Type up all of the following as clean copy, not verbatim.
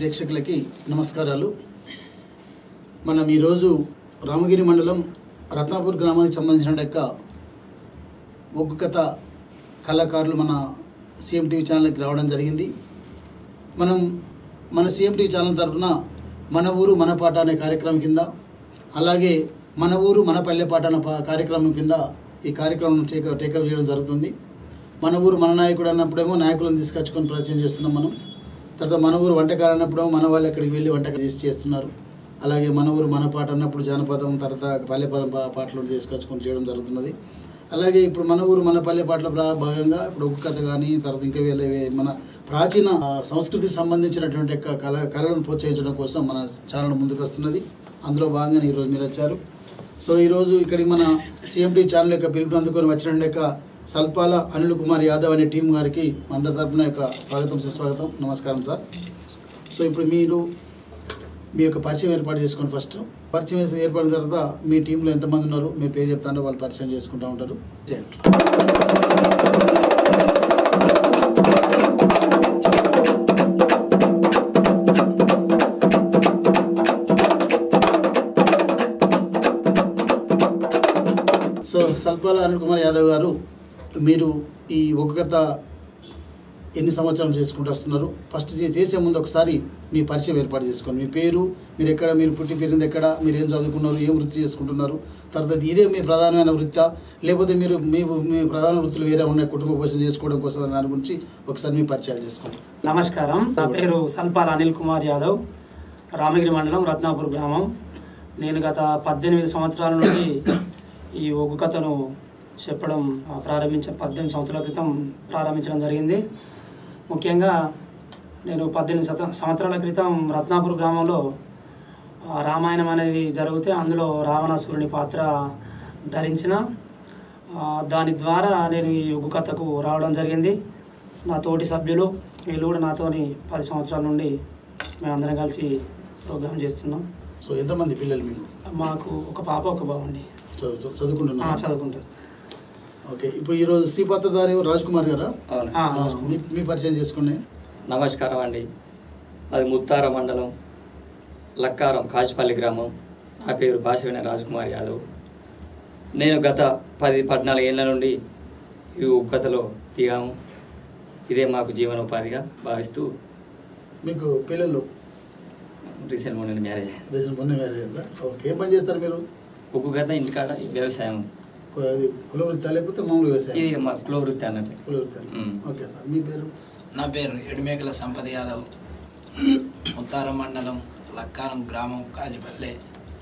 ప్రేక్షకులకి నమస్కారాలు. మనం ఈరోజు రామగిరి మండలం రత్నాపూర్ గ్రామానికి సంబంధించిన ఒగ్గు కథ కళాకారులు మన సీఎం టీవీ ఛానల్కి రావడం జరిగింది. మన సీఎం టీవీ ఛానల్ తరఫున మన ఊరు మన పాట అనే కార్యక్రమం కింద, అలాగే మన ఊరు మన పల్లె పాట అనే కార్యక్రమం కింద ఈ కార్యక్రమం టేకప్ చేయడం జరుగుతుంది. మన ఊరు మన నాయకుడు అన్నప్పుడేమో నాయకులను తీసుకొచ్చుకొని పరిచయం చేస్తున్నాం మనం. తర్వాత మన ఊరు వంటకాలు అన్నప్పుడేమో మన వాళ్ళు అక్కడికి వెళ్ళి వంటకాలు చేస్తున్నారు. అలాగే మన ఊరు మన పాట అన్నప్పుడు జానపదం, తర్వాత పల్లెపదం పాటలు తీసుకొచ్చుకొని చేయడం జరుగుతున్నది. అలాగే ఇప్పుడు మన ఊరు మన పల్లె పాటల భాగంగా ఇప్పుడు ఒగ్గు కథ కానీ, తర్వాత ఇంకా వేరే మన ప్రాచీన సంస్కృతికి సంబంధించినటువంటి కళలను ప్రోత్సహించడం కోసం మన ఛానల్ ముందుకు వస్తున్నది. అందులో భాగంగా ఈరోజు మీరు వచ్చారు. సో ఈరోజు ఇక్కడికి మన సిఎంటీ ఛానల్ యొక్క పిలుపుని అందుకొని వచ్చిన సల్పాల అనిల్ కుమార్ యాదవ్ అనే టీం గారికి అందరి తరఫున స్వాగతం, సుస్వాగతం, నమస్కారం సార్. సో ఇప్పుడు మీరు మీ యొక్క పరిచయం ఏర్పాటు చేసుకోండి. ఫస్ట్ పరిచయం ఏర్పడిన తర్వాత మీ టీంలో ఎంతమంది ఉన్నారు, మీ పేరు చెప్తాంటే వాళ్ళు పరిచయం చేసుకుంటూ ఉంటారు. సో సల్పాల అనిల్ కుమార్ యాదవ్ గారు, మీరు ఈ ఒగ్గు కథ ఎన్ని సంవత్సరాలు చేసుకుంటూ వస్తున్నారు? ఫస్ట్ చేసే ముందు ఒకసారి మీ పరిచయం ఏర్పాటు చేసుకోండి. మీ పేరు, మీరు ఎక్కడ, మీరు పుట్టి పెరిగింది ఎక్కడ, మీరు ఏం చదువుకున్నారు, ఏం వృత్తి చేసుకుంటున్నారు, తర్వాత ఇదే మీ ప్రధానమైన వృత్తా, లేకపోతే మీరు మీ ప్రధాన వృత్తులు వేరే ఉన్నాయి కుటుంబ పోషణ చేసుకోవడం కోసం, దాని గురించి ఒకసారి మీ పరిచయాలు చేసుకోండి. నమస్కారం, నా పేరు సల్పాల అనిల్ కుమార్ యాదవ్, రామగిరి మండలం రత్నాపూర్ గ్రామం. నేను గత 18 సంవత్సరాల నుండి ఈ ఒగ్గు కథను చెప్పడం 18 సంవత్సరాల క్రితం ప్రారంభించడం జరిగింది. ముఖ్యంగా నేను 18 సంవత్సరాల క్రితం రత్నాపూర్ గ్రామంలో రామాయణం అనేది జరిగితే అందులో రావణాసురుని పాత్ర ధరించిన దాని ద్వారా నేను ఈ ఒగ్గు కథకు రావడం జరిగింది. నా తోటి సభ్యులు వీళ్ళు కూడా నాతోని 10 సంవత్సరాల నుండి మేమందరం కలిసి ప్రోగ్రాం చేస్తున్నాం. సో ఎంతమంది పిల్లలు మీకు? మాకు ఒక పాప ఒక బాబు చదువుకుంటారు. ఓకే, ఇప్పుడు ఈరోజు శ్రీ పాత్రధారి రాజ్ కుమార్ గారా? మీ పరిచయం చేసుకోండి. నమస్కారం అండి, అది ముత్తార మండలం లక్కారం కాచిపల్లి గ్రామం. నా పేరు భాషవిన రాజ్ కుమార్ యాదవ్. నేను గత 14 ఏళ్ళ నుండి ఈ ఒగ్గు కథలో దిగాము. ఇదే మాకు జీవనోపాధిగా భావిస్తూ. మీకు పిల్లలు? రీసెంట్ మొన్న మ్యారేజ్. ఓకే, ఏం పని చేస్తారు మీరు? ఒగ్గు కథ ఇంటికాడ వ్యవసాయం. కుల వృత్తి లేకపోతే మామూలు వ్యవసాయం? ఇది మా కుల వృత్తి అన్నట్టు. కుల వృత్తి. ఓకే సార్, మీ పేరు? నా పేరు ఎడిమేకల సంపద యాదవ్, ముత్తార మండలం లక్కారం గ్రామం కాజిపల్లె.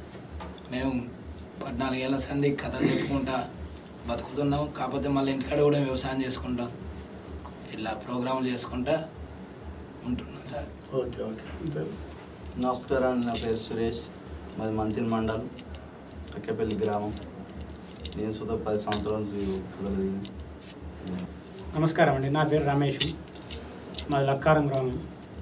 మేము 14 ఏళ్ళ సంధి కథలు చెప్పుకుంటా బతుకుతున్నాం. కాకపోతే మళ్ళీ ఇంటికాడ కూడా వ్యవసాయం చేసుకుంటాం, ఇట్లా ప్రోగ్రాములు చేసుకుంటా ఉంటున్నాం సార్. ఓకే ఓకే, మీ పేరు? నమస్కారం, నా పేరు సురేష్, మాది మంతిన్ మండలం అక్కేపల్లి గ్రామం. నేను సుధా 10 సంవత్సరాల నుంచి. నమస్కారం అండి, నా పేరు రమేష్, మాది లక్కారం గ్రామం.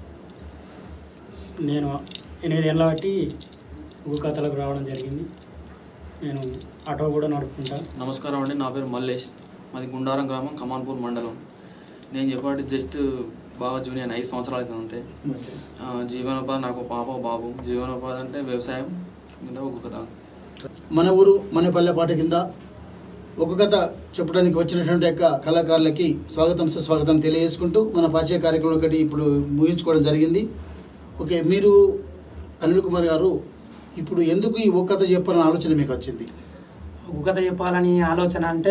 నేను 8 ఏళ్ళ బట్టి ఒగ్గు కథలకు రావడం జరిగింది. నేను ఆటో కూడా నడుపుకుంటా. నమస్కారం అండి, నా పేరు మల్లేష్, మాది గుండారం గ్రామం కమాన్పూర్ మండలం. నేను చెప్పాడు జస్ట్ బాగా జూనియర్ 5 సంవత్సరాలు అవుతుంది అంతే. జీవనోపాధి నాకు పాప బాబు. జీవనోపాధి అంటే వ్యవసాయం మీద ఒగ్గు కథ. మన ఊరు మన పల్లె పాట కింద ఒగ్గు కథ చెప్పడానికి వచ్చినటువంటి కళాకారులకి స్వాగతం, సుస్వాగతం తెలియజేసుకుంటూ మన పరిచయ కార్యక్రమం ఒకటి ఇప్పుడు ముగించుకోవడం జరిగింది. ఓకే, మీరు అనిల్ కుమార్ గారు, ఇప్పుడు ఎందుకు ఈ ఒగ్గు కథ చెప్పాలని ఆలోచన మీకు వచ్చింది? ఒగ్గు కథ చెప్పాలని ఆలోచన అంటే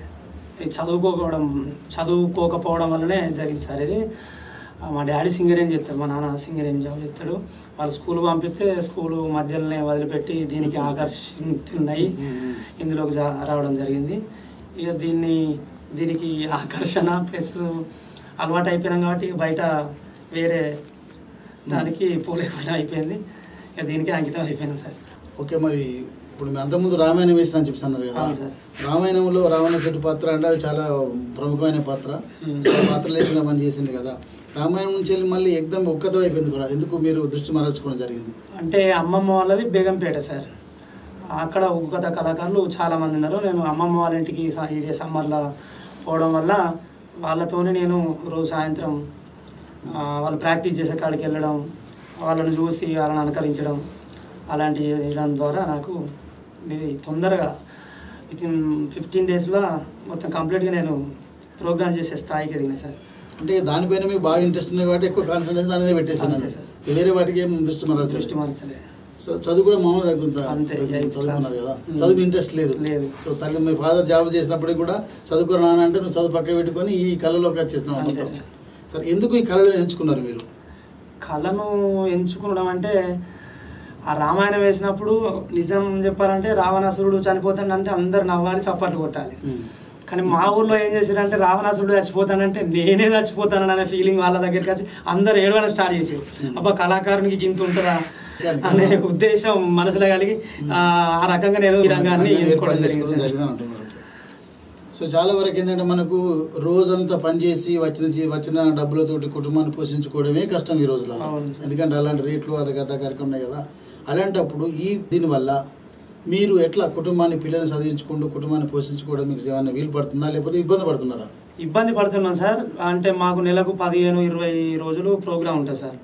చదువుకోకపోవడం వల్లనే జరిగింది సార్. ఇది మా డాడీ సింగరేం చేస్తాడు, మా నాన్న సింగరేం జాబ్ చేస్తాడు. వాళ్ళు స్కూల్ పంపిస్తే స్కూలు మధ్యలోనే వదిలిపెట్టి దీనికి ఆకర్షితున్నాయి, ఇందులోకి రావడం జరిగింది. ఇక దీనికి ఆకర్షణ ప్లస్ అలవాటు అయిపోయినాం కాబట్టి బయట వేరే దానికి పోలేకుండా అయిపోయింది. ఇక దీనికి అంకితం అయిపోయినాం సార్. ఓకే, మరి ఇప్పుడు మీ అంతకుముందు రామాయణం వేసిన అని చెప్తున్నారు కదా, రామాయణంలో రావణ చెట్టు పాత్ర అంటే అది చాలా ప్రముఖమైన పాత్ర. పాత్రలు వేసిన పని చేసింది కదా. రామాయణం నుంచి వెళ్ళి మళ్ళీ ఎగ్దమ్ ఒగ్గు కథ అయిపోయింది కూడా, ఎందుకు మీరు దృష్టి మరల్చుకోవడం జరిగింది? అంటే అమ్మమ్మ వాళ్ళది బేగంపేట సార్, అక్కడ ఒగ్గు కథ కళాకారులు చాలామంది ఉన్నారు. నేను అమ్మమ్మ వాళ్ళ ఇంటికి ఇదే సమ్మర్లో పోవడం వల్ల వాళ్ళతోనే నేను రోజు సాయంత్రం వాళ్ళు ప్రాక్టీస్ చేసే కాడికి వెళ్ళడం, వాళ్ళని చూసి వాళ్ళని అనుకరించడం అలాంటివి చేయడం ద్వారా నాకు ఇది తొందరగా వితిన్ 15 డేస్లో మొత్తం కంప్లీట్గా నేను ప్రోగ్రామ్ చేసే స్థాయికి ఎదిగిన సార్. అంటే దానిపైన మీకు బాగా ఇంట్రెస్ట్ ఉంది కాబట్టి ఎక్కువ కాన్సన్ట్రేషన్ దాని మీద పెట్టేసాను సార్. వేరే వాటికి ఏం దృష్టి మరల్సి దృష్టి మార్చలే. సో చదువు కూడా మామూలు తగ్గుతా అంతే, చదువుకున్నారు కదా, చదువు ఇంట్రెస్ట్ లేదు. సో తల్లి మీ ఫాదర్ జాబ్ చేసినప్పటికి కూడా చదువుకున్నా అంటే నువ్వు చదువు పక్క పెట్టుకొని ఈ కళలోకి వచ్చేసినావు. సరే, ఎందుకు ఈ కళలు ఎంచుకున్నారు మీరు? కళను ఎంచుకోవడం అంటే ఆ రామాయణం వేసినప్పుడు నిజం చెప్పాలంటే రావణాసురుడు చనిపోతాడంటే అందరు నవ్వాలి, చప్పట్లు కొట్టాలి. కానీ మా ఊర్లో ఏం చేశారంటే రావణాసురుడు చచ్చిపోతానంటే నేనే చచ్చిపోతానని అనే ఫీలింగ్ వాళ్ళ దగ్గరికి వచ్చి అందరు ఏడవడం స్టార్ట్ చేసారు. అబ్బా కళాకారునికి గింత ఉంటుందా అనే ఉద్దేశం మనసులో కలిగి ఆ రకంగా నేను ఈ రంగాన్ని ఎంచుకోవడం జరిగింది. సో చాలా వరకు ఏంటంటే మనకు రోజంతా పనిచేసి వచ్చిన డబ్బులతోటి కుటుంబాన్ని పోషించుకోవడమే కష్టం ఈ రోజులో. ఎందుకంటే అలాంటి రేట్లు అదగత కార్యక్రమం ఉన్నాయి కదా. అలాంటప్పుడు దీనివల్ల మీరు ఎట్లా కుటుంబాన్ని పిల్లల్ని చదివించుకుంటూ కుటుంబాన్ని పోషించుకోవడం మీకు ఏమైనా వీలు పడుతుందా, లేకపోతే ఇబ్బంది పడుతున్నారా? ఇబ్బంది పడుతున్నాం సార్. అంటే మాకు నెలకు 15-20 రోజులు ప్రోగ్రాం ఉంటుంది సార్.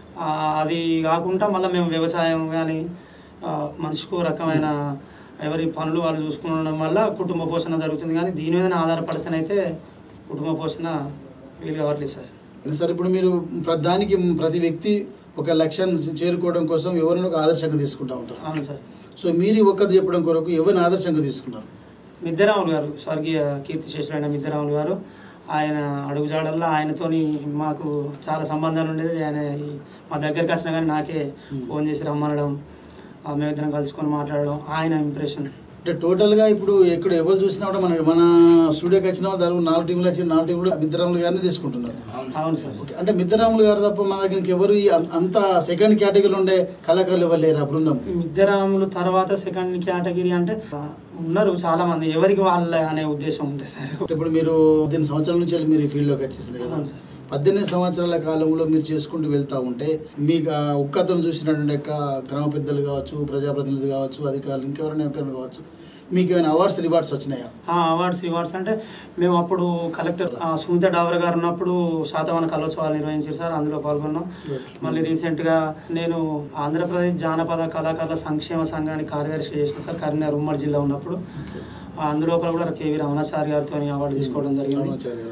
అది కాకుండా మళ్ళీ మేము వ్యవసాయం కానీ మనిషికో రకమైన ఎవరి పనులు వాళ్ళు చూసుకోవడం వల్ల కుటుంబ పోషణ జరుగుతుంది. కానీ దీని మీద ఆధారపడితేనైతే కుటుంబ పోషణ వీలు కావట్లేదు సార్. సార్, ఇప్పుడు మీరు దానికి ప్రతి వ్యక్తి ఒక లక్ష్యాన్ని చేరుకోవడం కోసం ఎవరిని ఒక ఆదర్శంగా తీసుకుంటూ ఉంటారు. అవును సార్. సో మీరు ఒక్కది చెప్పడం కొరకు ఎవరిని ఆదర్శంగా తీసుకున్నారు? మిద్దెరాములు గారు, స్వర్గీయ కీర్తిశేషులైన మిద్దెరాములు గారు. ఆయన అడుగుజాడల్లో ఆయనతోని మాకు చాలా సంబంధాలు ఉండేది. ఆయన మా దగ్గరికి వచ్చినా కానీ నాకే ఫోన్ చేసి రమ్మనడం, మేమిద్దరం కలుసుకొని మాట్లాడడం, ఆయన ఇంప్రెషన్. అంటే టోటల్గా ఇప్పుడు ఎక్కడ ఎవరు చూసినా కూడా మన స్టూడియోకి వచ్చిన 4 టీంలు వచ్చి 4 టీంలు కూడా మిద్దెరాములు గారిని తీసుకుంటున్నారు. అవును సార్. అంటే మిద్దెరాములు గారు తప్ప మన దగ్గరికి ఎవరు అంత సెకండ్ కేటగిరీలో ఉండే కళాకారులు ఎవరు లేరు ఆ బృందం? మిద్దెరాములు తర్వాత సెకండ్ కేటగిరీ అంటే ఉన్నారు చాలా మంది, ఎవరికి వాళ్ళ అనే ఉద్దేశం ఉంటుంది సార్. ఇప్పుడు మీరు 18 సంవత్సరాల నుంచి మీరు ఈ ఫీల్డ్లోకి వచ్చేసారు కదా. 18 సంవత్సరాల కాలంలో మీరు చేసుకుంటూ వెళ్తూ ఉంటే మీకు ఆ ఉక్కతను చూసినటువంటి గ్రామ పెద్దలు కావచ్చు, ప్రజాప్రతినిధులు కావచ్చు, అధికారులు ఇంకెవరైనా కావచ్చు, మీకు ఏమైనా అవార్డ్స్ రివార్డ్స్ వచ్చినాయా? అవార్డ్స్ అంటే మేము అప్పుడు కలెక్టర్ సునీత డావర్ గారు ఉన్నప్పుడు శాతవాహన కళోత్సవాలు నిర్వహించారు సార్, అందులో పాల్గొన్నాం. మళ్ళీ రీసెంట్గా నేను ఆంధ్రప్రదేశ్ జానపద కళాకారుల సంక్షేమ సంఘానికి కార్యదర్శిగా చేసిన సార్, కరీంనగర్ ఉమ్మడి జిల్లా ఉన్నప్పుడు. అందులోపల కూడా కేవీ రమణాచారి గారితో అవార్డు తీసుకోవడం జరిగింది.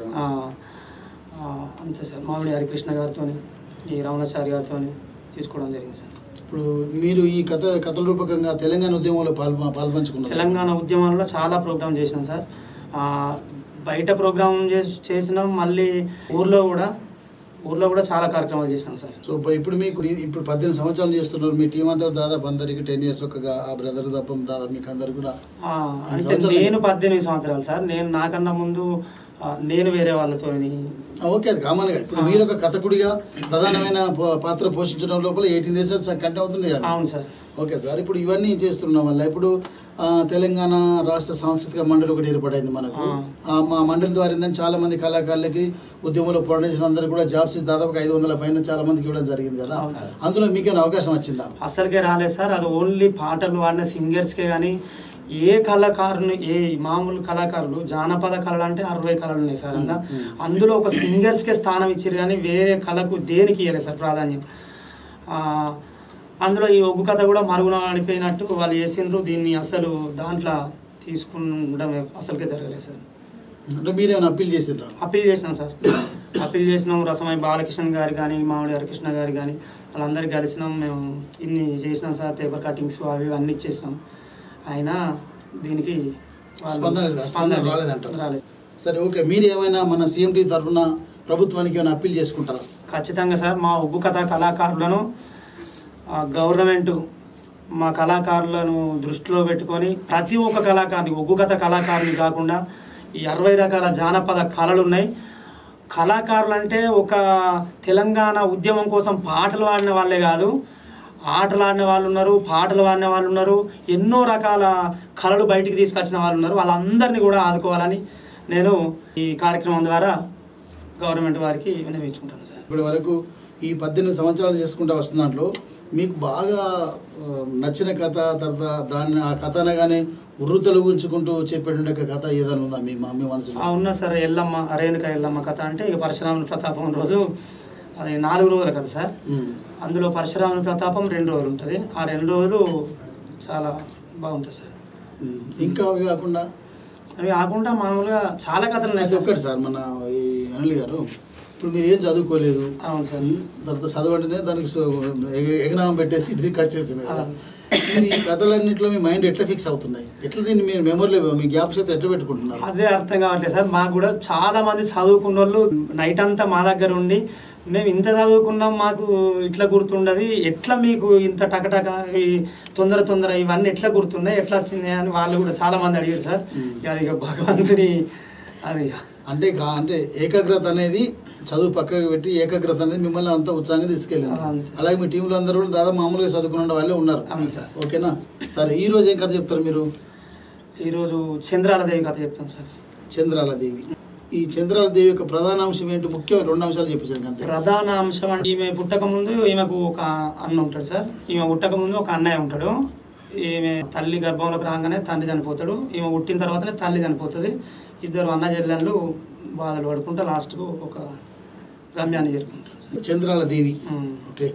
అంతే సార్. మామిడి హరికృష్ణ గారితో, ఈ రమణాచారి గారితో తీసుకోవడం జరిగింది సార్. ఇప్పుడు మీరు ఈ కథల రూపకంగా తెలంగాణ ఉద్యమంలో పాల్పంచుకున్నారు. తెలంగాణ ఉద్యమంలో చాలా ప్రోగ్రామ్ చేసినాం సార్. బయట ప్రోగ్రామ్ చేసినాం, మళ్ళీ ఊర్లో కూడా చాలా కార్యక్రమాలు చేసినాం సార్. సో ఇప్పుడు మీకు 18 సంవత్సరాలు చేస్తున్నారు. మీ టీం అంతా దాదాపు అందరికి 10 years ఆ బ్రదర్ తప్ప దాదాపు మీకు అందరు కూడా. అంటే నేను 18 సంవత్సరాలు సార్. నాకన్నా ముందు నేను వేరే వాళ్ళతో. ఓకే, అది కామన్గా. ఇప్పుడు మీరు ఒక కథకుడిగా ప్రధానమైన పాత్ర పోషించడం లోపల 18 years కంటే అవుతుంది కదా. అవును సార్. Okay sir. ఇప్పుడు ఇవన్నీ చేస్తున్నాం వల్ల ఇప్పుడు తెలంగాణ రాష్ట్ర సాంస్కృతిక మండలి ఒకటి ఏర్పడైంది మనకు. మా మండలి ద్వారా ఏంటంటే చాలా మంది కళాకారులకి ఉద్యమంలో పోరాటం చేసిన అందరూ కూడా జాబ్స్ దాదాపు 500 పైన చాలా మందికి ఇవ్వడం జరిగింది కదా. అందులో మీకేమైనా అవకాశం వచ్చిందా? అసలుకే రాలేదు సార్. అది ఓన్లీ పాటలు పాడిన సింగర్స్కే. కానీ ఏ కళాకారుని, ఏ మామూలు కళాకారులు, జానపద కళలు అంటే 60 కళలు ఉన్నాయి సార్. అందులో ఒక సింగర్స్కే స్థానం ఇచ్చారు, కానీ వేరే కళకు దేనికి ఇవ్వలేదు సార్ ప్రాధాన్యం. అందులో ఈ ఒగ్గు కథ కూడా మరుగున ఆడిపోయినట్టు వాళ్ళు చేసిండ్రు. దీన్ని అసలు దాంట్లో తీసుకుండడం అసలుకే జరగలేదు సార్. అంటే మీరేమైనా అప్పీల్ చేసిండ్రా? అప్పీల్ చేసినాం సార్. అప్పీల్ చేసినాం. రసమై బాలకృష్ణ గారు కానీ, మామిడి హరికృష్ణ గారు కానీ వాళ్ళందరికీ కలిసినాం. మేము ఇన్ని చేసినాం సార్. పేపర్ కటింగ్స్ అవి అన్నీ ఇచ్చేసినాం. అయినా దీనికి స్పందన రాలేదు. సరే, ఓకే. మీరు ఏమైనా మన CMT తరఫున ప్రభుత్వానికి ఏమైనా అప్పీల్ చేసుకుంటారా? ఖచ్చితంగా సార్. మా ఒగ్గు కథ కళాకారులను గవర్నమెంట్ మా కళాకారులను దృష్టిలో పెట్టుకొని ప్రతి ఒక్క కళాకారుని, ఒగ్గు కథ కళాకారుని కాకుండా ఈ 60 రకాల జానపద కళలు ఉన్నాయి. కళాకారులు అంటే ఒక తెలంగాణ ఉద్యమం కోసం పాటలు పాడిన వాళ్ళే కాదు, ఆటలు ఆడిన వాళ్ళు ఉన్నారు, పాటలు పాడిన వాళ్ళు ఉన్నారు, ఎన్నో రకాల కళలు బయటికి తీసుకొచ్చిన వాళ్ళు ఉన్నారు. వాళ్ళందరినీ కూడా ఆదుకోవాలని నేను ఈ కార్యక్రమం ద్వారా గవర్నమెంట్ వారికి విన్నవించుకుంటాను సార్. ఇప్పటి వరకు ఈ 18 సంవత్సరాలు చేసుకుంటూ వస్తున్న దాంట్లో మీకు బాగా నచ్చిన కథ, తర్వాత ఆ కథ అనగానే ఉర్రుతలు గుంచుకుంటూ చెప్పేటువంటి కథ ఏదైనా ఉందా మీ మనసులో? ఉన్నా సార్. రేణుక ఎల్లమ్మ కథ అంటే ఇక పరశురాముల ప్రతాపం రోజు అది 4 రోజులు కదా సార్. అందులో పరశురాముని ప్రతాపం 2 రోజులు ఉంటుంది. ఆ 2 రోజులు చాలా బాగుంటుంది సార్. ఇంకా అవి కాకుండా మామూలుగా చాలా కథలు ఉన్నాయి. ఒక్కటి సార్, మన ఈ అనిల్ గారు, ఇప్పుడు మీరు ఏం చదువుకోలేదు. అవును సార్. తర్వాత చదవండినే దానికి ఎగనామం పెట్టేసి ఇది కట్ చేసింది కదా. ఈ కథలన్నింటిలో మీ మైండ్ ఎట్లా ఫిక్స్ అవుతున్నాయి? ఎట్లా దీన్ని మీరు మెమొరీలో మీ జ్ఞాపకశక్తి ఎట్లా పెట్టుకుంటున్నారు? అదే అర్థం కావట్లేదు సార్. మాకు కూడా చాలా మంది చదువుకున్న వాళ్ళు నైట్ అంతా మా దగ్గర ఉండి మేము ఇంత చదువుకున్నాం మాకు ఇట్లా గుర్తుండదు, ఎట్లా మీకు ఇంత టకటక ఈ తొందర ఇవన్నీ ఎట్లా గుర్తున్నాయి, ఎట్లా వచ్చింది అని వాళ్ళు కూడా చాలా మంది అడిగారు సార్. అది ఇక భగవంతుని అది అంటే ఏకాగ్రత అనేది చదువు పక్కకు పెట్టి ఏకాగ్రత అనేది మిమ్మల్ని అంతా ఉత్సాహంగా తీసుకెళ్ళింది. అలాగే మీ టీంలో అందరూ కూడా దాదాపు మామూలుగా చదువుకున్న వాళ్ళే ఉన్నారు. ఓకేనా? సరే, ఈ రోజు ఏం కథ చెప్తారు మీరు? ఈరోజు చంద్రాలదేవి కథ చెప్తాను సార్. చంద్రాలదేవి. ఈ చంద్రాలదేవి యొక్క ప్రధాన అంశం ఏంటి? ముఖ్యం 2 అంశాలు చెప్పేసాను అంతే. ప్రధాన అంశం అంటే ఈమె పుట్టక ముందు ఈమెకు ఒక అన్న ఉంటాడు సార్. ఈమె పుట్టక ముందు ఒక అన్నయ్య ఉంటాడు. ఈమె తల్లి గర్భంలోకి రాగానే తండ్రి చనిపోతాడు. ఈమె పుట్టిన తర్వాతనే తల్లి చనిపోతుంది. ఇద్దరు అన్న చెల్లెళ్ళు బాధలు పడుకుంటూ లాస్ట్కు ఒక గమ్యాన్ని చేరుకుంటారు. చంద్రాలదేవి. ఓకే.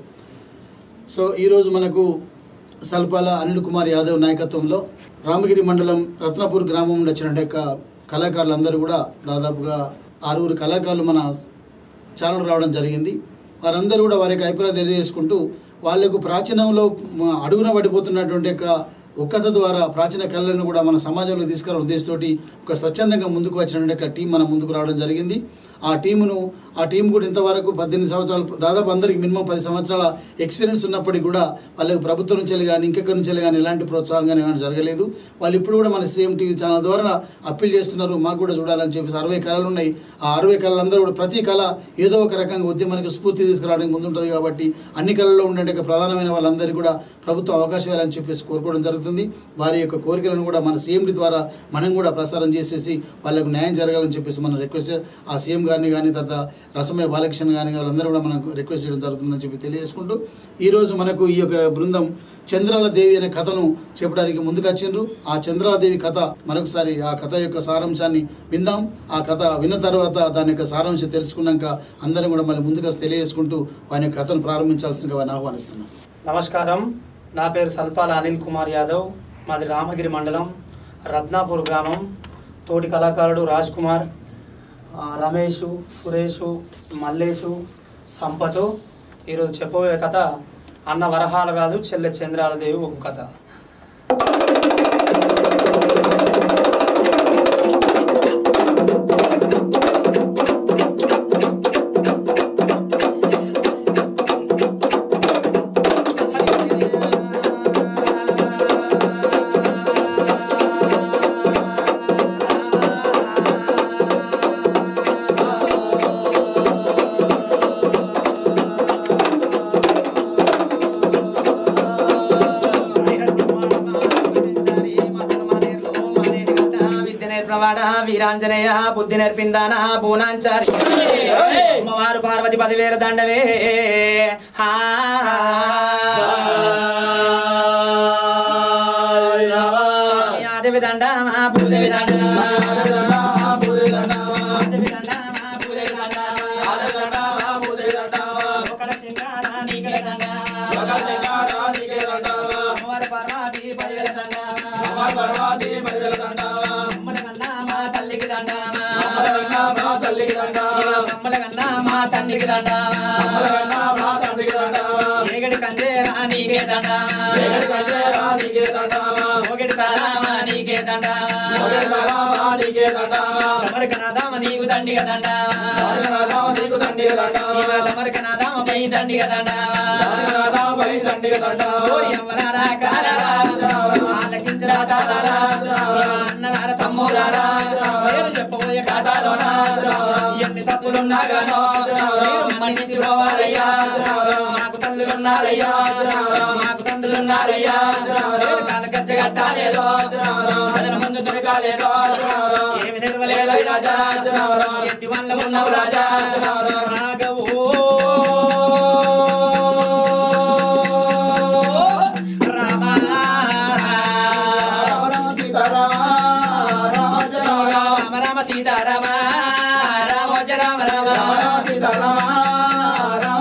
సో ఈరోజు మనకు సల్పాల అనిల్ కుమార్ యాదవ్ నాయకత్వంలో రామగిరి మండలం రత్నాపూర్ గ్రామం నుండి వచ్చిన యొక్క కళాకారులందరూ కూడా దాదాపుగా 6 కళాకారులు మన ఛానల్ రావడం జరిగింది. వారందరూ కూడా వారి యొక్క అభిప్రాయం తెలియజేసుకుంటూ వాళ్ళకు ప్రాచీనంలో అడుగున పడిపోతున్నటువంటి యొక్క ఒక్కత ద్వారా ప్రాచీన కళలను కూడా మన సమాజంలో తీసుకురావడం ఉద్దేశంతో ఒక స్వచ్ఛందంగా ముందుకు వచ్చినటువంటి ఒక టీం మన ముందుకు రావడం జరిగింది. ఆ టీం కూడా ఇంతవరకు 18 సంవత్సరాలు, దాదాపు అందరికి మినిమం 10 సంవత్సరాల ఎక్స్పీరియన్స్ ఉన్నప్పటికీ కూడా వాళ్ళకి ప్రభుత్వం నుంచి కానీ ఇంకెక్కడి నుంచి కానీ ఎలాంటి ప్రోత్సాహం కానీ ఏమైనా జరగలేదు. వాళ్ళు ఇప్పుడు కూడా మన సీఎం టీవీ ఛానల్ ద్వారా అప్పీల్ చేస్తున్నారు, మాకు కూడా చూడాలని చెప్పేసి. 60 కళలు ఉన్నాయి. ఆ 60 కళలందరూ కూడా ప్రతి కళ ఏదో ఒక రకంగా ఉద్యమానికి స్ఫూర్తి తీసుకురావడానికి ముందుంటుంది కాబట్టి అన్ని కళల్లో ఉండే ప్రధానమైన వాళ్ళందరికీ కూడా ప్రభుత్వం అవకాశం ఇవ్వాలని చెప్పేసి కోరుకోవడం జరుగుతుంది. వారి యొక్క కోరికలను కూడా మన సీఎండి ద్వారా మనం కూడా ప్రసారం చేసేసి వాళ్ళకు న్యాయం జరగాలని చెప్పేసి మనం రిక్వెస్ట్ ఆ సీఎం గారిని కానీ తర్వాత రసమయ్య బాలకృష్ణ గారిని వాళ్ళందరూ కూడా మనకు రిక్వెస్ట్ చేయడం జరుగుతుందని చెప్పి తెలియజేసుకుంటూ ఈరోజు మనకు ఈ యొక్క బృందం చంద్రాలదేవి అనే కథను చెప్పడానికి ముందుకు వచ్చిండ్రు. ఆ చంద్రాలదేవి కథ మరొకసారి ఆ కథ యొక్క సారాంశాన్ని విందాం. ఆ కథ విన్న తర్వాత దాని యొక్క సారాంశం తెలుసుకున్నాక అందరం కూడా మళ్ళీ ముందుకు తెలియజేసుకుంటూ వారి యొక్క కథను ప్రారంభించాల్సిందిగా వారిని ఆహ్వానిస్తున్నాం. నమస్కారం. నా పేరు సల్పాల అనిల్ కుమార్ యాదవ్. మాది రామగిరి మండలం రత్నాపూర్ గ్రామం. తోటి కళాకారుడు రాజ్ కుమార్, రమేషు, సురేషు, మల్లేషు, సంపతు. ఈరోజు చెప్పబోయే కథ అన్న వరహాల రాజు చెల్లె చంద్రాలదేవి ఒక కథ. వీరాంజనేయ బుద్ధి నేర్పిందానా పూనాంచారి అమ్మవారు పార్వతి 10,000 దండవే. దేవి దండ భూదేవి దండ ఏగడి కంజేరా నీకే దండా, ఒకటి తారామా నీకే దండా, సమరకనాదామ నీకు దండిగ దండా, సమరకనాదామ పై దండిగ దండా, అమ్మలారా కాలారా ఆలకించరా తాళారా అన్నవార తమ్ములారా చెప్పబోయే కాటాలోనా ఎన్ని తప్పులున్నాగానో మన్నించుకోవాలయ్యా. మాకు తల్లులున్నారయ్యా, మాకు తండ్రులున్నారయ్యా. కాల గజ్జ కట్టాలేదో ప్రజల ముందు దొరకాలేదో ఏమి నిలవలేదో రాజా, ఎత్తి వల్ల ఉన్నావు రాజా. రాఘవో రామ రామ సీతారామ రామ రామ రామ రామ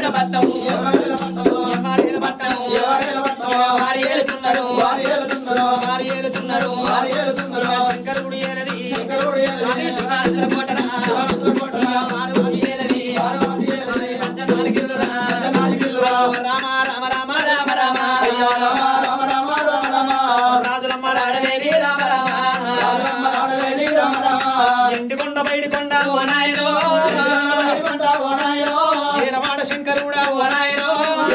ఎండికొండ బయటికొండ ఓ నాయనో ఏరవాడ శంకరుడా ఓ నాయనో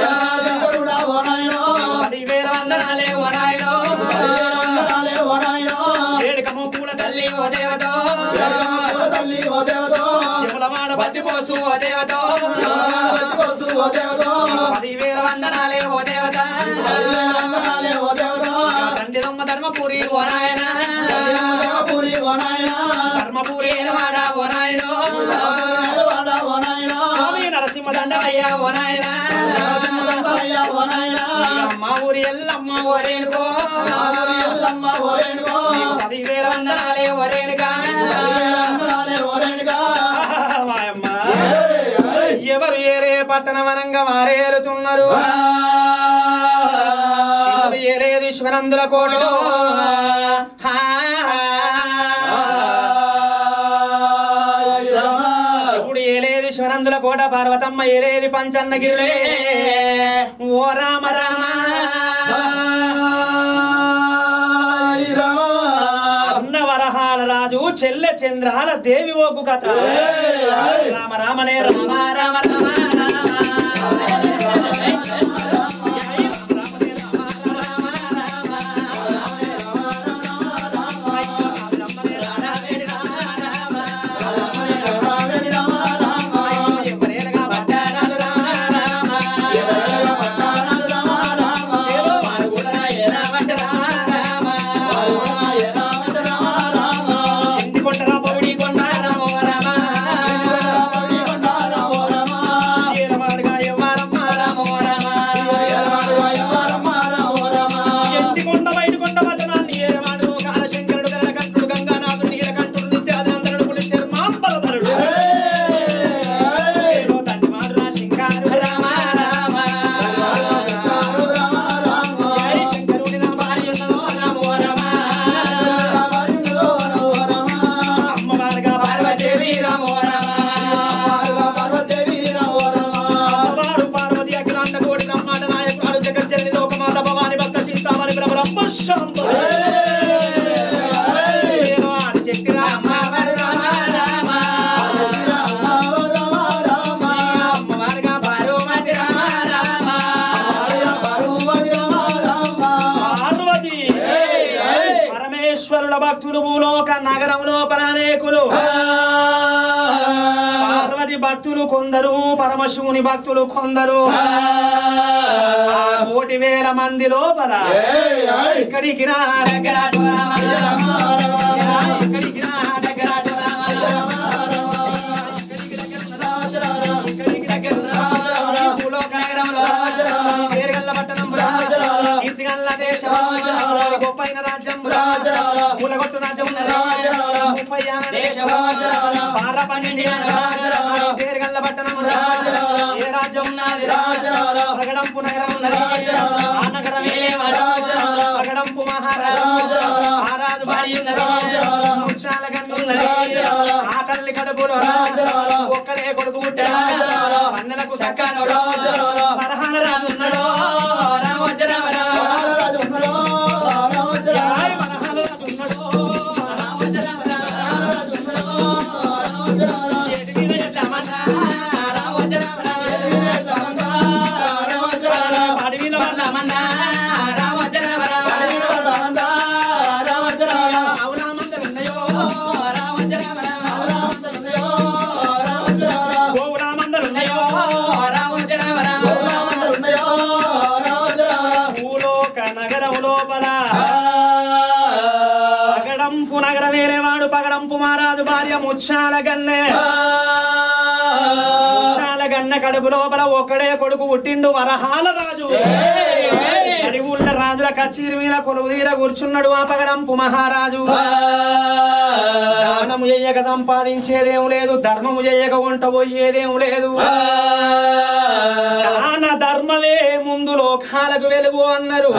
10,000 వందనాలే ఓ నాయనో ఏడుకము పూల తల్లి ఓ దేవతో యములవాడ బద్దిపోసు ఓ దేవతో 10,000 వందనాలే ఓ దేవత తండ్రిదమ్మ ధర్మపురి ఓ నాయన ధర్మపురి వాడ ఓ నాయనో స్వామి నరసింహ దండవయ్యా ఓ నాయన మా ఊరి ఎల్లమ్మ ఓ రేణుకో 10,000 వందనాలే ఓ రేణుకా ఎవరు ఏరే పట్టణమనంగా మారేలుతున్నారు ఏరేది శివనందుల కోటో శివుడు ఏలేది శివనందుల కోట పార్వతమ్మ ఏరేది పంచన్నగిరులే ఓ రామ రామ అన్నవరహాల రాజు చెల్లె చంద్రాల దేవి ఒగ్గు కథ రామ రామనే రామ రామ రామ భక్తులు భూలోక నగరంలో పరానేకులు పార్వతి భక్తులు కొందరు పరమశివుని భక్తులు కొందరు 1,000 మంది లోపల ఇక్కడికి రా దగ్గర భూలోక నగరంలో పేరుగల్ల పట్టణం కీర్తిగల్ల దేశం గొప్పైన రాజ్యం పూలగొట్టు రాజ్యం 30 దేశం బాల 12 పేరుగల్ల పట్టణం ఏ రాజ్యం ఉన్నది ప్రగడంపు నగరం ఉన్నది ఆ నగరమే ప్రగడంపు మహారాజు ఆ రాజు భార్య ఉన్నది ముచ్చాల గన్ను ఉన్నది ఆ తల్లి కడుపులో ఒక్కడే కొడుకు పుట్టాడు అన్నలకు సక్కనోడు పరహాన రాజు ఉన్నాడు రామోజ రామరాజు ఉన్నాడు పగడంపు మహారాజు భార్య ముచ్చాల గన్నె కడుపు లోపల ఒక్కడే కొడుకు పుట్టిండు వరహాల రాజు ఊళ్ళ రాజుల కచేరి మీద కొలువు తీర కూర్చున్నాడు ఆ పగడంపు మహారాజు దానము చెయ్యక సంపాదించేదేం లేదు ధర్మము చెయ్యక వంట పోయేదేం లేదు లోకాలకు వెలుగు అన్నారు.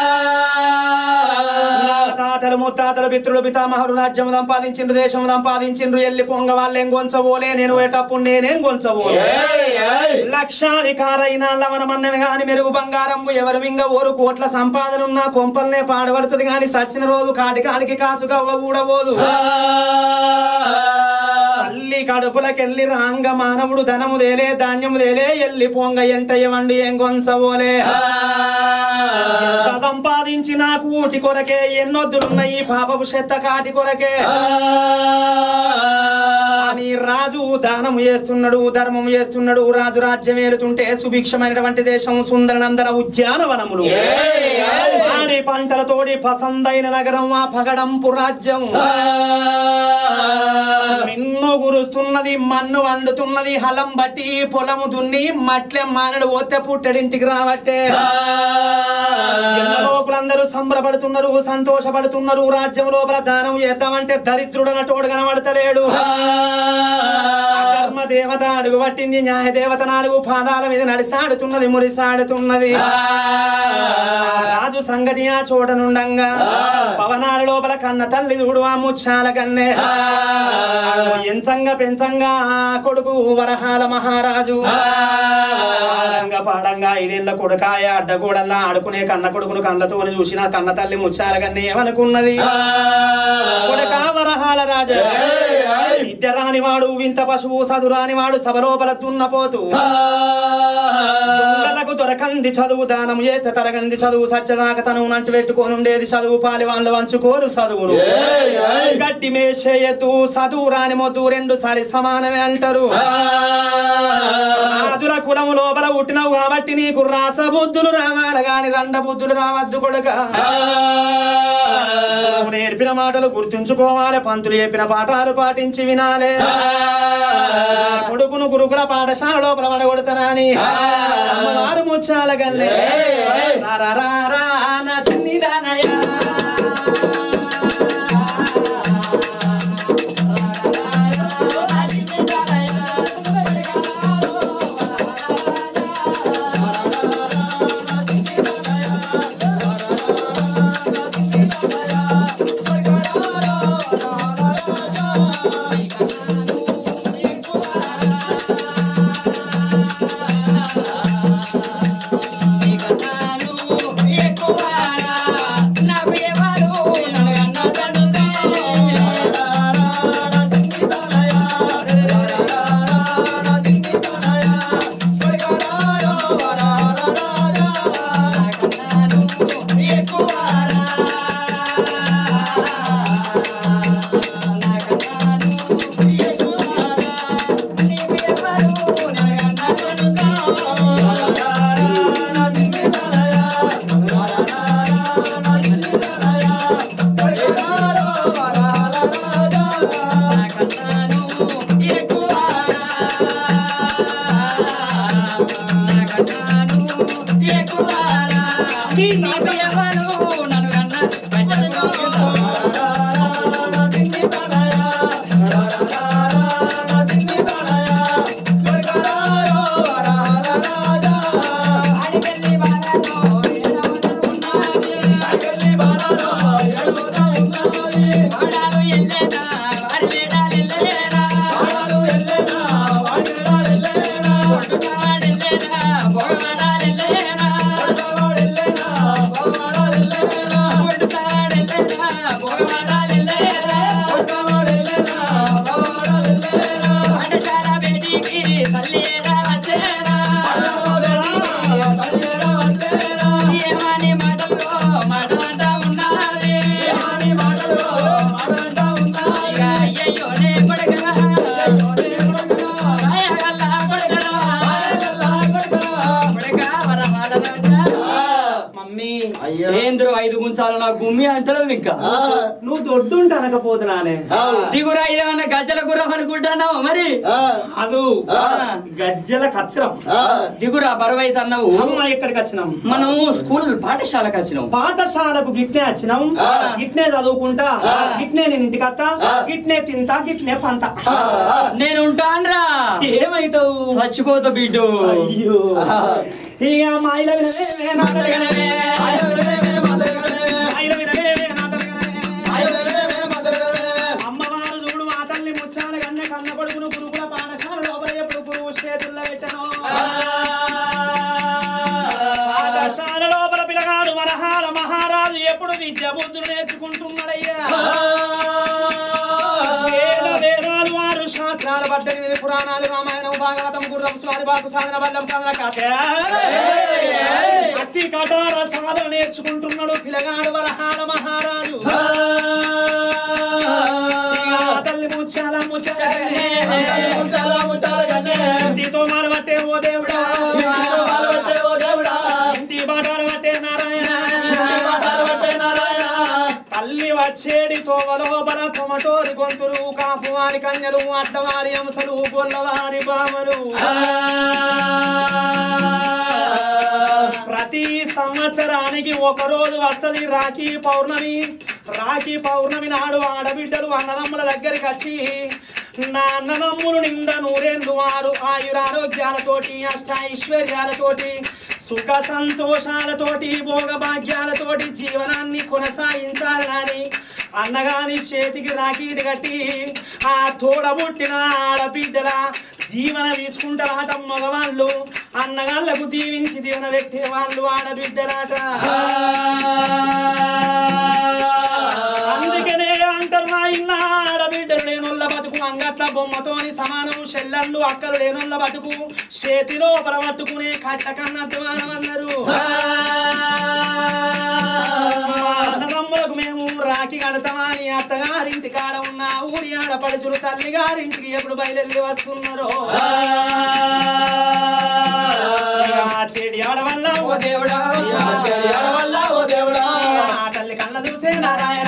తాతలు ముత్తాతలు పితృలు పితామహులు రాజ్యం సంపాదించిండ్రు, దేశం సంపాదించిండ్రు. ఎల్లి పొంగ వాళ్ళేం గొంచబోలే, నేను పోయేటప్పుడు నేనేం గొంచబోలే. లక్షాధికారైన లవనమన్నవి గాని మెరుగు బంగారం ఎవరు మింగ ఓరు కోట్ల సంపాదన ఉన్న కొంపల్నే పాడబడుతుంది గాని సచ్చిన రోజు కాటికాడికి కాసు కవ్వ కూడా పోదు. తల్లి కడుపులకెళ్ళి రాంగ మానవుడు ధనము దేలే ధాన్యము దేలే ఎల్లి పొంగ ఎంటయ్యవండి ఏం గొంచబోలే. సంపాదించి నాకు ఊటి కొరకే ఎన్నొద్దులున్నాయి పాపపు చెత్త కాటి కొరకే అని రాజు దానము చేస్తున్నాడు, ధర్మము చేస్తున్నాడు. రాజు రాజ్యం ఏలుతుంటే సుభిక్షమైనటువంటి దేశం సుందరనందన ఉద్యానవనములు ఆడి పంటలతోటి పసందైన నగరం ఆ పగడంపు రాజ్యం. నిన్ను గురుస్తున్నది మన్ను వండుతున్నది హలం బట్టి పొలము దున్ని మట్లెం మానడు పోతే పుట్టడింటికి రావట్టే. లోకులందరూ సంబరపడుతున్నారు, సంతోషపడుతున్నారు. రాజ్యం లోపల దానం చేద్దామంటే దరిద్రుడన తోడు కనబడతలేడు. ధర్మ దేవత అడుగు పట్టింది, న్యాయ దేవత నాలుగు పాదాల మీద నడిసాడుతున్నది, మురిసాడుతున్నది. రాజు సంగతి ఆ చోట నుండంగా పవనాల లోపల కన్న తల్లి చూడు ఆ ముచ్చాల కన్నే ఎంచంగా పెంచంగా కొడుకు వరహాల మహారాజు పాడంగా 5 ఏళ్ల కొడుకాయ అడ్డగోడల్లా ఆడుకునే కన్న కొడుకును కన్నతో చూసిన కన్న తల్లి ముచ్చాల కన్నే ఏమనుకున్నది. కొడుకా వరహాల రాజా, విద్య రానివాడు వింత పశువు చదురానివాడు సభలోపల దున్నపోతూ దొంగలకు దొరకంది చదువు దానం చేస్తే తరగంది చదువు సత్యదాక తను నంటు పెట్టుకొని ఉండేది చదువు పాలి వాళ్ళు వంచుకోరు చదువును. గడ్డి మేసేయతూ చదువు రాని మొద్దు 2 సారి సమానమే అంటారు. రాజుల కులము లోపల పుట్టినవు కాబట్టి నీకు రాస బుద్ధులు రావాలి గాని రండ బుద్ధులు రావద్దు కొడుక. నేర్పిన మాటలు గుర్తుంచుకోవాలి, పంతులు చెప్పిన పాఠాలు పాటించి వినాలే. కొడుకును గురుకుల పాఠశాల లోపల పడగొడతానని అమ్మవారు ముచ్చాల గల్లే ఏంద్రో 5 గుంచాలు నా గుమ్మి అంటలేవు ఇంకా. నువ్వు దొడ్డుంటే అనకపోతున్నానే దిగురా ఇదేమన్నా గజ్జల గుర్రం అనుకుంటున్నావు మరి? అది గజ్జల కచ్చరం. దిగురా బరువైతే అన్నావు. ఎక్కడికి వచ్చినాం? మనము స్కూల్ పాఠశాలకు వచ్చినాం. పాఠశాలకు గిట్నే వచ్చినాం, గిట్నే చదువుకుంటా, గిట్నే నేను ఇంటికి వస్తా, గిట్నే తింటా, గిట్నే పంతా. నేను ఉంటాన్రా. ఏమైతావు? చచ్చిపోతా బిడ్డు. అయ్యో ఇక మాయిల అమ్మవారు చూడు మా తల్లి ముచ్చాల కన్న కన్న కొడుకును గురుకుల పాఠశాల లోపల ఎప్పుడు గురువు చేతుల్లో పెట్టను పాఠశాల లోపల పిల్లగాడు మరహాల మహారాజు ఎప్పుడు విద్య బుద్ధులు నేర్చుకుంటున్నాడయ్యా వేదాలు వారు శాస్త్రాలు పడ్డది పురాణాలు రామాయణం భాగవతం గుర్రం స్వామి బాకు సాధన బల్లం సాధన కథ అతి కఠోర సాధన నేర్చుకుంటున్నాడు పిల్లగాడు వరహాల మహారాజు తల్లి ముచ్చాల ఇంటితో మారబట్టే ఓ దేవుడా ఇంటి బాటలు పట్టే నారాయణ తల్లి వచ్చేడి తోవలోపల కొమటోరి గొంతులు కాపువారి కన్యలు అడ్డవారి అంశలు గొల్లవారి బామలు ప్రతి సంవత్సరానికి ఒకరోజు వస్తది రాఖీ పౌర్ణమి నాడు ఆడబిడ్డలు అన్నదమ్ముల దగ్గరికి వచ్చి నా అన్నదమ్ములు నిండా నూరేళ్ళు వారు ఆయురారోగ్యాలతోటి అష్టైశ్వర్యాలతోటి సుఖ సంతోషాలతోటి భోగభాగ్యాలతోటి జీవనాన్ని కొనసాగించాలని అన్నగాని చేతికి రాఖీని కట్టి ఆ తోడబుట్టిన ఆడబిడ్డల జీవన తీసుకుంటారాట మగవాళ్ళు అన్నగాళ్ళకు దీవించి దీవెన పెట్టే వాళ్ళు ఆడబిడ్డరాట అందుకనే అంటారు మా ఇన్న ఆడబిడ్డలు లేనోళ్ళ బతుకు అంగట్ల బొమ్మతోని సమానం చెల్లెళ్ళు అక్కలు లేనోళ్ళ బతుకు చేతిలో పరమట్టుకునే కట్ట కన్నా అన్నారు అన్నదమ్ములకు మేము రాఖీ కడతామని అత్తగారింటి కాడ ఉన్న ఊరి ఆడపడుచులు తల్లిగారింటికి ఎప్పుడు బయలుదేరి వస్తున్నారో చెడి ఆడవల్ల ఓ దేవుడా తల్లి కళ్ళ చూసే నారాయణ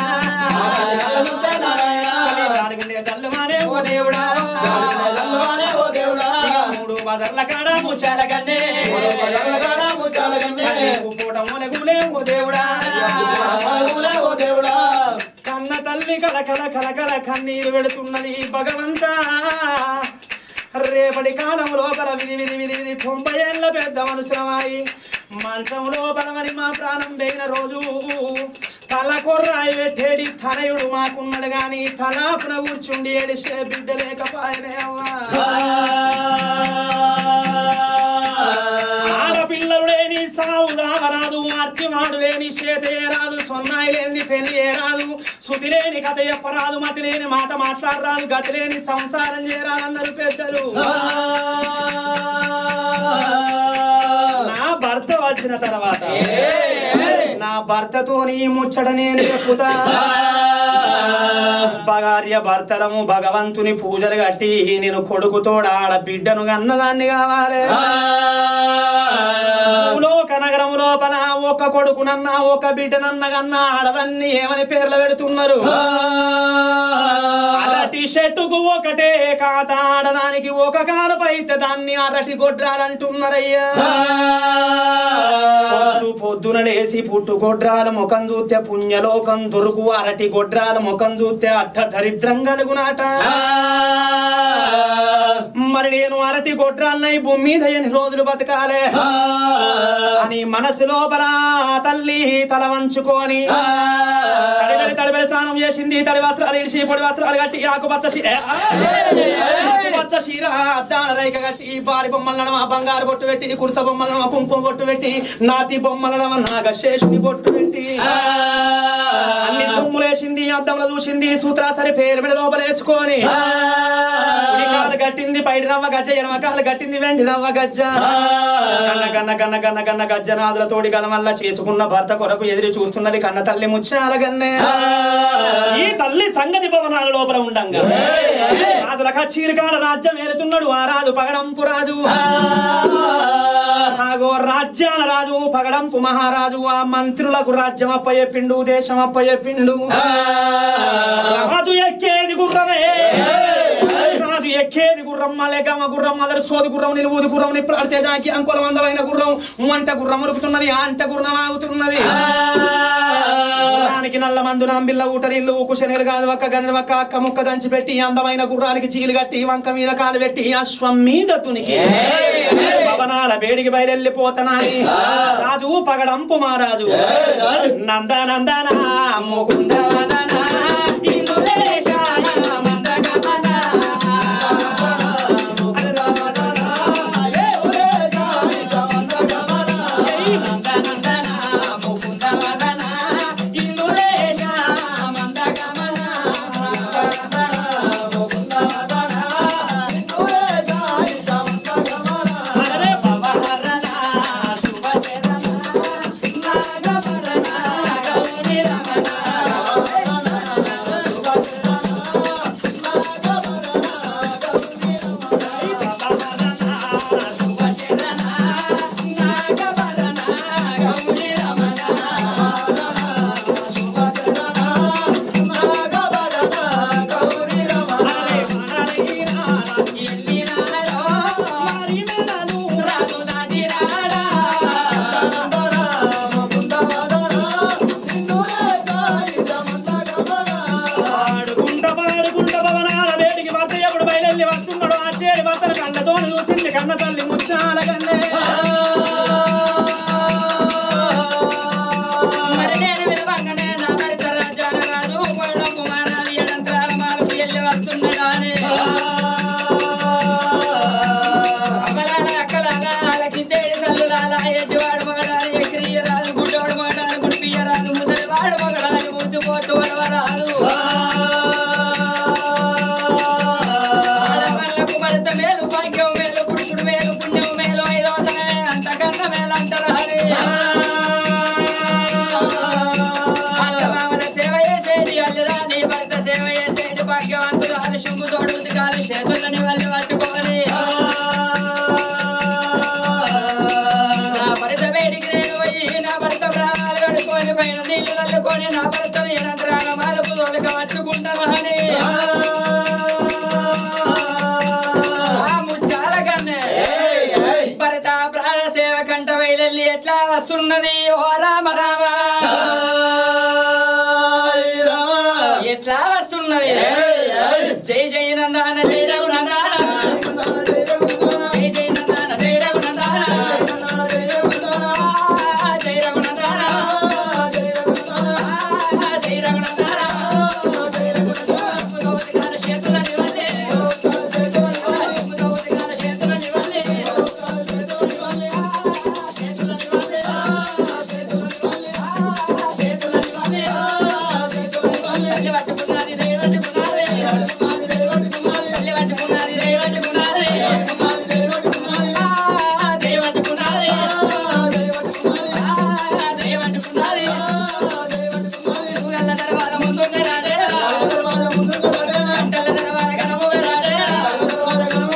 తల్లుమానే ఓ దేవుడా మూడు బజర్ల కాడ ముచ్చాల గన్నే పూట మూలగులే ఓ దేవుడా కన్న తల్లి కలకల కన్నీరు పెడుతున్నది భగవంతా రేపటి కాలం లోపల విధి 90 ఏళ్ళ పెద్ద మనుషులమాయి మంచం లోపల మరి మా ప్రాణం పోయిన రోజు తల కొర్రాయి పెట్టేడి తనయుడు మాకున్నాడు గాని తలాపున కూర్చుండి ఏడిసే బిడ్డ లేకపోయనే అవ్వా ఆడపిల్లలు లేని సావు రావరాదు అర్జుమాడు లేని చేతే రాదు సొన్నాయి లేని పెళ్లి రాదు శుద్ధి లేని కథ చెప్పరాదు మతి లేని మాట మాట్లాడరాదు గతి లేని సంసారం చేయరాదన్నారు పెద్దలు నా భర్త వచ్చిన తర్వాత నా భర్తతోని ముచ్చట నేను చెప్పుతా భార్య భర్తలము భగవంతుని పూజలు కట్టి నేను కొడుకుతోడ ఆడ బిడ్డను అన్నదాన్ని కావాలి లోక నగరం లోపల ఒక కొడుకునన్నా ఒక బిడ్డనన్నగన్నా ఆడదాన్ని ఏమని పేర్లు పెడుతున్నారు అరటి చెట్టుకు ఒకటే కాత ఆడదానికి ఒక కాలపైతే దాన్ని అరటి గొడ్రాలంటున్నారయ్యా పొద్దున లేసి పుట్టు గొడ్రాల ముఖం చూస్తే పుణ్యలోకం దొరుకు అరటి గొడ్రాల ముఖం చూస్తే అట్ట దరిద్రం కలుగునాట మరి నేను అరటి గొడ్రాలనై భూమి మీద ఎన్ని రోజులు బతకాలే అని మనసు లోపల తల్లి తల వంచుకొని తడిబెడి స్నానం చేసింది తడి వస్త్రాలు ఇడిసి పొడి వస్త్రాలు కట్టి ఆకుపచ్చ చీర అద్దాల రైక కట్టి బారి బొమ్మల బంగారు బొట్టు పెట్టి కురుస బొమ్మల కుంకుమ బొట్టు పెట్టి నాతి బొమ్మల నాగశేషుని బొట్టు పెట్టి అన్ని సొమ్ములేసింది అద్దంలో చూసింది సూత్రాసరి పేరు మీద లోపలేసుకొని కాలు కట్టింది పైడి రవ్వ గజ్జ ఎడమ కాలు కట్టింది వెండి రవ్వ గజ్జ గన్న గజ్జనాదులతోటి గల వల్ల చేసుకున్న భర్త కొరకు ఎదురు చూస్తున్నది కన్న తల్లి ముచ్చాల గన్నే ఈ తల్లి సంగతి భవనాల లోపల ఉండంగా రాజుల కచ్చీరికాడ రాజ్యం ఏలుతున్నాడు ఆ రాజు పగడంపు రాజు రాజ్యాల రాజు పగడంపు మహారాజు ఆ మంత్రులకు రాజ్యం అప్పచెప్పిండు దేశం అప్పచెప్పిండు రాజు ఎక్కేది గుర్రమే రాజు ఎక్కేది గుర్రం మలేగమ్మ గుర్రం అదరు సోది గుర్రం నిలువుది గుర్రం నిప్రార్థేదానికి అంకుల మందమైన గుర్రం అంట గుర్రం ఉరుకుతున్నది అంట గుర్రం ఆగుతున్నది గుర్రానికి నల్ల మందు నాంబిల్ల ఊటరిల్లు కుశనీలు కాదు ఒక్క గని ఒక్క అక్క ముక్క దంచి పెట్టి అందమైన గుర్రానికి చీలు కట్టి వంక మీద కాలు పెట్టి అశ్వం మీద తునికి భవనాల పేడికి బయలుపోతనాని రాజు పగడంపు మహారాజు నందనందన ముకుంద ఎట్లా వస్తున్నది ఓ రామ రామ ఎట్లా వస్తున్నది జై జై నందన జై రఘునందన జై జై నందన జై రఘునందన జై రఘునందన జై రఘునందన చేతులని వల్లే చేతులని వల్లే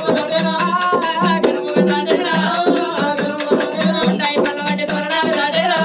రాడేరా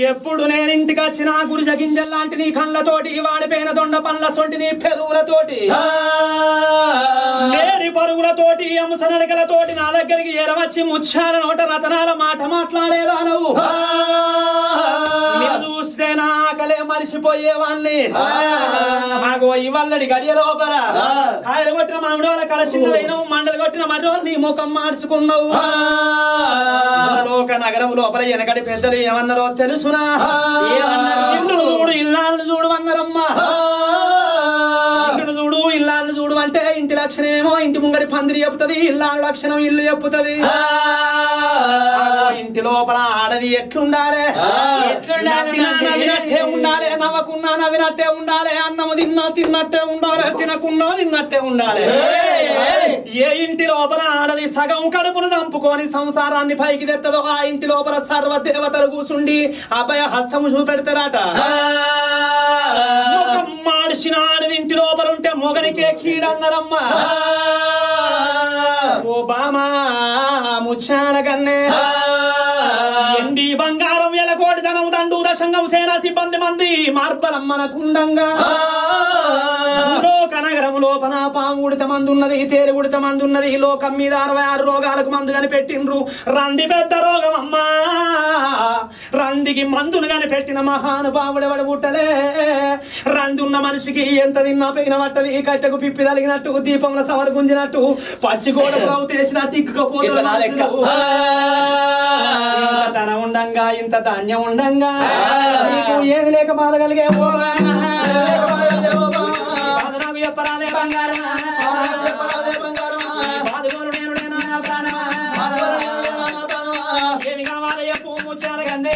ఎప్పుడు నేను ఇంటికి వచ్చిన గురిజ గింజల్లాంటి నీ కళ్ళతోటి వాడిపోయిన దొండ పండ్ల సొంటి నీ పెదవులతోటి లేని పరుగులతోటి అంశనడకలతోటి నా దగ్గరికి ఎరవచ్చి ముచ్చాల నోట రతనాల మాట మాట్లాడేదా నువ్వు చూస్తే నా ఆకలే మరిసిపోయేవాళ్ళని మాగో ఇవల్లడి గడియ లోపల కాయలు కొట్టిన మామిడోల కలసింద వేయను మండలు కొట్టిన మరోలు నీ ముఖం మార్చుకున్నావు లోక నగరం లోపల వెనకటి పెద్దలు ఏమన్నారో తెలుసునా ఇల్లు చూడు ఇల్లాలను చూడు అన్నారమ్మా ఇల్లు చూడు ఇల్లాలను చూడు అంటే ఇంటి లక్షణం ఏమో ఇంటి ముంగడి పందిరి చెప్తుంది ఇల్లాలు లక్షణం ఇల్లు చెప్పుతుంది ఇంటి లోపల ఆడది ఎట్లుండాలి నవ్వినట్టే ఉండాలి నవ్వకున్నా నవ్వినట్టే ఉండాలి అన్నము తిన్నట్టే ఉండాలి తినకున్నా తిన్నట్టే ఉండాలి ఏ ఇంటి లోపల ఆడది సగం కడుపును చంపుకొని సంసారాన్ని పైకి తెత్తదో ఆ ఇంటి లోపల సర్వ దేవతలు కూసుండి అభయ హస్తము చూపెడతారట మాడిసిన ఆడది ఇంటి లోపల ఉంటే మొగనికే కీడన్నారమ్మా ఓ బామా ముచ్చాల కన్నే ఎండి బంగారం ఎలకోటిదనం దండు దశంగం సేనా సిబ్బంది మంది మార్పలమ్మనకుండంగా లోక నగరం లోపల పాము ఉడిత మంది ఉన్నది తేరు ఉడిత మంది ఉన్నది లోకం మీద 66 రోగాలకు మందు కనిపెట్టిండ్రు రంది పెద్ద రోగం అమ్మా రందికి మందును కనిపెట్టిన మహానుభావుడెవడు పుట్టలే రంది ఉన్న మనిషికి ఎంత తిన్నా పైన పట్టది కట్టకు పిప్పి తలిగినట్టు దీపంలో సవరు గుంజినట్టు పచ్చిగోడ రావు తెసిన తిక్కుకపోతు తన ఉండంగా ఇంత ధాన్యం ఉండంగా ఏమి లేక బాధ కలిగే చెప్పరాదే బంగారం బాధగోలు నేను ఏమి కావాలి చెప్పు ముచ్చాల కన్నే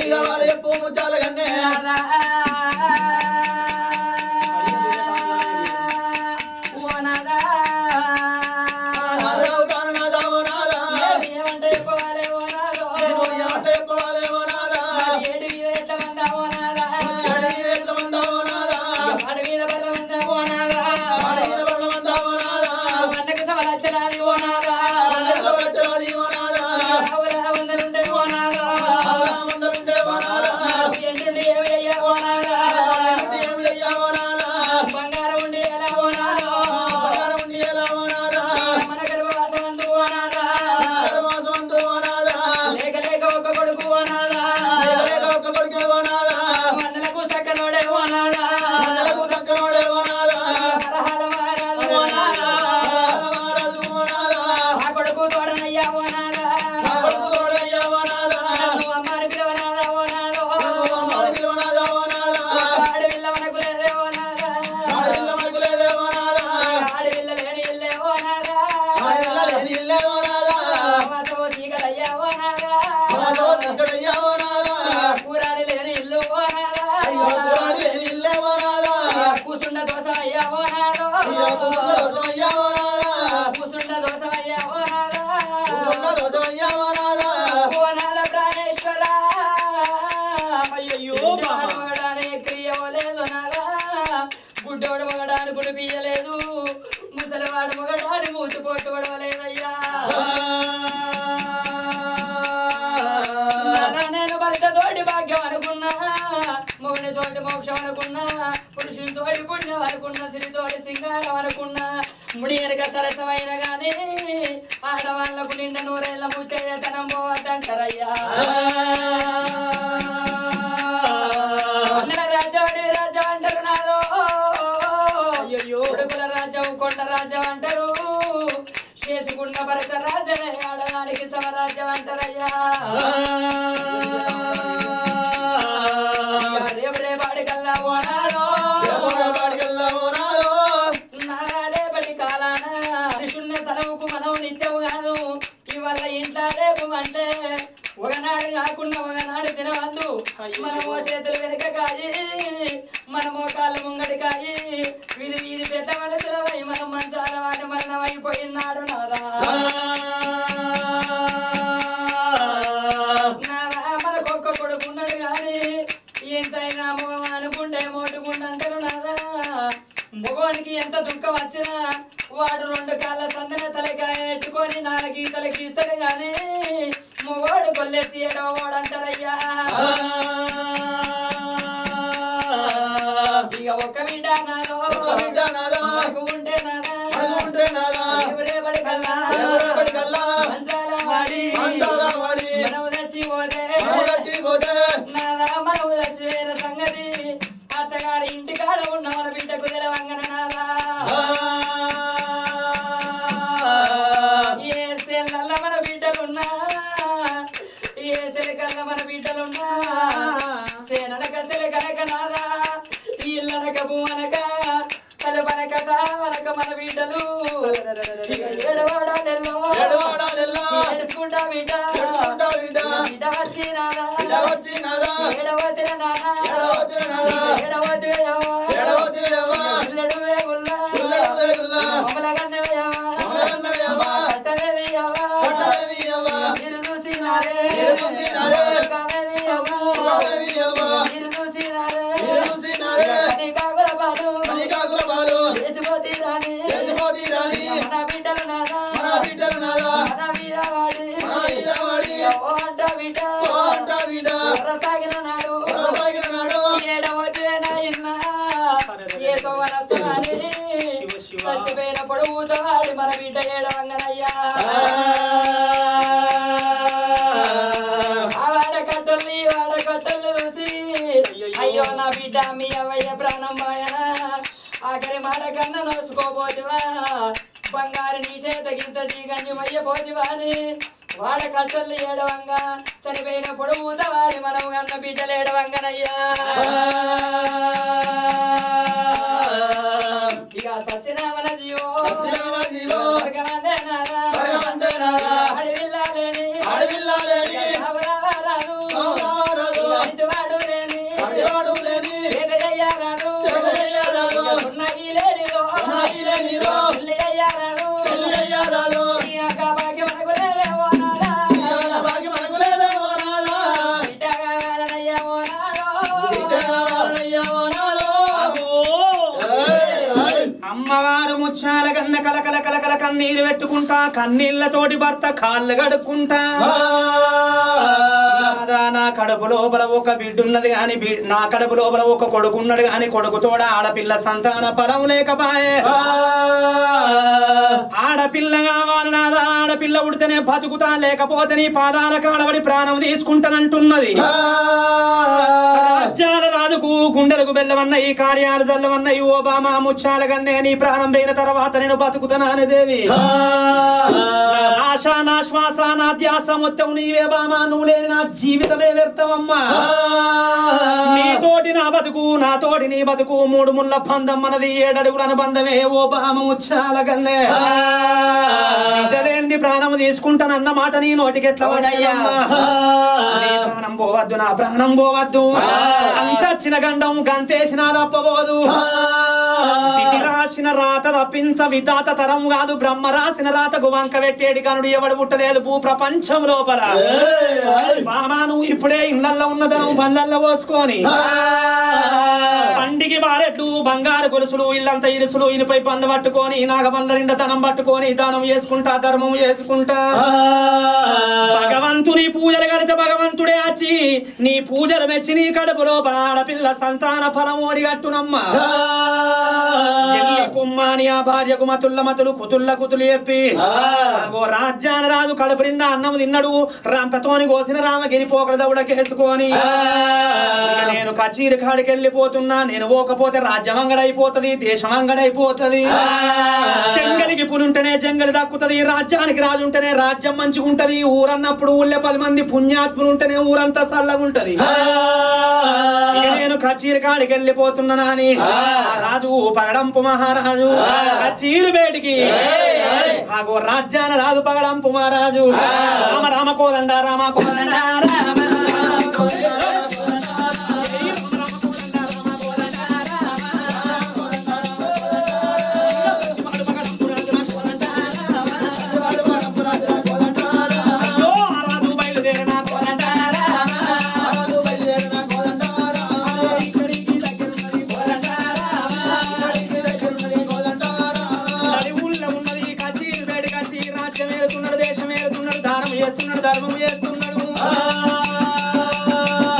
గుడ్డోడు మొగడాన్ని గుడి పీయలేదు ముసలివాడు మొగడాన్ని మూతి పొట్టు పడవలేదయ్యా నేను భర్త తోటి భాగ్యం అనుకున్నా మొగుని తోటి మోక్షం అనుకున్నా పురుషుని తోటి పుణ్యం అనుకున్నా సిరి తోటి సింగారం అనుకున్నా ముడి ఎనక సరసమైన గానీ ఆడవాళ్ళకు నిండా నూరేళ్ళ ముచ్చతనం పోవద్దంటారయ్యా రాజ్యం అంటారు నాదో ఉడుకుల రాజ్యం కొండ రాజ్యం అంటారు చేసుకున్న భరత రాజ్యమే ఆడడానికి సమరాజ్యం అంటారయ్యా రేపటి కల్లా ఓనాలో రేపటి కాలాన శూన్య తనవుకు మనం నిత్యం కాదు ఇవాళ ఇంట్లో రేపు అంటే ఒకనాడు కాకుండా ఒకనాడు తినవద్దు మనమో చేతులు వెనుక కాయి మనమో కాళ్ళు ముంగడి కాయి వీధి వీధి పెద్ద మనసులమై మనం మంచాల వాటి మరణం అయిపోయినాడు నాదా మనకొక్క కొడుకున్నాడు కానీ ఎంతైనా మొగం అనుకుంటే మోటుకుంటారు నాదా మొగోనికి ఎంత దుఃఖం వచ్చినా వాడు 2 కాళ్ళ సందన తలకాయ పెట్టుకొని 4 గీతలకి ఇస్తాడు గానీ మొగోడు కొల్లెత్తి ఎడవోడంటారయ్యా నాదా మనము చచ్చిపోయిన సంగతి అత్తగారి ఇంటికాడ ఉన్న మన బిడ్డకు తెలవంగన నాదా ఏ సెల్ల మన బిడ్డలున్నా ఏ సెలకల్ల మన బిడ్డలున్నా సేననక సెలకనక నాదా ఇల్లనక భూమనక తలపనక తావనక మన బిడ్డలు ఎడవాడాలెల్లో ఎడుచుకుంటా బిడ్డ బిడ్డ వచ్చినాదా ఎడవతిన నాదా ఎడవతివేయవా ఇల్లడువేగుల్లా మమ్మలగన్నవేయవా కట్టవేయవా మీరు చూసినారే మీరు చూసినారే కాకుల పాలు చేసిపోతీరాని మన బిడ్డలు నాదా మన మీద వాడి ఓ అంట బిడ్డ సాగిన నాడు ఏడవద్దేనా ఇన్నా ఏదో వనస్తాని చచ్చిపోయినప్పుడు ఊతవాడి మన బిడ్డ ఏడవంగనయ్యా ఆ వాడకట్టలు చూసి అయ్యో నా బిడ్డ మీ అవయ్య ప్రాణం పోయనా ఆఖరి మాట కన్నా నోసుకోబోతువా బంగారు నీ చేతకింత చీకని వయ్యబోతువా అని వాడ కట్టలు ఏడవంగా చనిపోయినప్పుడు ఊతవాడి మనం కన్న బిడ్డలు ఏడవంగనయ్యా ఇక సత్యనామన జీవో అడవిల్లాలేని వాడు లేని రాదు ఉన్నది లేనిదో రాదు భాగ్య మనకు లేదేమో అమ్మవారు ముచ్చాల కన్న కలకల కలకల కన్నీరు పెట్టుకుంటా కన్నీళ్లతోటి భర్త కాళ్ళు కడుక్కుంటా నా కడుపు లోపల ఒక బిడ్డున్నది గాని నా కడుపు లోపల ఒక కొడుకున్నది గాని కొడుకుతోడ ఆడపిల్ల సంతాన ఫలం లేకపాయే ఆడపిల్ల కావాలి నాదా ఆడపిల్ల ఉడితేనే బతుకుతా లేకపోతే నీ పాదాల కాడబడి ప్రాణం తీసుకుంటానంటున్నది రాజ్యాల రాజుకు గుండెలకు బెల్లమన్న ఈ కార్యాలు జల్లమన్నయి ఓ బామా ముచ్చాల కన్నే నీ ప్రాణం పోయిన తర్వాత నేను బతుకుతానని దేవి ఆశ నా శ్వాస నా ధ్యాస మొత్తం నీవే బామా నువ్వు లేని నా జీవితమే వ్యర్థమమ్మా నీతోటి నా బతుకు నాతోటి నీ బతుకు మూడు ముళ్ళ బంధం మనది 7 అడుగుల అనుబంధమే ఓ బామ ముచ్చాల కన్నే ఇదలేంది ప్రాణం తీసుకుంటానన్న మాట నీ నోటికి ఎట్లా వచ్చాయమ్మా నీ ప్రాణం పోవద్దు నా ప్రాణం పోవద్దు అంతచ్చిన గండం గంతేసిన తప్పబోదు రాసిన రాత తప్పించ విధాత తరం కాదు బ్రహ్మ రాసిన రాతకు వంక పెట్టేడి కనుడు ఎవడు పుట్టలేదు భూ ప్రపంచం లోపల బామా నువ్వు ఇప్పుడే ఇళ్లల్లో ఉన్నదనం బళ్ళల్లో పోసుకొని పండికి బారెట్లు బంగారు గొలుసులు ఇల్లంతా ఇరుసులు ఇనిపై పన్ను పట్టుకొని నాగపండ్ల నిండా ధనం పట్టుకొని దానం చేసుకుంటా ధర్మం చేసుకుంటా భగవంతుని పూజలు గడితే భగవంతుడే వచ్చి నీ పూజలు మెచ్చి నీ కడుపు లోపల ఆడపిల్ల సంతాన ఫలం ఓడిగట్టునమ్మా పొమ్మాని ఆ భార్యకు మతులు కుతులు చెప్పి రాజ్యాన రాజు కడుపు నిండా అన్నం తిన్నాడు రంపతోని కోసిన రామగిరి పోకడ దౌడకేసుకొని నేను కచీరి కాడికి వెళ్ళిపోతున్నా నేను పోకపోతే రాజ్యం అంగడైపోతుంది దేశం అంగడైపోతుంది జంగలికి పులుంటేనే జంగలి దక్కుతుంది రాజ్యానికి రాజు ఉంటేనే రాజ్యం మంచిగా ఉంటది ఊరన్నప్పుడు ఊళ్ళే 10 మంది పుణ్యాత్ములు ఉంటేనే ఊరంతా చల్లగా ఉంటది నేను కచీరి కాడికి వెళ్ళిపోతున్నా అని రాజు పగడంపు మహారాజు కచీరి బేటికి ఆగో రాజ్యాన రాజు పగడంపు మహారాజు రామ రామ కోదండ రామ కోదండ రామ ధర్మం చేస్తున్నాడు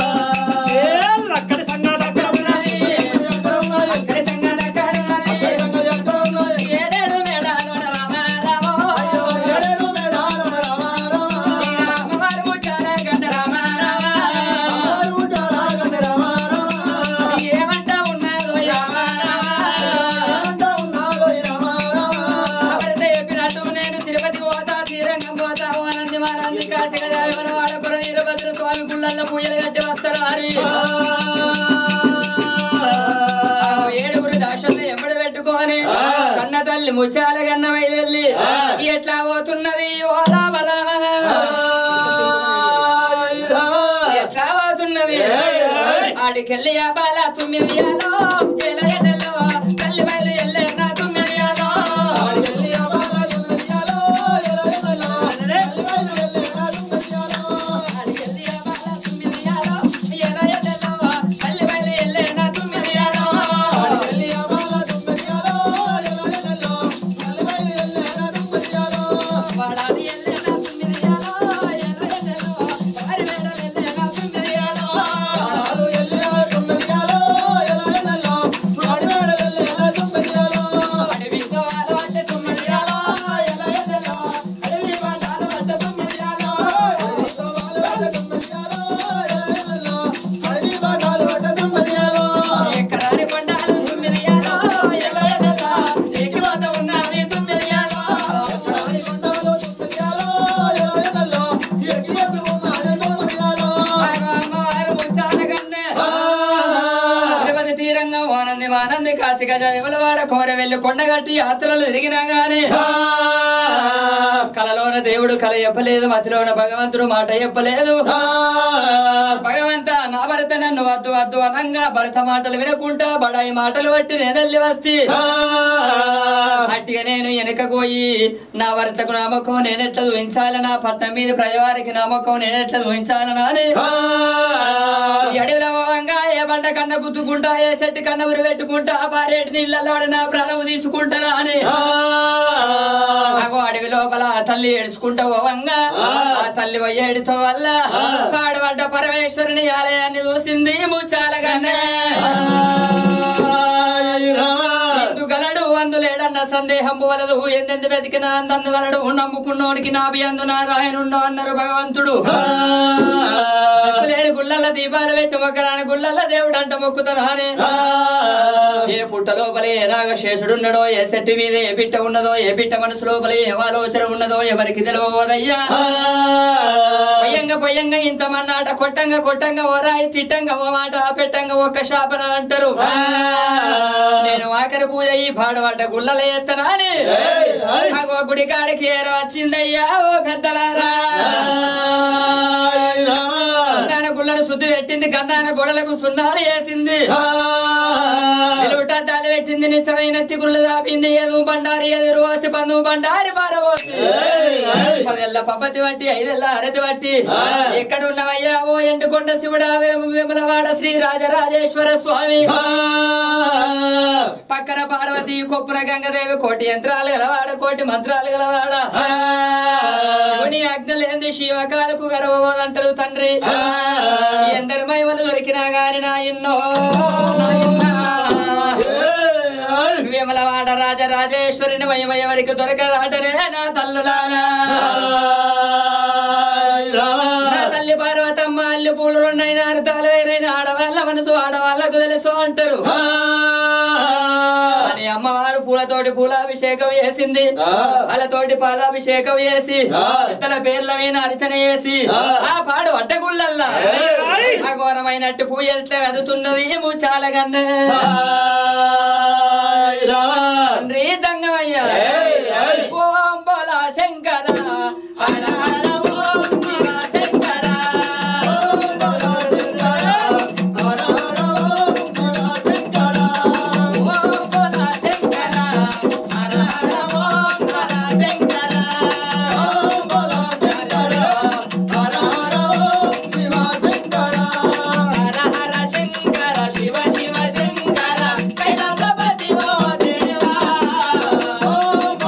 స్వామి గుళ్ళల్లో పూజలు కట్టి వస్తారు అని ఏడుగురు దాక్షల్ని ఎమ్మడి పెట్టుకొని కన్న తల్లి ముచ్చాల కన్న వెళ్ళి ఎట్లా పోతున్నది ఓలా ఎట్లా పోతున్నది ఆడికెళ్ళి ఆ బాల 9 ఏళ్ళలో తల్లి బయలు వెళ్ళే నా 9 ఏళ్ళలో ఆనంది కాశీ గజ విమలవాడ కోర వెళ్ళి కొండగట్టి యాత్రలు తిరిగినా గాని కలలోన దేవుడు కల చెప్పలేదు మతిలోన భగవంతుడు మాట చెప్పలేదు భగవంత నా భరత నన్ను వద్దు వద్దు అనంగా భరత మాటలు వినకుంటా బడాయి మాటలు బట్టి నేనెళ్ళి వస్తే అట్టిగా నేను వెనకపోయి నా భర్తకు నమ్మకం నేనెట్లా ఊహించాలనా పట్నం మీద ప్రజవారికి నమ్మకం నేనెట్లా ఊహించాలనా అని అడవిలో ఏ బండ కన్న గుద్దుకుంటా ఏ చెట్టు కన్న ఉరి పెట్టుకుంటా పారేటి నీళ్ళల్లో నా ప్రాణం తీసుకుంటా అని అడవి లోపల తల్లి ఏడుచుకుంటా పోవంగా ఆ తల్లి పోయేడితో వల్ల పాడబడ్డ పరమేశ్వరుని ఆలయాన్ని చూసింది ముచ్చాలగానే గలడు అందులేడన్న సందేహం వలదు ఎందెందు వెతికినా అందందు గలడు నమ్ముకున్నోడికి నాభి అందు నారాయణుండో అన్నారు భగవంతుడు లేని గుళ్ళల్ల దీపాలు పెట్టి మొక్కరాని గుళ్ళల్ల దేవుడు అంట మొక్కుతాను అని ఏ పుట్ట లోపల ఏ నాగశేషుడున్నాడో ఏ చెట్టు మీద ఏ పిట్ట ఉన్నదో ఏ పిట్ట మనసు లోపల ఏ ఆలోచన ఉన్నదో ఎవరికి తెలియదయ్యా పొయ్యంగా ఇంత మన్నాట కొట్టంగా ఓ రాయి తిట్టంగా ఓ మాట పెట్టంగా ఒక్క శాపన అంటారు నేను ఆఖరి పూజ ఈ పాడబడ్డ గుళ్ళలో ఎత్తనా అని గుడి కాడికి ఏరో వచ్చిందయ్యా ఓ పెద్దలారా గుళ్ళను శుద్ధి పెట్టింది గంధాన గోడలకు సున్నాలు వేసింది తాళి పెట్టింది నిజమైనట్టి గుళ్ళు దాపింది ఏదో బండారి ఏదో రోసి పందు బండారి పారబోసి 10 ఏళ్ల పబ్బతి బట్టి 5 ఏళ్ల అరతి బట్టి ఎక్కడున్నవయ్యా ఓ ఎండుకొండ శివుడా విమలవాడ శ్రీ రాజరాజేశ్వర స్వామి పక్కన పార్వతి కొప్పున గంగదేవి కోటి యంత్రాలు గలవాడ కోటి మంత్రాలు గలవాడ నీ అగ్నలేంది శివకాలకు గర్వబోదంటారు తండ్రి ఎందరి మహిమలు దొరికినా గాని నాయన్నో విమలవాడ రాజరాజేశ్వరిని మహిమ ఎవరికి దొరకదాటనే నా తల్లులారా నా తల్లి పార్వతమ్మ అల్లి పూలు 2 అయినా అర్థాలు వేరైన ఆడవాళ్ళ మనసు ఆడవాళ్ళకు తెలుసు అంటారు అని అమ్మవారు పూలతోటి పూలాభిషేకం చేసింది వాళ్ళతోటి పాలాభిషేకం చేసి ఇతర పేర్ల మీద అర్చన చేసి ఆ పాడు అడ్డగుళ్ళల్లా అఘోరమైనట్టు పూజ ఎట్లా అడుగుతున్నది ముచ్చాలగన్న తండ్రి దంగమయ్యా ఓం బోలా శంకర హర హర ఓం శివ శంకర శివ శంకర కైలాసపతి ఓ దేవా ఓం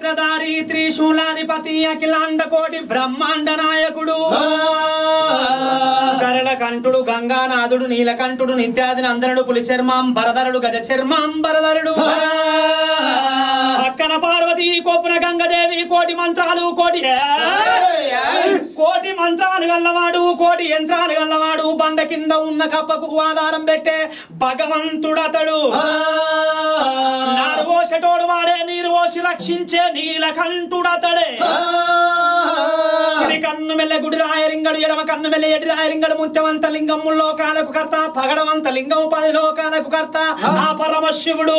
వజ్రధారి త్రిశూలాధిపతి అఖిలాండ కోటి బ్రహ్మాండ నాయకుడు గరళ కంఠుడు గంగానాథుడు నీలకంఠుడు నిత్యాది నందనుడు పులి చర్మాంబరధరుడు గజ చర్మాంబరధరుడు పక్కన పార్వతి కోపున గంగదేవి కోటి మంత్రాలు కోటి మంత్రాలు గల్లవాడు కోటి యంత్రాలు గల్లవాడు బండ కింద ఉన్న కప్పకు ఆధారం పెట్టే భగవంతుడతడు నారు పోసేటోడు వాడే నీరు పోసి రక్షించే నీలకంఠుడతడే కన్ను మెల్ల గుడి రాయలింగడు ఎడమ కన్ను మెల్ల ఎడి రాయలింగడు ముత్యవంత లింగము లోకాలకు కర్త పగడవంత లింగము 10 లోకాలకు కర్త ఆ పరమశివుడు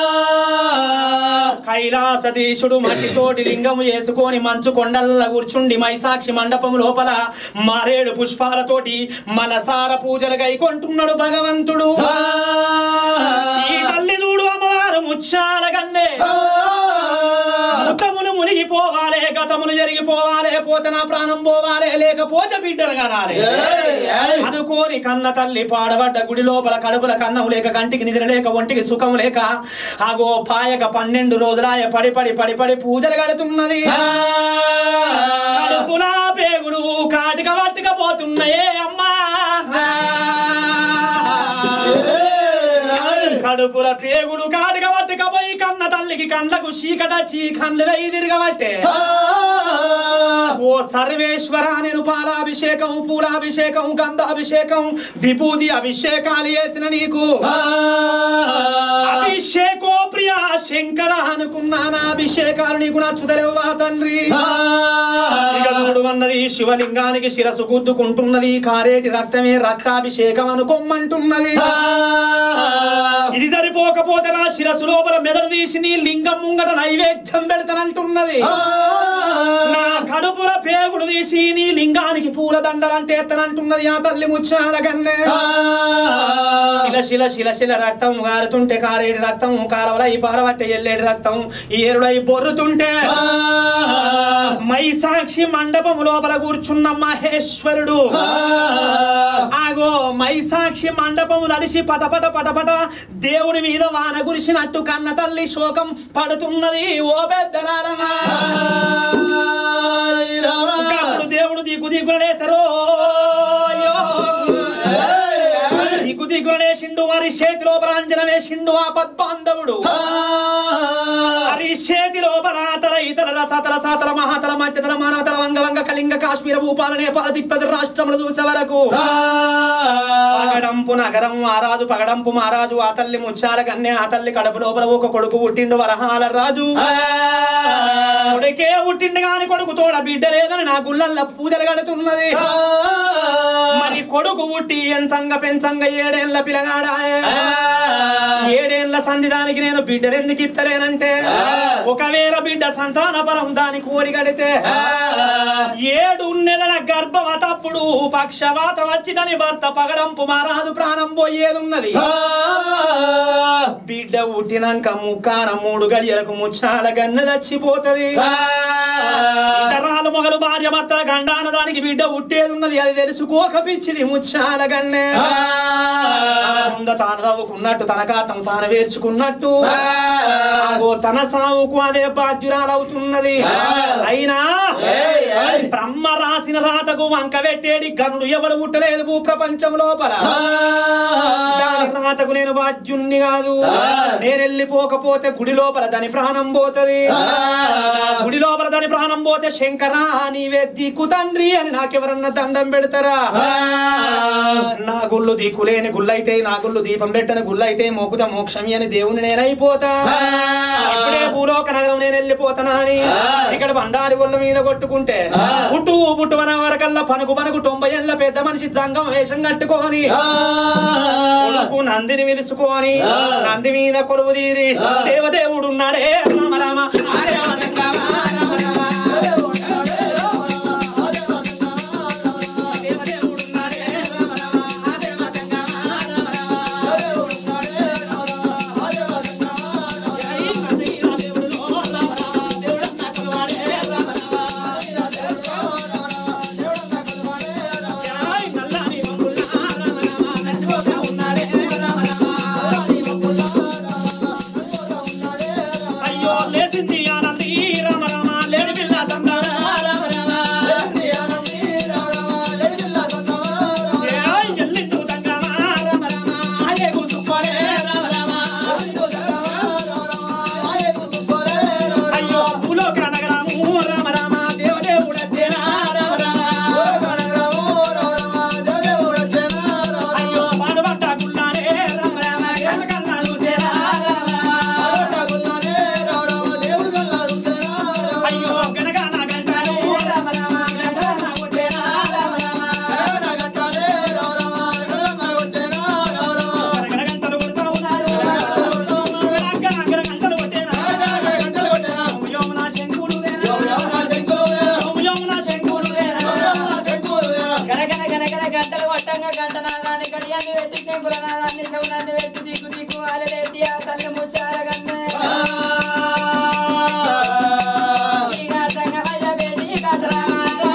కైలాసదీశుడు మట్టితోటి లింగము చేసుకొని మంచు కొండల్ల కూర్చుండి మైసాక్షి మండపం లోపల మారేడు పుష్పాలతోటి మనసార పూజలు గైకొంటున్నాడు భగవంతుడు ఈ తల్లి చూడు అమ్మవారు ముచ్చాల గన్నే ముఖమును మునిగిపోవాలే గతమును జరిగిపోవాలే పోతే నా ప్రాణం పోవాలే లేకపోతే బిడ్డలు కనాలి అనుకోని కన్న తల్లి పాడబడ్డ గుడి లోపల కడుపుల కన్నం లేక కంటికి నిద్ర లేక ఒంటికి సుఖం లేక ఆగో పాయక 12 రోజులాయ పడి పడి పడి పడి పూజలు గడుతున్నది కడుపులా పేగుడు కాటిక పట్టుక పోతున్నాయే అమ్మా కడుపుల పేగుడు కాటిక పట్టుకపోయి కన్న తల్లికి కళ్ళకు చీకటచ్చి కళ్ళు వేయి తిరగబట్టే ఓ సర్వేశ్వర నేను పాలాభిషేకం పూలాభిషేకం గంధాభిషేకం విభూతి అభిషేకాలు చేసిన నీకు అభిషేకో ప్రియా శంకర అనుకున్నానా అభిషేకాలు నీకు నచ్చుతలేవా తండ్రి ఇక చూడు అన్నది శివలింగానికి శిరసు గుద్దుకుంటున్నది కారేటి రక్తమే రక్తాభిషేకం అనుకోమంటున్నది ఇది సరిపోకపోతే నా శిరసు లోపల మెదడు తీసి నీ లింగం ముంగట నైవేద్యం పెడతానంటున్నది నా కడుపుల పేగుడు తీసి నీ లింగానికి పూల దండలంటే ఎత్తనంటున్నది ఆ తల్లి ముచ్చాల కన్నే శిల శిల శిల శిల రక్తం గారుతుంటే కారేడి రక్తం కారవలై పారవట్టే ఎల్లేడి రక్తం ఏరుడై బొర్రుతుంటే మైసాక్షి మండపం లోపల కూర్చున్న మహేశ్వరుడు ఆగో మైసాక్షి మండపము తడిసి పటపట పటపట దేవుడి మీద వాన కురిసినట్టు కన్న తల్లి శోకం పడుతున్నది ఓ పెద్దలారా దేవుడు దిగు దిగులేసరో దిగు దిగులేసిండు వారి చేతి లోపల అంజన వేసిండు ఆ పద్బాంధవుడు వారి చేతి లోపల తల ఇతల సతల సాతల మహాతల మధ్యతల మానవతల వంగవంగ కళింగ కాశ్మీర భూపాల నేపాల దిక్పతి రాష్ట్రములు చూసే వరకు పగడంపు నగరం ఆరాజు పగడంపు మహారాజు ఆ తల్లి ముచ్చాల కన్నే ఆ తల్లి కడుపు లోపల ఒక కొడుకు పుట్టిండు వరహాల రాజు కొడుకే పుట్టిండు గాని కొడుకు తోడ బిడ్డ లేదని నా గుళ్ళల్లో పూజలు గడుతున్నది మరి కొడుకు పుట్టి ఎంచంగ పెంచంగ 7 ఏళ్ల పిల్లగాడాయే 7 ఏళ్ల సంధిదానికి నేను బిడ్డలు ఎందుకు ఇత్తలేనంటే ఒకవేళ బిడ్డ సంతాన పరం దాని కోడి గడితే 7 నెలల గర్భవతప్పుడు పక్షవాత వచ్చి దాని భర్త పగడంపు మారాదు ప్రాణం పోయేదున్నది బిడ్డ పుట్టినాక ముక్కాన 3 గడియలకు ముచ్చాల గన్న చచ్చిపోతది ఇతరాలు మొగలు భార్య భర్తల గండాన దానికి బిడ్డ పుట్టేది ఉన్నది అది తెలుసుకోక పిచ్చిది ముచ్చాల గన్నే తాను తవ్వుకున్నట్టు తన కాటం తాను వేర్చుకున్నట్టు తన సావుకు అదే బాధ్యురాలవుతున్నది అయినా బ్రహ్మ రాసిన రాతకు వంక పెట్టేడి గనుడు ఎవడు పుట్టలేదు భూ ప్రపంచం లోపల దాని రాతకు నేను బాధ్యుణ్ణి కాదు నేను వెళ్ళిపోకపోతే గుడి లోపల దాని ప్రాణం పోతది గుడి లోపల దాని ప్రాణం పోతే శంకరా నీవే దిక్కు తండ్రి అని నాకెవరన్నా దండం పెడతారా నా గుళ్ళు దిక్కులేని గుళ్ళైతే నా గుళ్ళు దీపం పెట్టని గుళ్ళైతే మోకుత మోక్షం అని దేవుని నేనైపోతా ఇప్పుడే భూలోక నగరం నేను వెళ్ళిపోతానా అని ఇక్కడ బండారి ఒళ్ళ మీద కొట్టుకుంటే పుట్టువన వరకల్లా పనుకు 90 ఏళ్ల పెద్ద మనిషి జంగం వేషం కట్టుకొని నందిని పిలుచుకొని నంది మీద కొలువు తీరి దేవదేవుడు ఉన్నాడే రామ రామ తల్లి ముచ్చారగన్నే ఇక సంగమయ్య బేటీ కసరామారా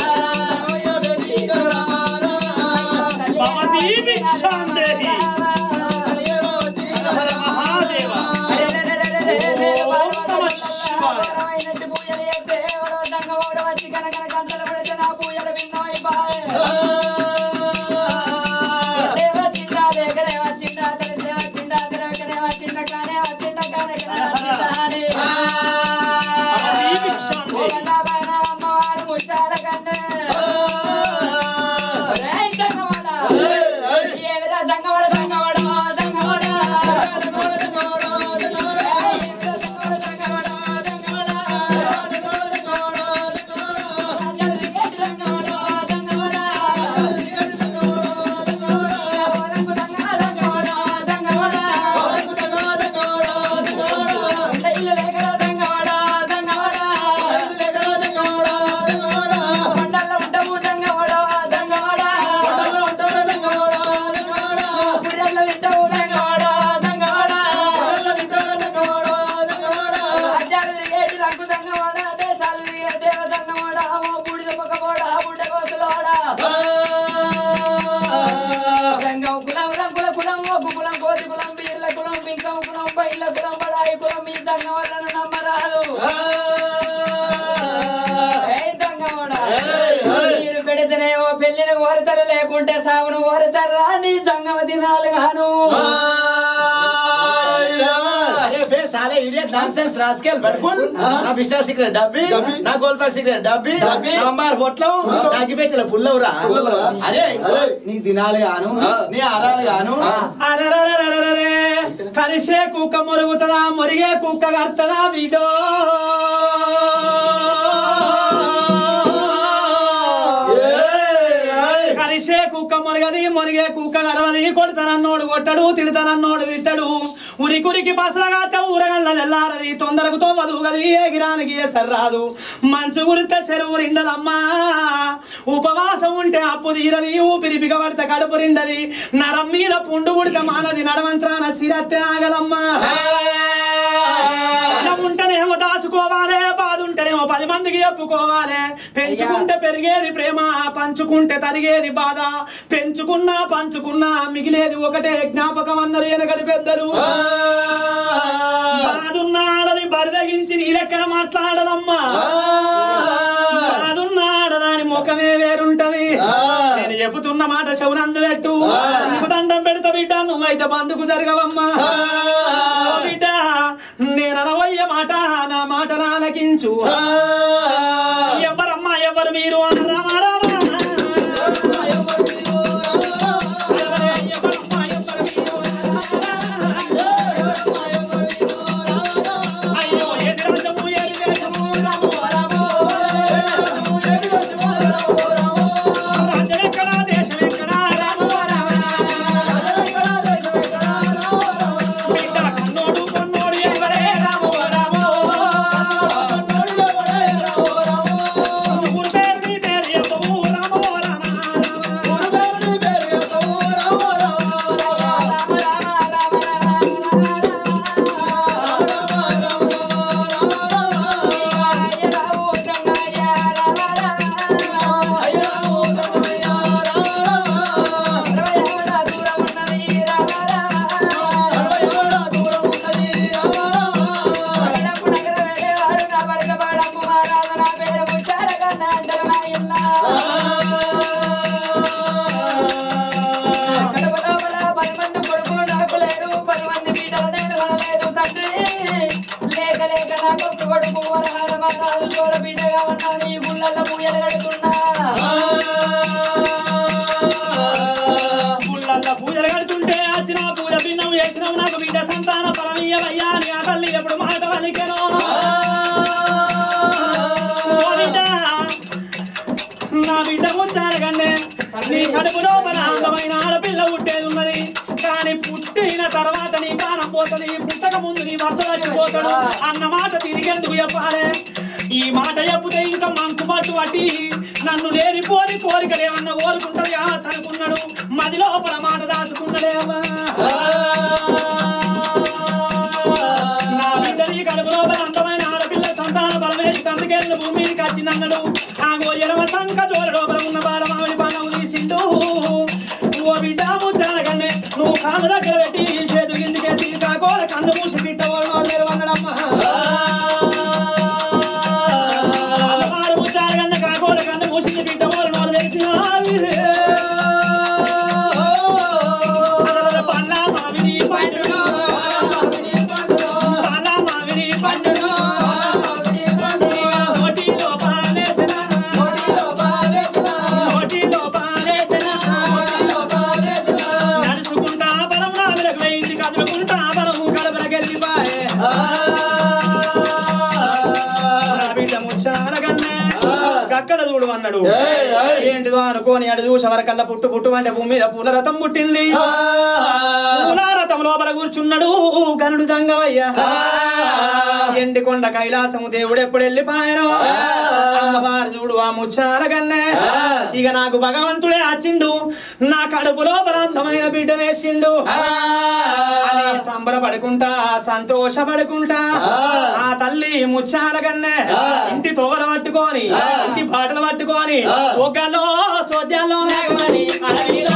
భవతి భిక్షాందేహి మహాదేవ మీరు పెడితేనేమో పెళ్లిని కోరుతారు లేకుంటే సాగును కోరుతారా నీ సంగమ దినాలు గాను నా బిస్టర్ సిగరెట్ డబ్బి నా గోల్పాక్ సిగరెట్ డబ్బి నా అమ్మారు పొట్లం నా అగ్గిపెట్టెల పుల్లవురా అదే నీ దినాలు గాను నీ అరాలు గాను కలిసే కుక్క మురుగుతుందా మురిగే కుక్క కడుతుందా వీడో కలిసే కుక్క మురగది మురిగే కుక్క గడవది కొడతానన్నోడు కొట్టడు తిడతానన్నోడు తిట్టడు ఉరికురికి బసలగాట ఊరగల్ల నెల్లారది తొందరకు తోవదుగది ఎగిరానికి ఎసర్రాదు మంచు గురితే చెరువు రిండదమ్మా ఉపవాసం ఉంటే అప్పు తీరది ఊపిరి బిగబడితే కడుపు రిండది నరం మీద పుండు పుడితే మానది నడవంత్రాన సిరత్తే ఆగదమ్మా ఉంటేనేమో దాచుకోవాలి బాధ ఉంటేనేమో 10 మందికి చెప్పుకోవాలి పెంచుకుంటే పెరిగేది ప్రేమ పంచుకుంటే తరిగేది బాధ పెంచుకున్నా పంచుకున్నా మిగిలేది ఒకటే జ్ఞాపకం అన్నారు వెనకటి పెద్దలు బాదున్నాడని బరిదగించి నీ లెక్కన మాట్లాడదమ్మా బాదున్నాడని ముఖమే వేరుంటది నేను చెబుతున్న మాట శవునందు పెట్టు నీకు దండం పెడతా బిడ్డ నువ్వైతే బందుకు జరగవమ్మా బిడ్డ నేను అనవయ్య మాట నా మాట నాలకించు ఎవరమ్మా ఎవరు మీరు అనరామా అయ్యో ఎదురాజము ఎదురాజము రాజ్యం ఎక్కడా దేశం ఎక్కడా బిడ్డ కన్నోడు కొన్నోడు ఎవరే పూజలు కడుతుంటే వచ్చిన పూజ భిన్నం చేసినావు నాకు బిడ్డ సంతాన పరమీయమయ్యా నీ ఆ తల్లి ఎప్పుడు మాట వలికెను నా బిడ్డ ముచ్చారగండే నీ కడుపు లోపల అందమైన ఆడపిల్ల పుట్టేది ఉన్నది కానీ పుట్టిన తర్వాత నీ ప్రాణం పోతుంది పుట్టక ముందు నీ భర్త చచ్చిపోతాడు అన్న మాట తిరిగేందుకు చెప్పాలి ఈ మాట చెప్పుతే ఇంకా మంకు పట్టు పట్టి నన్ను లేనిపోని కోరికలు ఏమన్నా కోరుకుంటది అనుకున్నాడు మది లోపల మాట దాచుకున్నాడేమా కిందికెళ్ళి భూమి మీదకి వచ్చినన్నాడు ఆగో ఎడమ సంక జోల లోపల ఉన్న బాలమావిడి పానం తీసిండు ఓ బిడ్డ ముచ్చాలకన్నే నువ్వు కాళ్ళ దగ్గర పెట్టి చేతు కిందికేసి కాకోల కన్ను మూసి పిట్టవాడు లేరు అన్నాడమ్మ ముచ్చాలకన్న కాకోల కన్ను మూసి పిట్టవాడు నోడు తెలిసిన అక్కడ చూడు అన్నాడు ఏంటిదో అనుకోని అడు చూసి ఎవరికల్లా పుట్టు పుట్టు అంటే భూమి మీద పూలరథం పుట్టింది పూలరథం లోపల కూర్చున్నాడు గనుడు దంగవయ్య ఎండికొండ కైలాసము దేవుడు ఎప్పుడు వెళ్ళిపోయాను అమ్మవారు చూడు ఆ ముచ్చాలగన్నే ఇక నాకు భగవంతుడే వచ్చిండు నా కడుపు లోపల అందమైన బిడ్డనేసిండు అని సంబరపడుకుంటా సంతోషపడుకుంటా ఆ తల్లి ముచ్చాలగన్నే ఇంటి తోవల పట్టుకొని ఇంటి బాటలు పట్టుకొని సోకాల్లో సోద్యాల్లో అడవిలో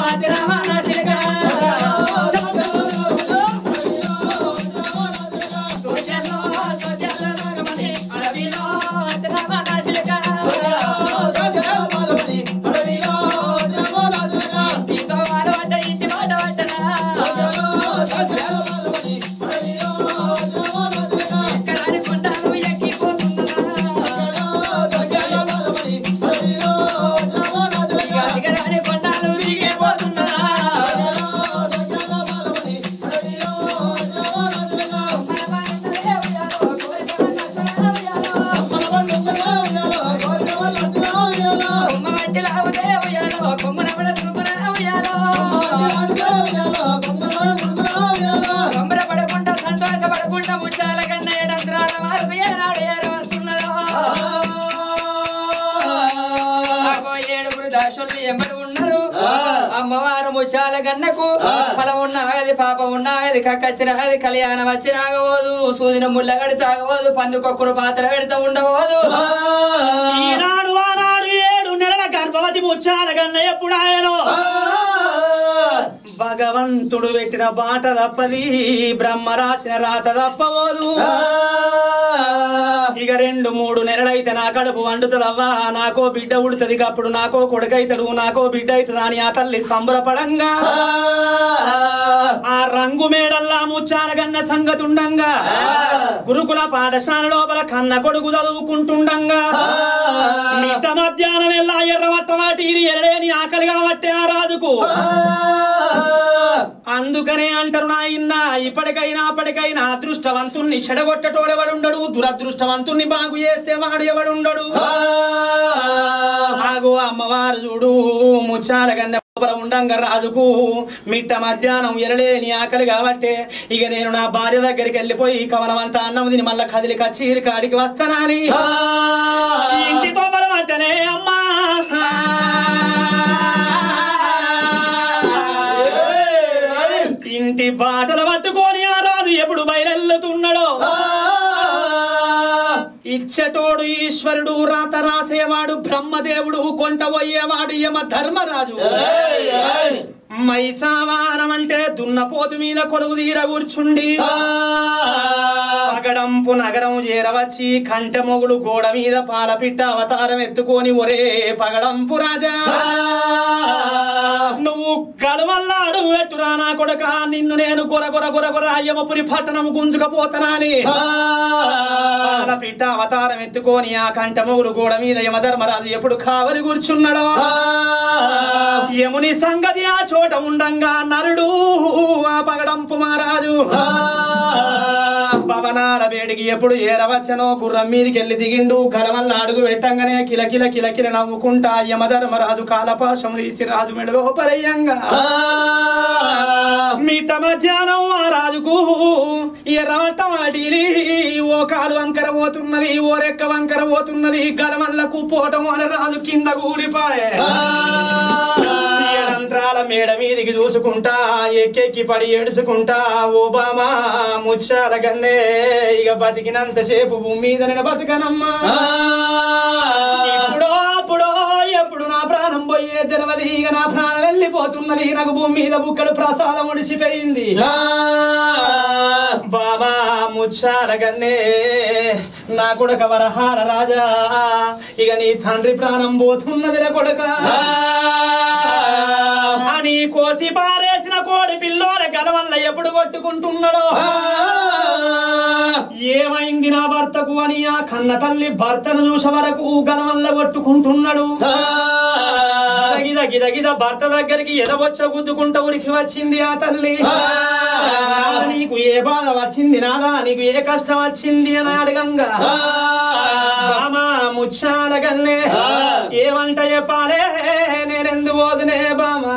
అమ్మవారు ముచ్చాల గన్నకు ఫలం ఉన్నది పాప ఉన్నది కచ్చినది కళ్యాణం వచ్చి రాగవోదు సూదిన ముళ్ళగడి తాగవోదు పందుకొక్కుడు పాత్ర పెడతా ఉండవోదు ఈనాడు ఆనాడు 7 నెలల గర్భవతి ముచ్చాల గన్న ఎప్పుడు ఆయనో భగవంతుడు పెట్టిన బాట తప్పది బ్రహ్మ రాసిన రాత తప్పవోదు ఇక 2-3 నెలలైతే నా కడుపు వండుతుందవ్వా నాకో బిడ్డ ఉడుతుంది అప్పుడు నాకో కొడుకైతడు నాకో బిడ్డ అవుతుంది అని ఆ తల్లి సంబరపడంగా ఆ రంగు మేడల్లా ముచ్చాలగన్న సంగతి ఉండంగా గురుకుల పాఠశాల లోపల కన్న కొడుకు చదువుకుంటుండంగా మిట్ట మధ్యాహ్నం వెళ్ళా ఎర్రవట్టమాటి ఇది ఎరలేని ఆకలి కాబట్టి ఆ రాజుకు అందుకనే అంటారు నాయన ఇప్పటికైనా అప్పటికైనా అదృష్టవంతుణ్ణి చెడగొట్టటోడెవడుండడు దురదృష్టవంతుణ్ణి బాగు చేసేవాడు ఎవడుండడు ఆగో అమ్మవారు చూడు ముచ్చాలగన్న ఉండంగా రాజుకు మిట్ట మధ్యాహ్నం ఎరలేని ఆకలి కాబట్టి ఇక నేను నా భార్య దగ్గరికి వెళ్ళిపోయి కమలమంతా అన్నం తిని మళ్ళా కదిలి కచ్చీరి కాడికి వస్తానని ఇంటితో బలమంటేనే అమ్మా ఇంటి బాటలు పట్టుకొని ఆ రాజు ఎప్పుడు బయలుతున్నాడో ఇచ్చటోడు ఈశ్వరుడు రాత రాసేవాడు బ్రహ్మదేవుడు కొంట పోయేవాడు యమ ధర్మరాజు మైసావానం అంటే దున్నపోతు మీద కొలువు తీర కూర్చుండి పగడంపు నగరం చేరవచ్చి కంట మొగుడు గోడ మీద పాలపిట్ట అవతారం ఎత్తుకొని ఒరే పగడంపు రాజా నువ్వు గలవల్లా అడుగు పెట్టురా నా కొడుక నిన్ను నేను కొర అయ్యమపురి పట్టణం గుంజుకపోతానని పాలపిట్ట అవతారం ఎత్తుకొని ఆ కంట మొగుడు గోడ మీద యమధర్మరాజు ఎప్పుడు కావలి కూర్చున్నాడో యముని సంగతి ఆ చోట ఉండంగా నరుడు ఆ పగడంపు మహారాజు భవనాల వేడికి ఎప్పుడు ఏరవచ్చనో గుర్రం మీదకి వెళ్ళి దిగిండు గలవల్ల అడుగు పెట్టంగానే కిలకిల కిలకిల నవ్వుకుంటా యమధర్మరాజు కాలపాశం తీసి రాజు మెడలో పరయ్యంగా మిట్ట మధ్యాహ్నం ఆ రాజుకు ఎర్రవట్టం అడిగి ఓ కాలు వంకర పోతున్నది ఓ రెక్క వంకర పోతున్నది గలవల్లకు పోవటం అని రాజు కింద కూలిపాయే సంవత్సరాల మేడ మీదికి చూసుకుంటా ఎక్కెక్కి పడి ఏడుచుకుంటా ఓబామా ముచ్చాల గన్నే ఇక బతికినంత సేపు భూమి మీద నేను బతుకనమ్మా ఇప్పుడో అప్పుడో ఎప్పుడు నా ప్రాణం పోయే తెరవది ఇక నా ప్రాణం వెళ్ళిపోతున్నది నాకు భూమి మీద బుక్కడు ప్రసాదం ఒడిసిపోయింది బాబా ముచ్చాల గన్నే నా కొడుక వరహాల రాజా ఇక నీ తండ్రి ప్రాణం పోతున్నది రా కొడుక అని కోసి పారేసిన కోడి పిల్లోల గలవల్ల ఎప్పుడు కొట్టుకుంటున్నాడో ఏమైంది నా భర్తకు అని ఆ కన్న తల్లి భర్తను చూసే వరకు గలవల్ల కొట్టుకుంటున్నాడు గిద గిద భర్త దగ్గరికి ఎదవచ్చ గుద్దుకుంటా ఉరికి వచ్చింది ఆ తల్లి నీకు ఏ బాధ వచ్చింది నాదా నీకు ఏ కష్టం వచ్చింది అని అడగంగా బామా ముచ్చాల గల్లే ఏమంట చెప్పాలే నేనెందు పోదునే బామా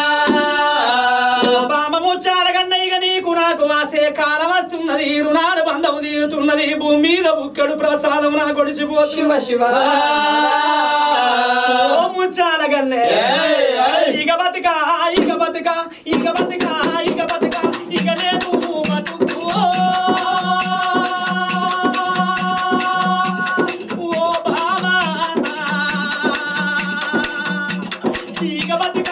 బామ ముచ్చాల గన్నయ్య నీకు నాకు వాసే కాలం వస్తున్నది రుణాల బంధము తీరుతున్నది భూమి మీద బుక్కడు ప్రసాదం నా కొడిచిపోతుంది శివ ముచ్చాల గల్లే ఇక బతుక ఇక బతుక ఇక బతుక ఇక బతుక ఇక నేను బతుకు ఓ బామా ఇక బతుక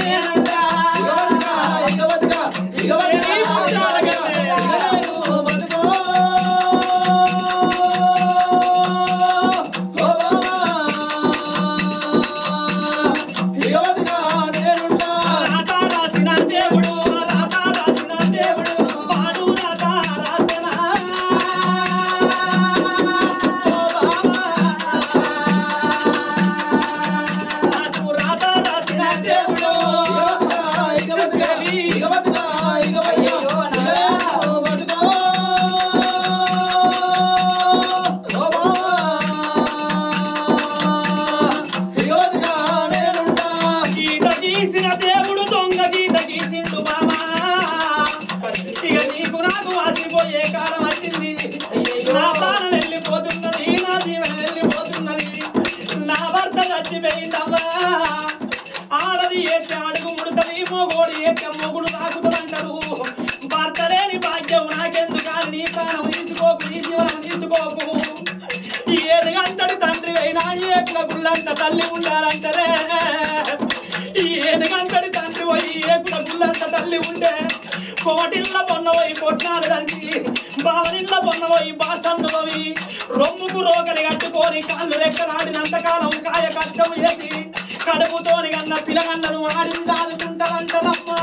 ఆడది ఏడ్చి అడుగు ముడుతుంది మొగోడు ఏడ్చి మొగుడు తాకుతుంటారు భర్త లేని భాగ్యం నాకెందుకు కానీ నీ ప్రాణం తీసుకోకు నీ జీవనం తీసుకోకు ఏనుగంతటి తండ్రి అయినా ఏకుల గుళ్ళంత తల్లి ఉండాలంటలే ఏనుగంతటి తండ్రి పోయి ఏకుల గుళ్ళంత తల్లి ఉంటే కోటిళ్ళ పొన్నపోయి కొట్నాలు దంచి బావనిళ్ళ పొన్నపోయి బాసన్నవి రొమ్ముకు రోగలి కట్టుకొని కాళ్ళు రెక్కలాడినంతకాలం కాయ కష్టం చేసి కడుపుతోని కన్న పిల్లగన్నను ఆడింది ఆదుకుంటారంటారమ్మా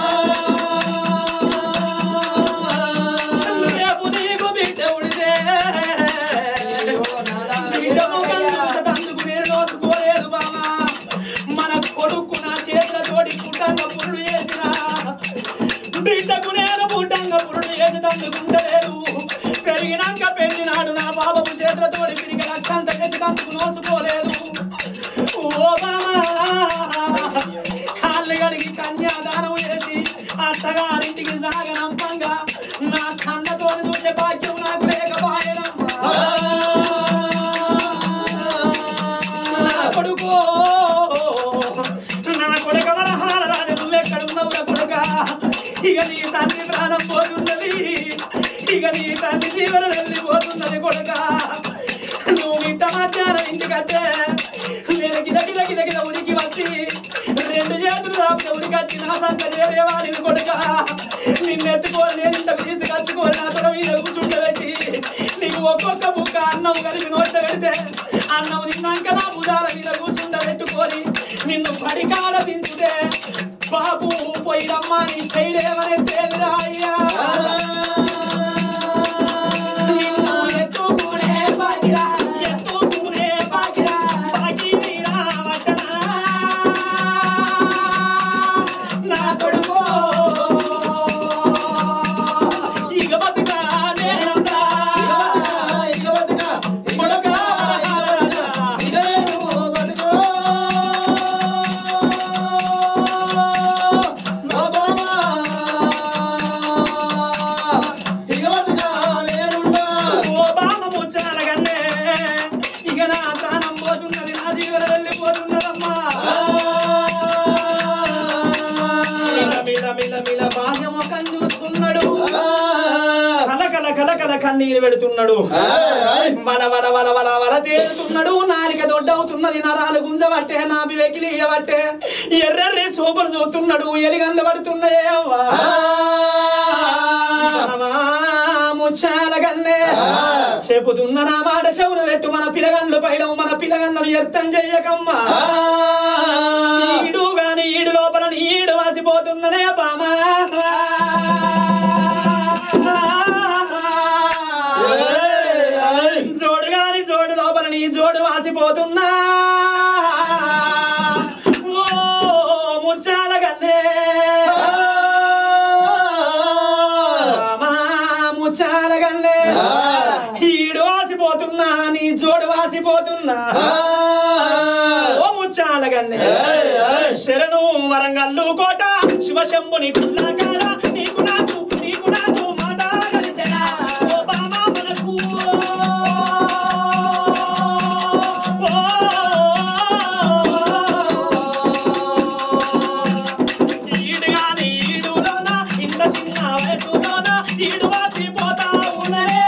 రేపు నీకు బిడ్డ ఉడితే బిడ్డకు నేను నోసుకోలేదు బామా మన కొడుకు నా చేతులతోటి పుట్టంగ పురుడు చేసిన బిడ్డకు నేను పుట్టంగ పురుడు చేసి తందుకుంటలేదు పెరిగినాక పెళ్లినాడు నా బాబు చేతులతోటి పిరిగి లక్షంత చేసి తందుకు నోసుకోలేదు ఓ కాళ్ళు గడిగి కన్యాదానం చేసి అత్తగారింటికి సాగనంపంగా నా కన్నతో చూసే భాగ్యం నాకు లేకపోయేనమ్మా నా కొడుకు వరహాల రాజు నువ్వెక్కడున్నావురా కొడుక ఇక నీ తండ్రి ప్రాణం పోతున్నది ఇక నీ తండ్రి జీవనం వెళ్ళిపోతున్నది కొడుక నువ్వు ఇంత మధ్యాహ్నం ఇంటికంటే నేను గిద గిద గిద గిద ఉనికి వచ్చి రెండు చేతులు రాపితే ఉనికి వచ్చి నా సంత చేరేవాడిని కొడుక నిన్నెత్తుకోని నేను ఇంతకు తీసుకొచ్చుకోని నా తొడ మీద కూర్చుండబెట్టి నీకు ఒక్కొక్క బుక్క అన్నం కలిపి నోట పెడితే అన్నం తిన్నాక నా భుజాల మీద కూర్చుండబెట్టుకొని నిన్ను పడికాడ తింటుతే బాబు పోయి రమ్మని శైలేవనంటే అయ్యా కల కన్నీరు పెడుతున్నాడు వల వల వల వల వల తేలుతున్నాడు నాలిక దొడ్డవుతున్నది నరాలు గుంజబట్టే నాభి వెకిలియబట్టే ఎర్రెర్రి సూపర్ చూస్తున్నాడు ఎలిగండ్లు పడుతున్నాయే అవ్వా ముచ్చాలగన్నే చెబుతున్న నా మాట శవును పెట్టు మన పిలగన్లు పైలవు మన పిలగన్లను ఎర్తం చెయ్యకమ్మా ఈడు గాని ఈడు లోపల ఈడు వాసిపోతున్ననే బామా జోడు గాని జోడు లోపల నీ జోడు వాసిపోతున్నా ఓ ముచ్చాలగన్నే ముచ్చాలగన్నే ఈడు వాసిపోతున్నా నీ జోడు వాసిపోతున్నా ఓ ముచ్చాలగన్నే శరణు వరంగల్లు కోట శివశంభుని కుల్లాకాడ నీకు నాకు మాట కలిసెనా ఓ బామా మనకు ఈడు గాని ఈడులోన ఇంత చిన్న వయసులోన ఈడు వాసిపోతా ఉన్నదే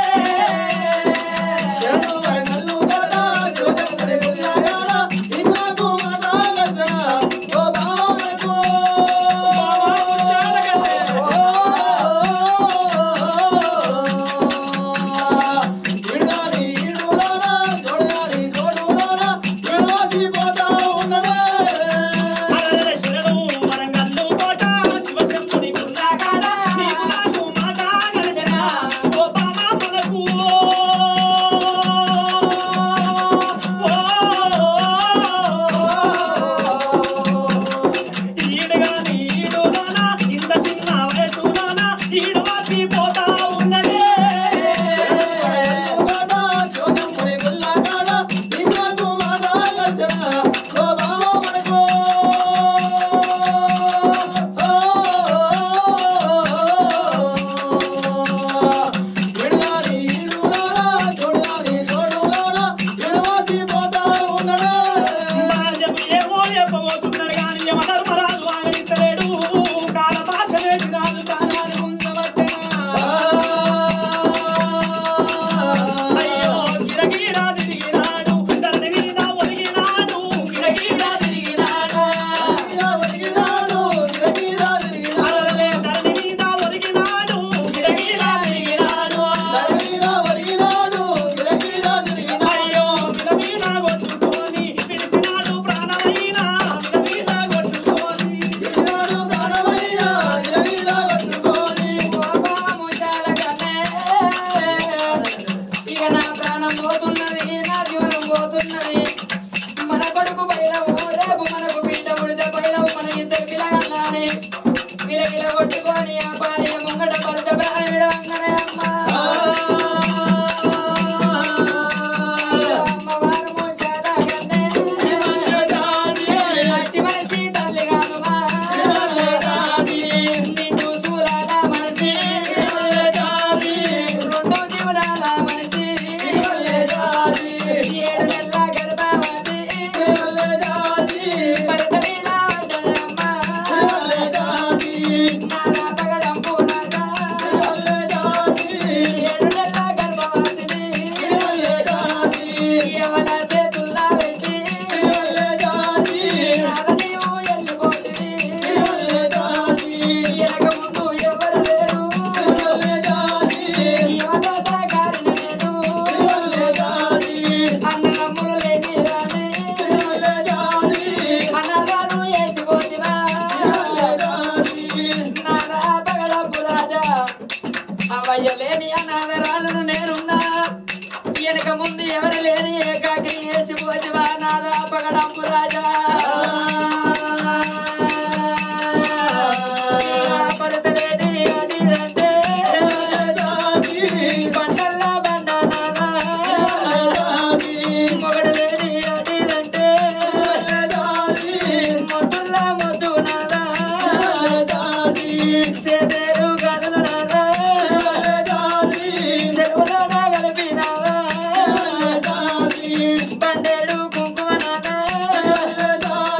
బండేడు కుంకుమ నాదా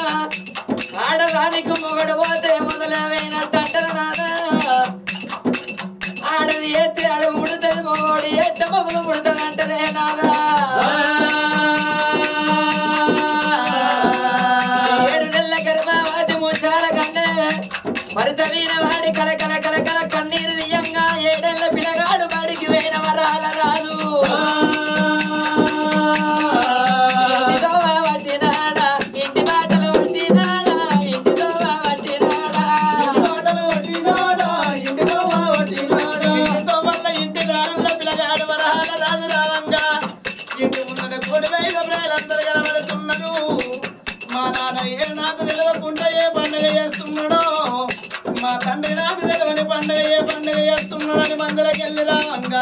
ఆడదానికి మొగడు పోతే మొదలైనట్టు నాదా ఆడది ఎత్తి అడుగు ముడుతుంది మొగోడు ఎత్త మొగలు ముడుతుంది అంటదే నాదా 7 నెలల గర్భవతి ముచ్చాల కన్నే మరితవీన వాడి కల కల కల కల కన్నీరు దియంగా 7 నెలల పిల్లగాడు బడికి వేయిన వరాల రాదు ఇంటి బాటలు వట్టినాడా ఇంటితో వట్టినాడా ఇంటితో వల్ల ఇంటి దారుల పిల్లగాడు వరాల రాజు రావంగా ఇంటి ముందర కోడి వేల ప్రజలందరూ కనబడుతున్నారు మా నాన్న నాకు తెలియకుండా ఏ పండుగ చేస్తున్నాడో మా తండ్రి నాకు తెలియని పండుగ ఏ పండుగ చేస్తున్నాడు అని మందరికి వెళ్ళి రావంగా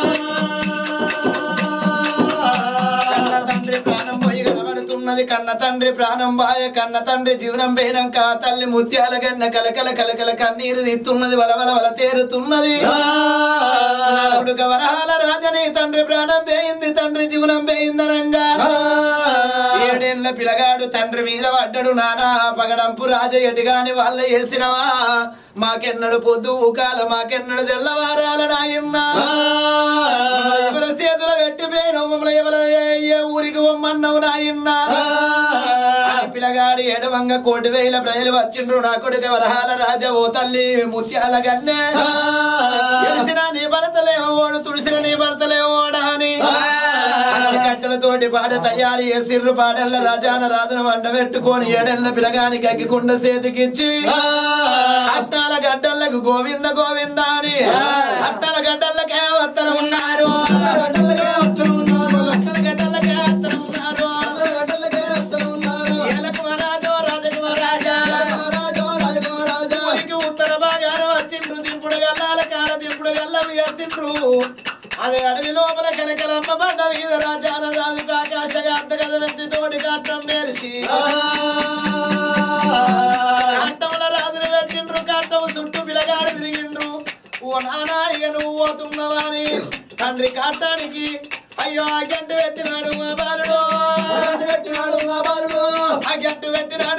కన్న తండ్రి ప్రాణం పోయి కనబడుతున్నది కన్న తండ్రి ప్రాణం బాయ కన్న తండ్రి జీవనం పోయినాక తల్లి ముత్యాల గన్న కలకల కలకల కన్నీరు తీస్తున్నది వలవల వల తేరుతున్నది కొడుక వరహాల రాజని తండ్రి ప్రాణం పోయింది తండ్రి జీవనం పోయిందనంగా 7 ఏళ్ల పిల్లగాడు తండ్రి మీద పడ్డడు నానా పగడంపు రాజ ఎటుగాని వాళ్ళ వేసినవా మాకెన్నడు పొద్దు ఊకాల మాకెన్నడు తెల్లవారాల నాయన్న ఎవరి చేతుల పెట్టిపోయినావు మమ్మల్ని ఎవరి ఏ ఊరికి పొమ్మన్నావు నాయన్న పిల్లగాడి ఎడవంగ 1,000 ప్రజలు వచ్చిండ్రు నా కొడుకు వరహాల రాజ ఓ తల్లి ముత్యాల గన్నే తెలిసిన నీ భర్తలేవో ఓడు తుడిసిన నీ భర్తలేవో ఓడా అని కట్టెలతోటి పాడ తయారు చేసిర్రు పాడెల్ల రాజాన రాజును వంట పెట్టుకొని 7 ఏళ్ల పిల్లగానికి అగ్గికుండ చేతికిచ్చి అట్టాల గడ్డలకు గోవింద గోవింద అని అట్టాల గడ్డలకే వత్తన ఉన్నారు ఉత్తర భాగాన వచ్చిండ్రు దింపుడు గల్లాల కాడ దింపుడు గల్లం ఎత్తిండ్రు అదే అడవి లోపల కనకలమ్మ బండ మీద రాజాన రాజు కాకాశగా అంత కథ వెత్తి తోడి కట్టం మెరిసి కట్టంలో రాజును పెట్టిండ్రు కట్టం చుట్టూ పిల్లగాడు తిరిగిండ్రు ఓ నానా ఇక నువ్వు పోతున్నవా అని తండ్రి కట్టానికి అయ్యో ఆ గంట పెట్టినాడు మా బాలుడు ఆ గంట పెట్టినాడు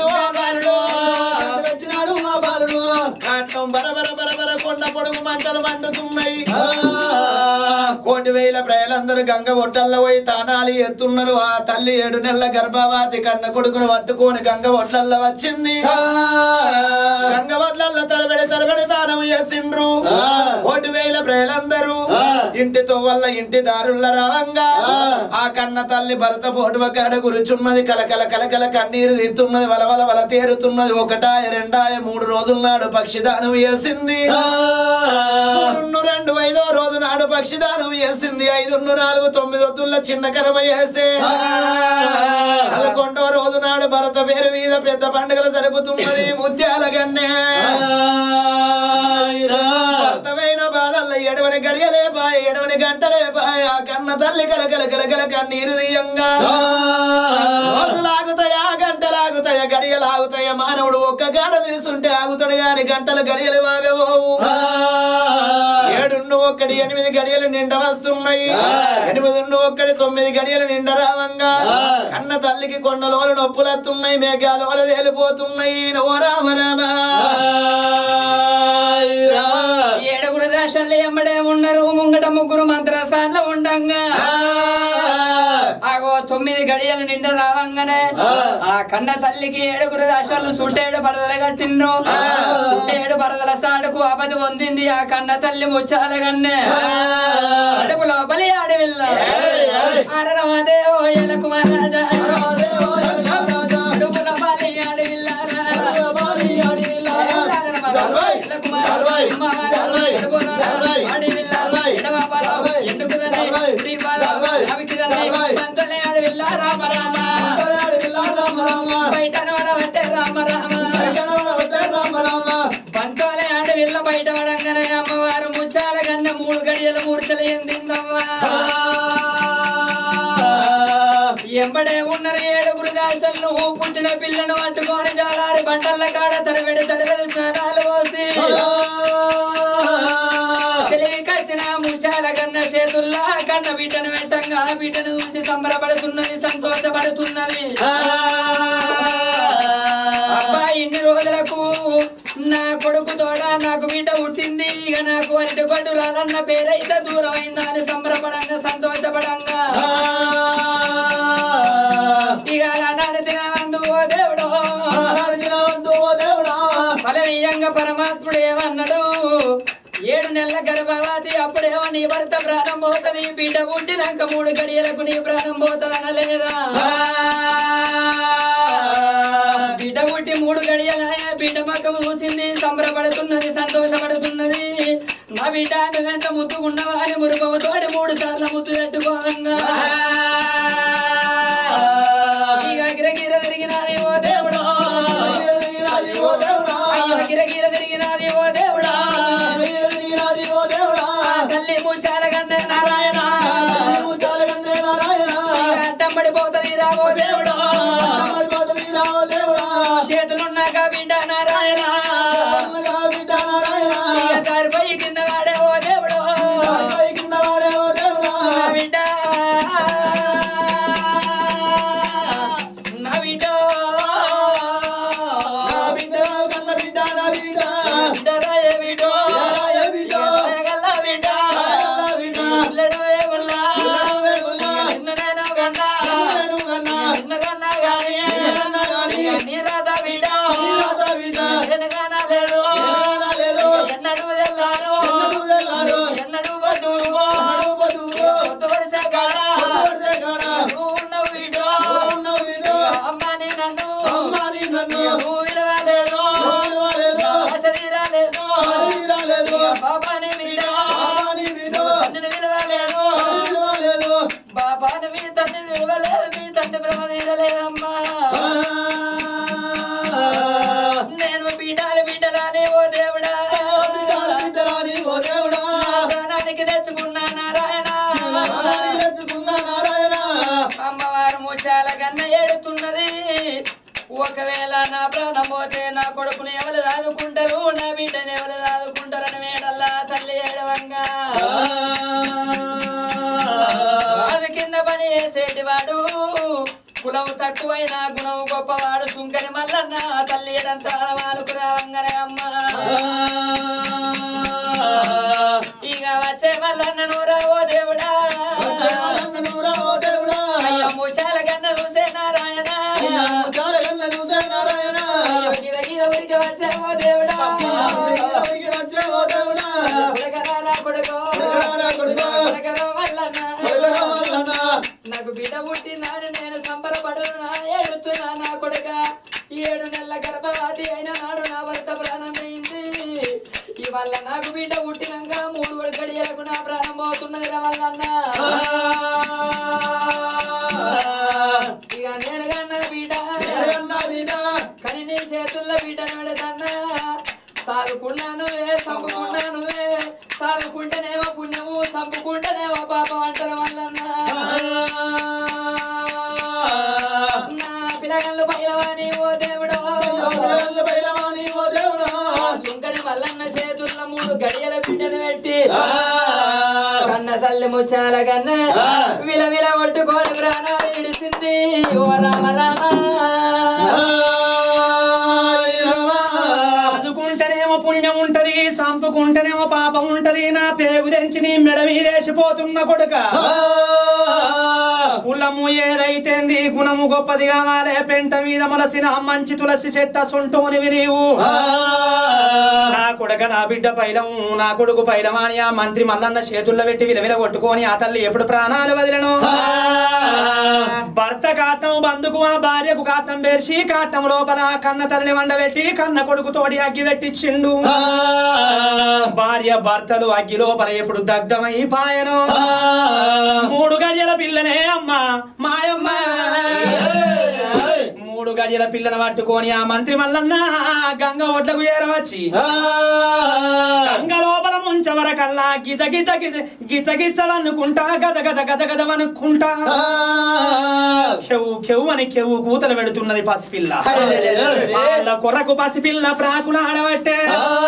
మా బాలుడు కట్టం బరబర బరబర కొండ పొడుగు మంటలు మండుతున్నాయి 1,000 ప్రజలందరూ గంగ ఒట్టల్లో పోయి తానాలి ఎత్తున్నారు ఆ తల్లి 7 నెలల గర్భవతి కన్న కొడుకును పట్టుకొని గంగ ఒట్లల్లో వచ్చింది గంగ ఒట్లల్లో తడబడి తానం చేసిండ్రు 1,000 ప్రజలందరూ ఇంటితో వల్ల ఇంటి దారుల రావంగా ఆ కన్న తల్లి భర్త పోటువ కాడ కూర్చున్నది కలకల కలకల కన్నీరు తీస్తున్నది వలవల వల తేరుతున్నది 1, 2, 3 రోజుల నాడు పక్షిదానం చేసింది 3, 2, 5వ రోజు నాడు పక్షిదానం చేసింది 5, 4, 9 వద్దుల చిన్న కర్మ చేసే 11వ రోజు నాడు భరత పేరు మీద పెద్ద పండుగలు జరుపుతున్నది ముత్యాల గన్నే భర్తమైన బాధల్లో 7 గడియలే బాయ్ 7 గంటలే బాయ్ ఆ కన్న తల్లి కలకల కలకల కన్నీరు తీయంగా రోజులాగుతాయా గంటలాగుతాయా గడియలాగుతాయా మానవుడు ఒక్క గాడ నిలుసుంటే ఆగుతాడు గాని గంటలు గడియలు వాగబోవు 7 1 8 గడియలు నిండ వస్తున్నాయి 8 1 9 గడియలు నిండ రావంగా కన్న తల్లికి కొండలోలు నొప్పులత్తున్నాయి మేఘాలోలు తేలిపోతున్నాయి ఓ రామ రామ 7 దశలు ఎమ్మడే ఉన్నారు ముంగట 3 మంత్రసార్లు ఉండంగా ఆగో 9 గడియలు నిండ రావంగానే ఆ కన్న తల్లికి 7 దశలు సుట్టేడు పరదలు కట్టిండ్రు సుట్టేడు పరదల సాడుకు ఆపద పొందింది ఆ కన్న తల్లి ముచ్చాలగన్నే అడుపు లోపలి ఆడవిల్ల అరణమాదేవో ఎల కుమారాజా అడుపు లోపలి ఆడవిల్ల పంటోలే ఆడవిల్ల బయట పడంగానే అమ్మవారు ముచ్చాల కన్నా 3 గడియలు మూర్చలు ఎందిందమ్మా ఎంబడే ఉన్నారు 7 దాసలు పుట్టిన పిల్లను పట్టుకొని జాలారి బండల కాడ తడబెడి స్నానాలు పోసి తెలివి కడిచిన ముచ్చాల కన్న చేతుల్లా కన్న బిడ్డను వెంటంగా బిడ్డను చూసి సంబరపడుతున్నది సంతోషపడుతున్నది కొడుకు తోడా నాకు బిడ్డ పుట్టింది ఇక నాకు అరటి గొడ్డు రాలన్న పేరైతే దూరం అయిందా అని సంబరపడంగా సంతోషపడంగా ఇక నాడు తినవందు ఓ దేవుడు ఫలనీయంగా పరమాత్ముడు ఏమన్నాడు 7 నెలల గర్భవతి అప్పుడేమో నీ భర్త ప్రాణం పోతుంది బిడ్డ పుట్టినాక 3 గడియలకు నీ ప్రాణం పోతుంది అనలేదా బిడ్డ పుట్టి 3 గడియల బిడ్డ మక్కము చూసింది సంబరపడుతున్నది సంతోషపడుతున్నది నా బిడ్డ నువ్వెంత ముద్దుకున్నావా అని మురుపముతోటి 3 సార్లు ముద్దు పెట్టుకోవంగా ఇక గిరగిర తిరిగినది ఓ దేవుడు అయ్యో గిరగిర తిరిగినది ఓ దేవుడా తల్లి ముచ్చాల గండే నారాయణ అడ్డం పడిపోతుంది రావో దేవుడు చేతులున్నాక బిడ్డ నారాయణ జారిపోయి కింద వాడే ఓ దేవుడు బిడ్డ నా బిడ్డ నేను బిడ్డలానే ఓ దేవుడా ప్రాణానికి తెచ్చుకున్నా నారాయణ అమ్మవారు ముచ్చాల కన్న ఏడుతున్నది ఒకవేళ నా ప్రాణం పోతే నా కొడుకుని ఎవరు దాదుకుంటారు నా బిడ్డని ఎవరు దాదుకుంటారని మేడల్లా తల్లి ఏడవంగా రాజు కింద పని చేసేటివాడు కులం తక్కువైనా గుణం గొప్పవాడు సుంకరి మల్లన్న తల్లి ఏడంతా వాళ్ళకు రావంగానే అమ్మ ఇక వచ్చే మల్లన్న నూరా ఓ దేవుడా అయ్యో ముచాల కన్న చూసే నారాయణ గిర ఊరికి వచ్చే ఓ దేవుడా నాకు బిడ్డ పుట్టిందని నేను సంబరపడుతున్నా ఏడుతున్నా నా కొడుక 7 నెలల గర్భవతి అయిన నాడు నా భర్త ప్రాణం పోయింది ఇవాళ నాకు బిడ్డ పుట్టినాక 3 గడియలకు నా ప్రాణం పోతున్నది వల్లన్న ఇక నేను కన్న బిడ్డ కానీ నీ చేతుల్లో బిడ్డను పెడతన్నా సాగుకున్నాను సంపుకున్నాను సాగుకుంటేనేమో పుణ్యము సంపుకుంటేనేమో పాపం అంటారు వల్లన్న నా పిల్లగాళ్ళు పైలవాని ఓ దేవుడు సుంకరి మల్లన్న చేతుల్లో 3 గడియల బిడ్డను పెట్టి కన్న తల్లి ముచ్చాల కన్న విలవిల కొట్టుకోని ప్రాణాలు ఇడిసింది ఓ రామ రామ చదువుకుంటేనేమో పుణ్యం ఉంటది సంపుకుంటేనేమో పాపం ఉంటది నా పేగు తెంచి నీ మెడ మీదేసిపోతున్న కొడుక కులము ఏదైతేంది గుణము గొప్పది కావాలే పెంట మీద మొలసిన మంచి తులసి చెట్ట సొంటోనివి నీవు నా కొడుక నా బిడ్డ పైలం నా కొడుకు పైలమాని ఆ మంత్రి మల్లన్న చేతుల్లో పెట్టి విలవిల కొట్టుకొని ఆ తల్లి ఎప్పుడు ప్రాణాలు వదిలను భర్త కాటం బందుకు ఆ భార్యకు కాటం పేర్చి కాటం లోపల కన్న తల్లిని వండబెట్టి కన్న కొడుకు తోటి అగ్గి పెట్టించిండు భార్య భర్తలు అగ్గి లోపల ఎప్పుడు దగ్ధమై పాయను 3 గడియల పిల్లనే అమ్మ మాయమ్మ 3 గడియల పిల్లను పట్టుకొని ఆ మంత్రి మల్లన్న గంగ ఒడ్లకు చేరవచ్చి గంగ లోపల ముంచవరకల్లా గిజ గిజ గిజ గిజ గిజలనుకుంటా గజ గజ గజ గజమనుకుంటా కెవ్వు కెవ్వు అని కెవ్వు కూతలు పెడుతున్నది పసిపిల్ల వాళ్ళ కొరకు పసిపిల్ల ప్రాకులు ఆడబట్టే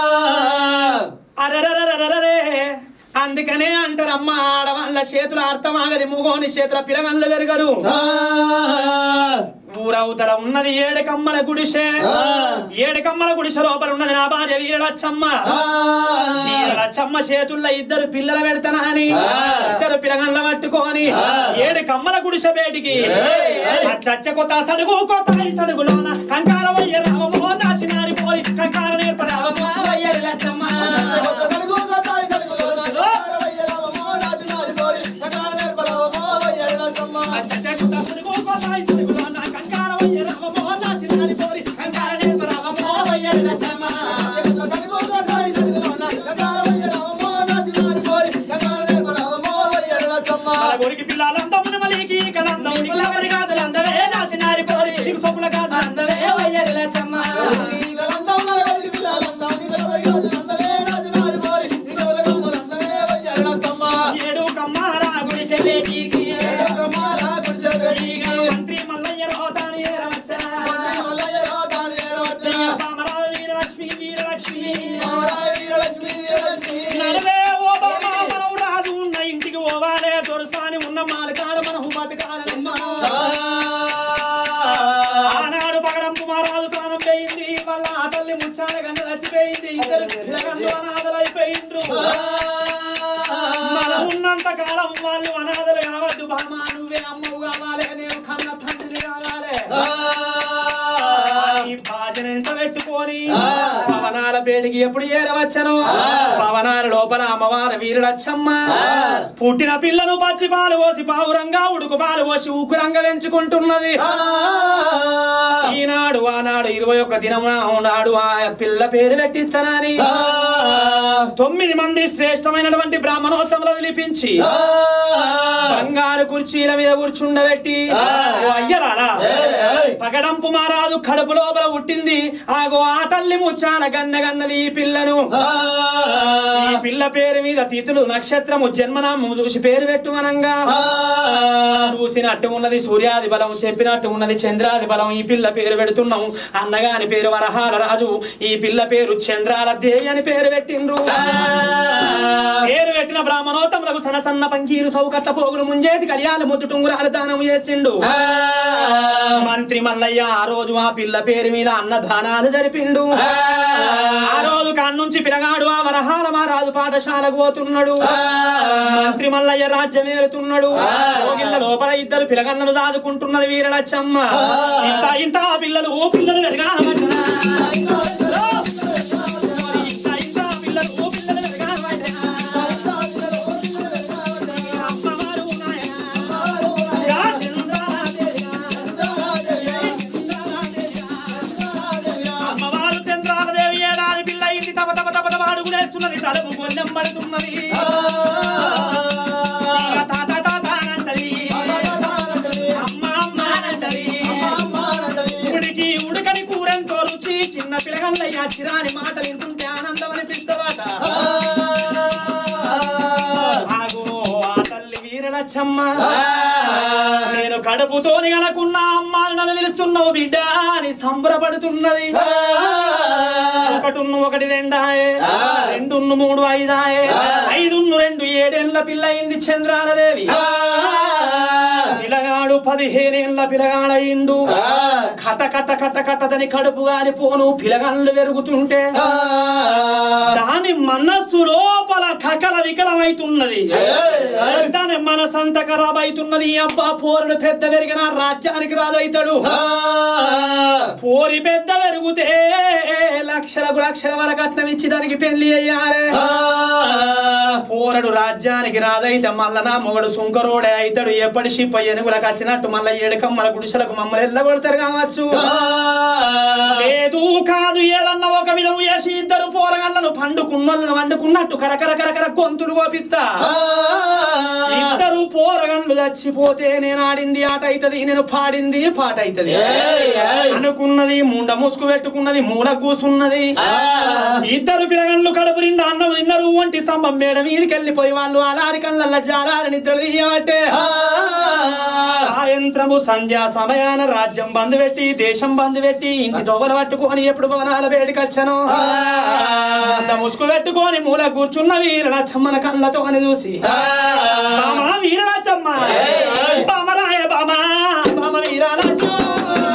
అరరరరరే అందుకనే అంటారమ్మ ఆడవాళ్ళ చేతుల అర్థమాగది మూగోని చేతుల పిల్లగండ్లు పెరగరు ఊరవుతల ఉన్నది 7 కమ్మల గుడిసె 7 కమ్మల గుడిసె లోపల ఉన్నది నా భార్య వీరలచ్చమ్మ వీరలచ్చమ్మ చేతుల్లో 2 పిల్లలు పెడతానా అని 2 పిల్లగండ్ల పట్టుకొని 7 కమ్మల గుడిసె బేటికి చచ్చ కొత్త సడుగు కొత్త సడుగులోన కంకార వయ్య రామమో నాశనారి పోరి కంకార నేర్పరామో వీరలచ్చమ్మ గోరికి పిల్లలందమున మలికి కలందముని కులవరి గాదలందరే నాసినారి పోరి నీకు సొప్పుల గాదలందరే వయ్యరిలచ్చమ్మ పిల్లలందమున గోరికి పిల్లలందముని కులవరి గాదలందరే నాసినారి పోరి నీకు సొప్పులందరే వయ్యరిలచ్చమ్మ 7 కమ్మల గుడిసె బేటికి 7 కమ్మల గుడిసె బేటికి మంత్రి మల్లయ్య రోతాని ఏరవచ్చ మంత్రి మల్లయ్య రోతాని ఏరవచ్చ పామరావ వీరలక్ష్మి వీరలక్ష్మి పామరావ వీరలక్ష్మి వీరలక్ష్మి నడవే ఓ బామా మనవు రాదు ఉన్న ఇంటికి ఓవాలే దొరసాని ఉన్న మాలకాడ మనహు బతకాలమ్మ ఆనాడు పగడంపు మహారాజు ప్రాణం పోయింది వాళ్ళ ఆ తల్లి ముచ్చాల గంట చచ్చిపోయింది 2 పిల్లగండ్లు అనాథలైపోయిండ్రు మనం ఉన్నంత కాలం వాళ్ళు అనాథలు కావద్దు బామా నువ్వే అమ్మవు కావాలి నేను కన్న తండ్రిని కావాలి ఈ బాధ్యత ఎంత పెట్టుకొని పవనాల పేటికి ఎప్పుడు ఏరవచ్చను పవనాల లోపల అమ్మవారి వీరులచ్చమ్మ పుట్టిన పిల్లను పచ్చి పాలు పోసి పావురంగా ఉడుకు పాలు పోసి ఉగ్గురంగా పెంచుకుంటున్నది ఈనాడు ఆనాడు 21 దినం నాడు ఆ పిల్ల పేరు పెట్టిస్తానని 9 మంది శ్రేష్టమైనటువంటి బ్రాహ్మణోత్తములు పిలిపించి బంగారు కుర్చీల మీద కూర్చుండబెట్టి అయ్యరాలా పగడంపు మారాదు కడుపు లోపల పుట్టింది ఆగో ఆ తల్లి ముచ్చాల గన్నగన్నది ఈ పిల్లను ఈ పిల్ల పేరు మీద తిథులు నక్షత్రము జన్మనామము చూసి పేరు పెట్టుమనంగా చూసినట్టు ఉన్నది సూర్యాది బలం చెప్పినట్టు ఉన్నది చంద్రాది బలం ఈ పిల్ల పేరు పెడుతున్నాం అన్నగాని పేరు వరహాల రాజు ఈ పిల్ల పేరు చంద్రాల దేవి అని పేరు పెట్టిండ్రు పేరు పెట్టిన బ్రాహ్మణోత్తములకు సన్న సన్న పంకీరు సౌకట్ల పోగులు ముంజేది కళ్యాణ ముద్దు టుంగురాల దానం చేసిండు మంత్రి మల్లయ్య ఆ రోజు ఆ పిల్ల పేరు మీద అన్నదానాలు జరిపిండు ఆ రోజు కాన్నుంచి పిలగాడు ఆ వరహాల మహారాజు పాఠశాలకు పోతున్నాడు మంత్రి మల్లయ్య రాజ్యం ఏరుతున్నాడు పోగిళ్ళ లోపల 2 పిలగన్నలు దాదుకుంటున్నది వీరలచ్చమ్మ ఇంత ఇంత పిల్లలు అమ్మవారు చంద్రాలదేవి ఏడాది పిల్ల ఇంటి తప తప తప తప అడుగులేస్తున్నది తలుపు కొంచెం పడుతున్నది ఉడకని కూరంతో రుచి చిన్న పిల్లగల్లయ్య చిరాని మాటలు వింటుంటే ఆనందం అనిపిస్తవాట ఆగో ఆ తల్లి వీరలచ్చమ్మ నేను కడుపుతోని గనకున్న అమ్మాలు నన్ను పిలుస్తున్నావు బిడ్డ అని సంబరపడుతున్నది 1 1 2 2 3 5 5 2 7 ఏళ్ల పిల్ల అయింది చంద్రాలదేవి పిల్లగాడు 15 ఏళ్ల పిల్లగాడయిండు కట కట కట కట్టదని కడుపు గాలిపోను పిల్లగాళ్ళు పెరుగుతుంటే దాని మనస్సు లోపల కకల వికలమైతున్నది దాని మనసంత ఖరాబ్ అవుతున్నది అబ్బా పోరుడు పెద్ద పెరిగిన రాజ్యానికి రాజైతాడు పోరి పెద్ద పెరిగితే లక్షలకు లక్షల వరకు కట్నం ఇచ్చి దానికి పెళ్లి అయ్యారే పోరడు రాజ్యానికి రాజైతే మళ్ళా నా మొగడు సుంకరోడే అవుతాడు ఎప్పటి షిప్ ఎనుగులకు వచ్చినట్టు మళ్ళీ 7 కమ్మల గుడిసెలకు మమ్మల్ని ఎల్లగొడతారు కావచ్చు లేదు కాదు ఏదన్నా ఒక విధం చేసి 2 పోరగాళ్ళను పండుకున్నోళ్ళను వండుకున్నట్టు కరకర కరకర గొంతులు కోపిత్తా 2 పోరగాళ్ళు చచ్చిపోతే నేను ఆడింది ఆట అవుతుంది నేను పాడింది పాట అవుతుంది అనుకున్నది ముండ ముసుగు పెట్టుకున్నది మూల కూసున్నది 2 పిల్లగాళ్ళు కడుపు నిండా అన్నం తిన్నారు ఒంటి స్తంభం మేడ మీదకి వెళ్ళిపోయి వాళ్ళు అలారి కళ్ళ జాలారి నిద్రలు తీయబట్టే సాయంత్రము సంధ్యా సమయాన రాజ్యం బంద్ పెట్టి దేశం బంద్ పెట్టి ఇంటి దొవలు పట్టుకొని ఎప్పుడు భవనాల వేడికి వచ్చాను ముసుగు పెట్టుకొని మూల కూర్చున్న వీరలచ్చమ్మన కళ్ళతో అని చూసి బామా వీరలచ్చమ్మ బామరాయ బామా బామ వీరలచ్చమ్మ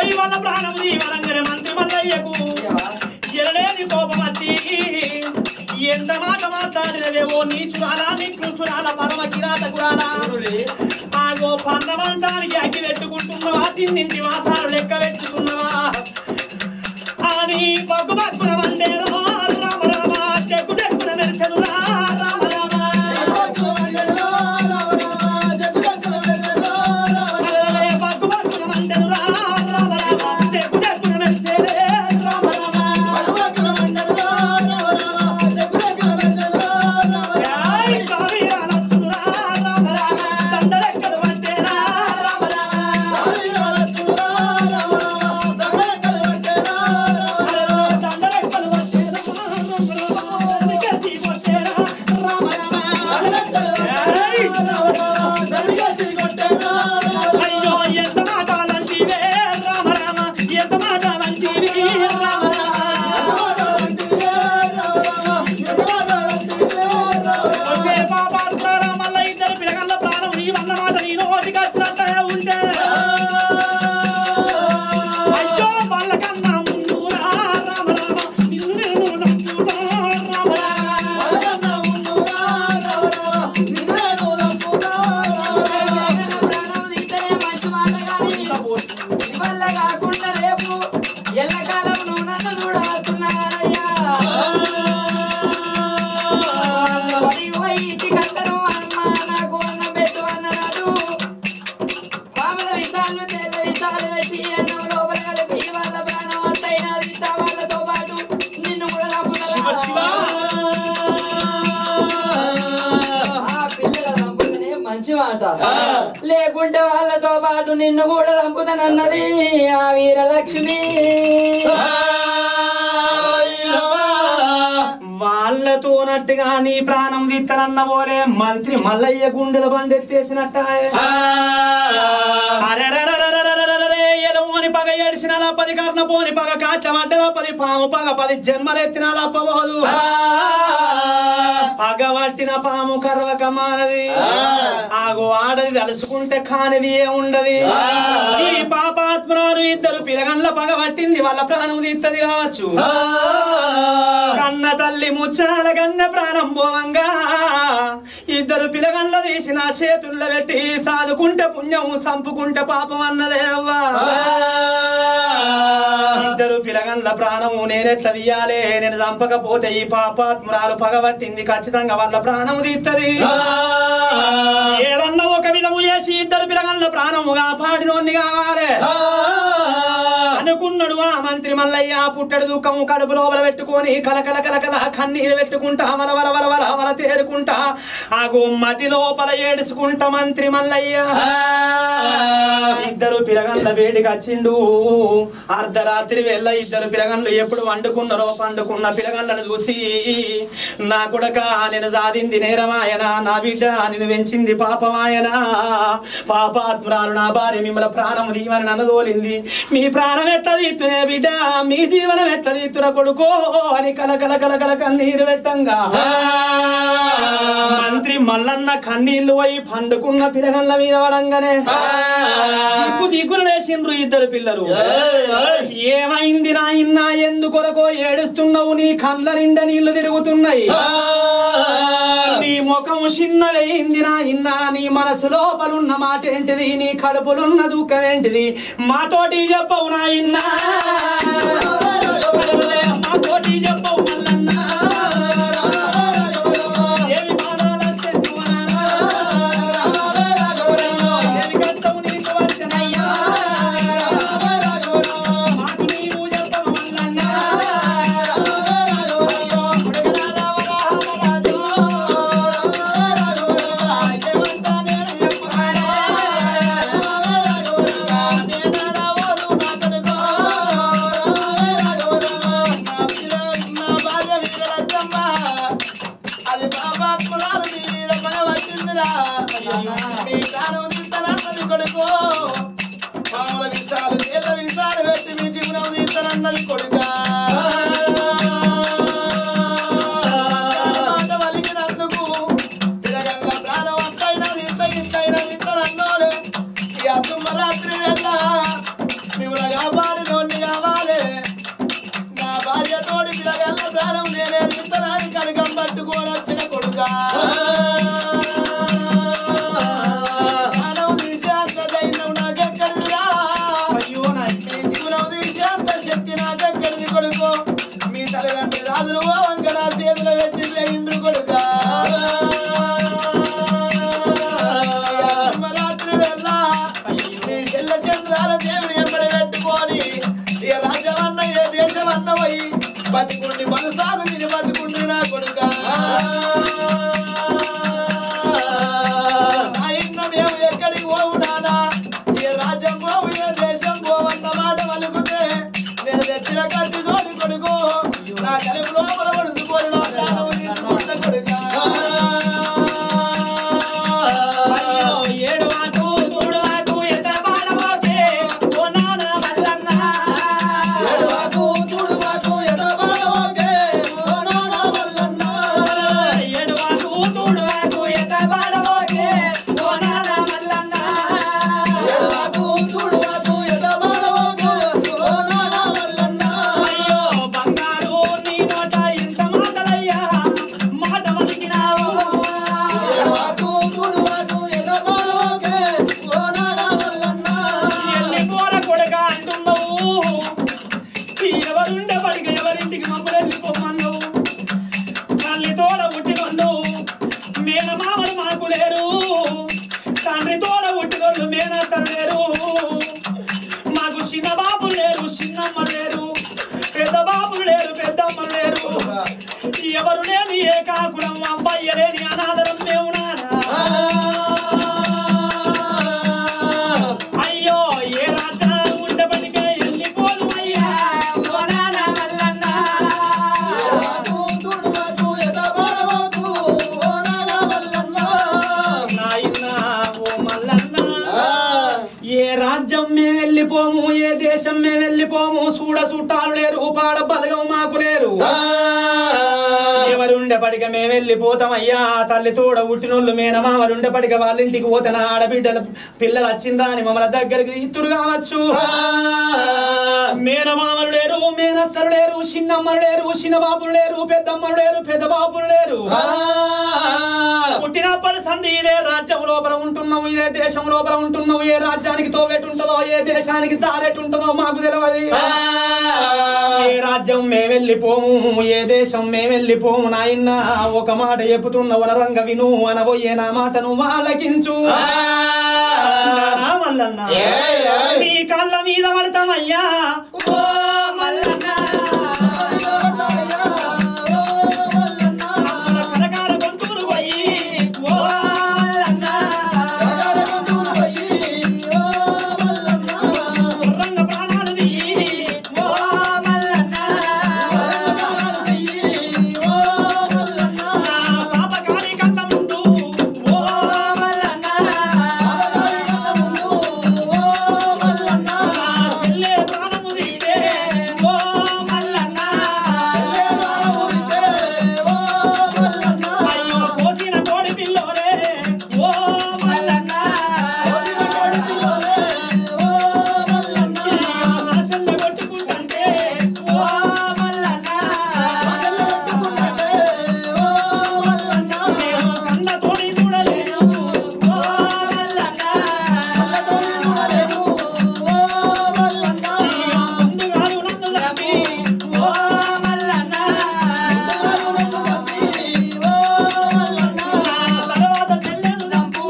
వాళ్ళ ప్రాణం దీవనంగానే మంత్రి మల్లయ్యకు ఎరలేని కోపం వచ్చి ఎంత మాట మాట్లాడినవేవో నీచురాలా నికృష్టురాలా పరమ కిరాతకురాలా ఆగో పన్నమంటానికి అగ్గి పెట్టుకుంటున్నావా తిన్నింటి వాసాలు లెక్క పెట్టుకున్నావా అని పగ్గు పక్కున మండేరో రామ రామ చెక్కు చెక్కున మెరిచెనురా రామ రామ పగ్గు పక్కున మండెనురా రామ రామ చెక్కు చెక్కున మెరిచెనే రామ రామ లేకుంటే వాళ్ళతో పాటు నిన్ను కూడా చంపుతానన్నది ఆ వీరలక్ష్మి వాళ్ళతోనట్టుగా నీ ప్రాణం తీత్తనన్న పోలే మంత్రి మల్లయ్య గుండెల బండెత్తేసినట్ట ఎలవని పగ ఏడిసిన 10 కర్ణ పోని పగ కాట్ల మడ్డల 10 పాము పగ 10 జన్మలెత్తిన అప్పబోదు పగవట్టిన పాము కర్వక మానది ఆగో ఆడది తలుసుకుంటే కానిది ఏ ఉండదు ఈ పాపాత్మరాలు ఇద్దరు పిలగండ్ల పగవట్టింది వాళ్ళ ప్రాణం తీత్తది కావచ్చు కన్న తల్లి ముచ్చాల కన్న ప్రాణం పోవంగా ఇద్దరు పిలగండ్ల తీసిన చేతుల్లో పెట్టి సాదుకుంటే పుణ్యం సంపుకుంటే పాపం అన్నదే అవ్వా ఇద్దరు పిలగండ్ల ప్రాణము నేనెట్లా తీయాలే నేను చంపకపోతే ఈ పాపాత్మురాలు పగబట్టింది ఖచ్చితంగా వాళ్ళ ప్రాణము తీత్తది ఏదన్నా ఒక విధము చేసి ఇద్దరు పిలగండ్ల ప్రాణము కాపాడినోన్ని కావాలి అనుకున్నాడు ఆ మంత్రి మల్లయ్య పుట్టడు దుఃఖము కడుపు లోపల పెట్టుకొని కలకల కలకల కన్నీరు పెట్టుకుంటా వల వల వల వల వల తేరుకుంటా ఆగు మది లోపల ఏడుచుకుంటా మంత్రి మల్లయ్య ఇద్దరు పిలగండ్ల వేడికి వచ్చిండు అర్ధరాత్రి వేళ ఇద్దరు పిలగండ్లు ఎప్పుడు వండుకున్నారో పండుకున్న పిలగండ్లను చూసి నా కొడక నేను సాధింది నేరమాయన నా బిడ్డ నేను పెంచింది పాపమాయన పాపాత్మురాలు నా భార్య మిమ్మల్ని ప్రాణం దీవని నన్నదోలింది మీ ప్రాణం ఎట్లా తీస్తునే బిడ్డ మీ జీవనం ఎట్లా తీస్తున్న కొడుకో అని కలకల కలకల కన్నీరు పెట్టంగా మంత్రి మల్లన్న కన్నీళ్లు పోయి పండుకున్న పిల్లగండ్ల మీద పడంగానే దిక్కులు లేచిండ్రు ఇద్దరు పిల్లలు ఏమైంది నాయన్నా ఎందుకొరకో ఏడుస్తున్నావు నీ కండ్ల నిండా నీళ్లు తిరుగుతున్నాయి నీ ముఖం చిన్నదైంది నాయన్నా నీ మనసు లోపలున్న మాట ఏంటిది నీ కడుపులున్న దుఃఖం ఏంటిది మాతోటి చెప్పవు నాయన్నా మాతోటి చెప్పవు మల్లన్నా మీ ప్రాణం తీస్తానన్నది కొడుకో పాముల విషాలు ఇతరాని కడగం పట్టుకోవచ్చిన కొడుక మానవ తీసేంత ధైర్యం నాకెక్కడిదిరా మీ జీవనం తీసేంత శక్తి నాకెక్కడిది కొడుకు మీ తల్లిదండ్రి రాజులు వంక నా చేతులు పెట్టి వేయిండ్రు కొడుక రాత్రి వెళ్ళ నీ చెల్ల చంద్రాల దేవుని ఎంబడి పెట్టుకొని ఏ రాజ్యమన్న ఏ దేశమన్న పోయి బతికుండి బలుసాగు తిని బతికుండి నా కొడుక అయిన మేము ఎక్కడికి పోవు నానా ఏ రాజ్యం పోవు ఏ దేశం పోవన్న మాట వలుకుతే నేను తెచ్చిన కత్తి తోడి కొడుకు నా కడుపు లోపల పడుచుకొని నా ప్రాణము తీసుకుంట కొడుక ఎవరు లేని ఏ కాకుడం అబ్బాయి లేని అనాదరం మేము అయ్యో ఏ రాజా ఉండబడికే వెళ్ళిపోదు అయ్యా ఏ రాజ్యం మేము వెళ్ళిపోము ఏ దేశం మేము వెళ్ళిపోము చూడ చుట్టాలు లేరు పాడ బలగం మాకు లేరు ఎవరుండేపటిక మేము వెళ్ళిపోతామయ్యా తల్లి తోడ పుట్టినోళ్ళు మేనమామలుండేపటిక వాళ్ళ ఇంటికి పోతే నా ఆడబిడ్డలు పిల్లలు వచ్చిందా అని మమ్మల్ని దగ్గరికి ఇత్తురు కావచ్చు మేనమామలు లేరు మేనత్తలు లేరు చిన్నమ్మలు లేరు చిన్నబాబులు లేరు పెద్దమ్మలు లేరు పెద్ద బాబులు లేరు పుట్టినప్పటి సంధి ఇదే రాజ్యం లోపల ఉంటున్నావు ఇదే దేశం లోపల ఉంటున్నావు ఏ రాజ్యానికి తోవెట్టుంటదో ఏ దేశానికి దారెట్టుంటదో మాకు తెలియదు ఏ రాజ్యం మేము వెళ్ళిపోము ఏ దేశం మేము వెళ్ళిపోము నాయన ఒక మాట చెప్పుతున్న వనరంగ విను అనబోయే నా మాటను ఆలకించు మల్లన్న నీ కళ్ళ మీద పడతామయ్యా కనకాల గొంతులు పోయి రంగ ప్రాణాలు పాపకారి కళ్ళ ముందు చెల్లె ప్రాణము తీస్తే అయ్యో కోసిన కోడి పిల్లోలే చెల్లె కొట్టుకుంటే కన్న తోడి చూడలేను ముందుగాను నన్ను నమ్మి తర్వాత చెల్లెను చంపు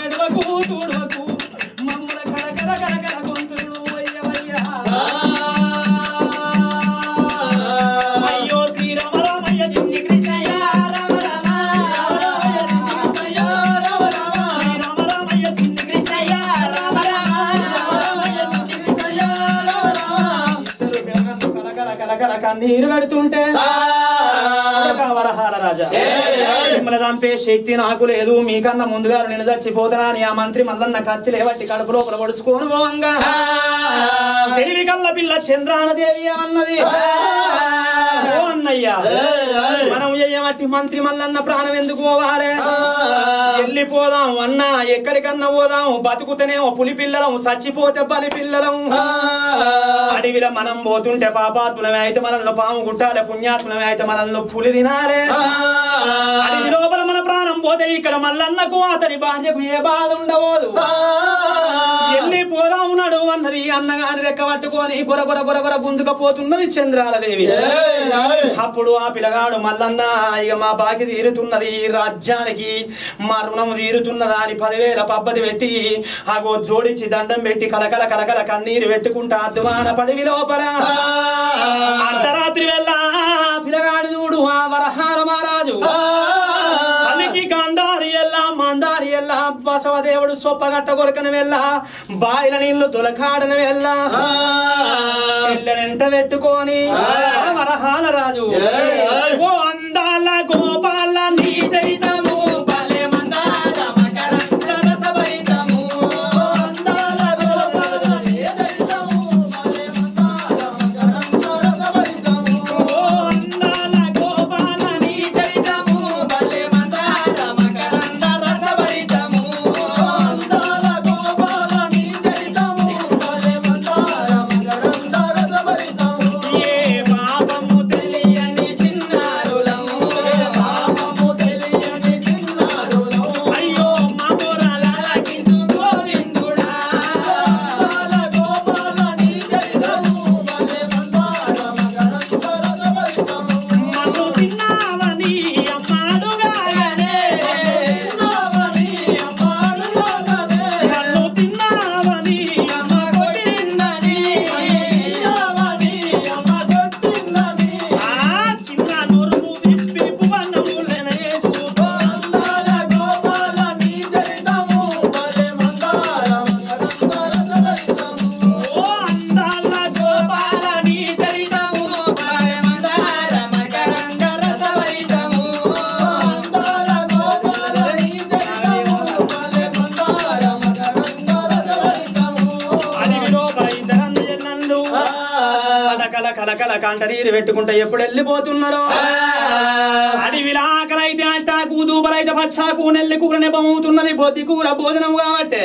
ఎడవకు చూడవకు మమ్ముల కరకర కరకర గొంతులు అయ్యవయ్యా అయ్యో శ్రీరామ రామయ్య చిన్ని కృష్ణయ్య రామ రామ శ్రీరామ రామయ్య చిన్ని కృష్ణయ్య రామ రామ కలకల కన్నీరు కడుతుంటే వరహాల రాజా మిమ్మల్ని చంపే శక్తి నాకు లేదు మీకన్నా ముందుగా నేను చచ్చిపోతానా అని ఆ మంత్రి మల్లన్న కత్తి లేవట్టి కడుపు లోపల పొడుచుకోను పోవంగా తెలివి కల్ల పిల్ల చంద్రానదేవి అన్నది ఓ అన్నయ్యా మనం చేయమట్టి మంత్రి మల్లన్న ప్రాణం ఎందుకు పోవాలి వెళ్ళిపోదాం అన్నా ఎక్కడికన్నా పోదాం బతుకుతేనేమో పులి పిల్లలం చచ్చిపోతే బలి పిల్లలం అడవిలో మనం పోతుంటే పాపాత్ములమే అయితే మనల్ని పాము గుట్టాలి పుణ్యాత్ములమే అయితే మనల్ని పులి తినాలే అడవి లోపల మన ప్రాణం పోతే ఇక్కడ మల్లన్నకు అతని భార్యకు ఏ బాధ ఉండబోదు వెళ్ళిపోదాం ఉన్నాడు అన్నది అన్నగాని రెక్క పట్టుకొని గొరగొర గొరగొర గుంజుకపోతున్నది చంద్రాలదేవి అప్పుడు ఆ పిల్లగాడు మల్లన్న ఇక మా బాకి తీరుతున్నది ఈ రాజ్యానికి మా రుణము తీరుతున్నదా అని 10,000 పబ్బతి పెట్టి ఆగో జోడించి దండం పెట్టి కలకల కలకల కన్నీరు పెట్టుకుంటా అద్దుమాన పడివి లోపల అర్ధరాత్రి వెళ్ళ పిల్లగాడు చూడు ఆ వరహాల మహారాజు అలికి గాంధారి ఎల్లా మందారి ఎల్లా బసవదేవుడు సొప్పగట్ట కొరకన వెళ్ళ బాయిల నీళ్లు దొలకాడన వెళ్ళ చెల్లెనెంట పెట్టుకొని వరహాల రాజు ఓ అందాల గోపాల నీ చరితము భలే మందార మకరంద రసభరితము అందాల గోపాల నీ చరితము భలే మందార మకరంద రసభరితము ఓ అందాల గోపాల నీ చరితము భలే మందార మకరంద రసభరితము అందాల గోపాల నీ చరితము భలే మందార మకరంద రసభరితము ఏ పాపము తెలియని చిన్నారులము ఏ పాపము తెలియని చిన్నారులము అయ్యో మామూరాలకించు గోవిందుడా అందాల గోపాల నీ చరితము భలే మందార మకరంద రసభరితము మన్ను తిన్నావని అమ్మాడుగానే తిన్నావని అమ్మాడుగానే మన్ను తిన్నావని అమ్మ కొట్టిందని తిన్నావని అమ్మ కొట్టిందని ఆ చిన్న నొరుగు విప్పి పువ్వన్నములనే చూపు అందాల గోపాల నీ చరితము భలే మందార మకరంద రసభరితము ఓ అందాల గోపాల నీ చరితము భలే మందార మకరంద రసభరితము అందాల గోపాల నీ చరితము భలే మందార మకరంద రసభరితము అడవిలో ఇద్దరన్నయ్యలు కలకల కలకల కంట నీరు పెట్టుకుంటే ఎప్పుడు వెళ్ళిపోతున్నారో అడవిలో ఆకలైతే అట్టాకు దూపలైతే పచ్చాకు నెల్లి కూర నెపమవుతున్నది బొద్ది కూర భోజనం కాబట్టి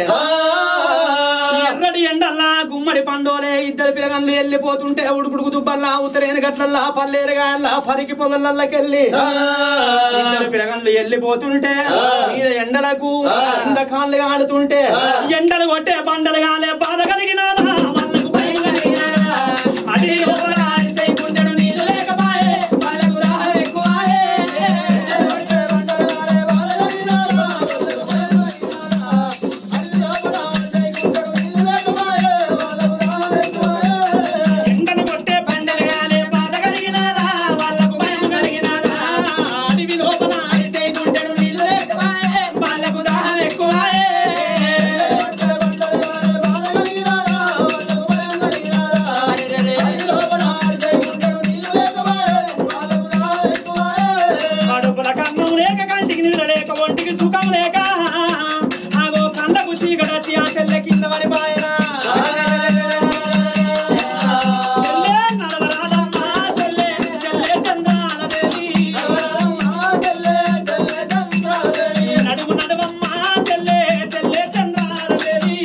ఎర్రడి ఎండల్లా గుమ్మడి పండోలే ఇద్దరు పిల్లగన్లు వెళ్ళిపోతుంటే ఉడుకుడుకు దుబ్బల్లా ఉత్తరేని గట్లల్లా పల్లేరుగాల్లా పరికి పొదలకెళ్ళి ఇద్దరు పిల్లగన్లు వెళ్ళిపోతుంటే మీద ఎండలకు కింద కాళ్ళు ఆడుతుంటే ఎండలు కొట్టే పండలు కాలే బాధ కలిగినాదా వాళ్ళకు భయం కలిగినాదా అది లోపల ఆరిసై గుండెడు నీళ్లు లేకపాయే వాళ్ళకు రాహం ఎక్కువాయే కొట్టే పండలు కాలే బాధ కలిగినాదా వాళ్ళకు భయం కలిగినాదా అది లోపల ఆరిసై గుండెడు నీళ్లు లేకపాయే వాళ్ళకు రాహం ఎక్కువాయే ఎండలు కొట్టే పండలు కాలే బాధ కలిగినాదా వాళ్ళకు భయం కలిగినాదా అడవి లోపల ఆరిసై గుండెడు నీళ్లు లేకపాయే వాళ్ళకు దాహం ఎక్కువాయే కొట్టే పండలు కాలే బాధ కలిగినాదా వాళ్ళకు భయం కలిగినాదా అది లోపల ఆరిసై గుండెడు నీళ్లు లేకపాయే వాళ్ళకు దాహం ఎక్కువాయే కడుపుల కన్నం లేక కంటికి నీళ్ళు లేక ఒంటికి సుఖం లేక ఆగో కళ్ళకు చీకటొచ్చి ఆ చెల్లె కింద పడిపాయనా చెల్లె నడవరాదమ్మా చెల్లె చెల్లె చంద్రాలదేవి నడుము నడువమ్మా చెల్లె చెల్లె చంద్రాలదేవి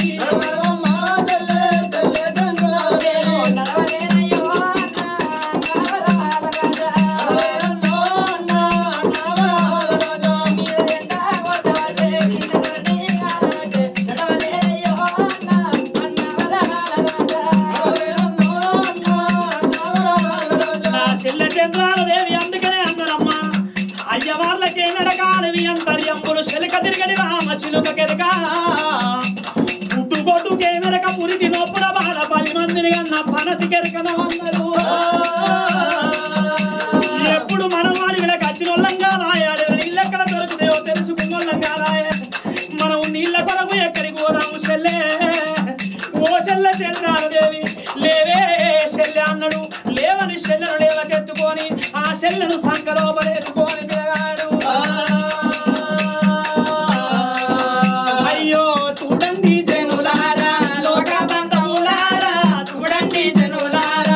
నడవలేనయ్యో అన్న చిలుక కెరక పుట్టుకొట్టు కేమెరక పురికి నొప్పుల బాధ 10 మందిని కన్నా పనతి కెరకను అన్నారు ఎప్పుడు మనం అడవిలకు వచ్చినోళ్ళంగా రాయాడు నీళ్ళెక్కడ దొరుకుతాయో తెలుసుకున్నోళ్ళంగా రాయ మనం నీళ్ళ కొరకు ఎక్కడికి పోదాము చెల్లె ఓ చెల్లె చంద్రాదేవి లేవే చెల్లె అన్నాడు లేవని చెల్లెను లేవకెత్తుకొని ఆ చెల్లెను సంకలోపలేసుకొని తిరగాడు అయ్యో చూడండి జనులారా లోక బంధువులారా చూడండి జనులారా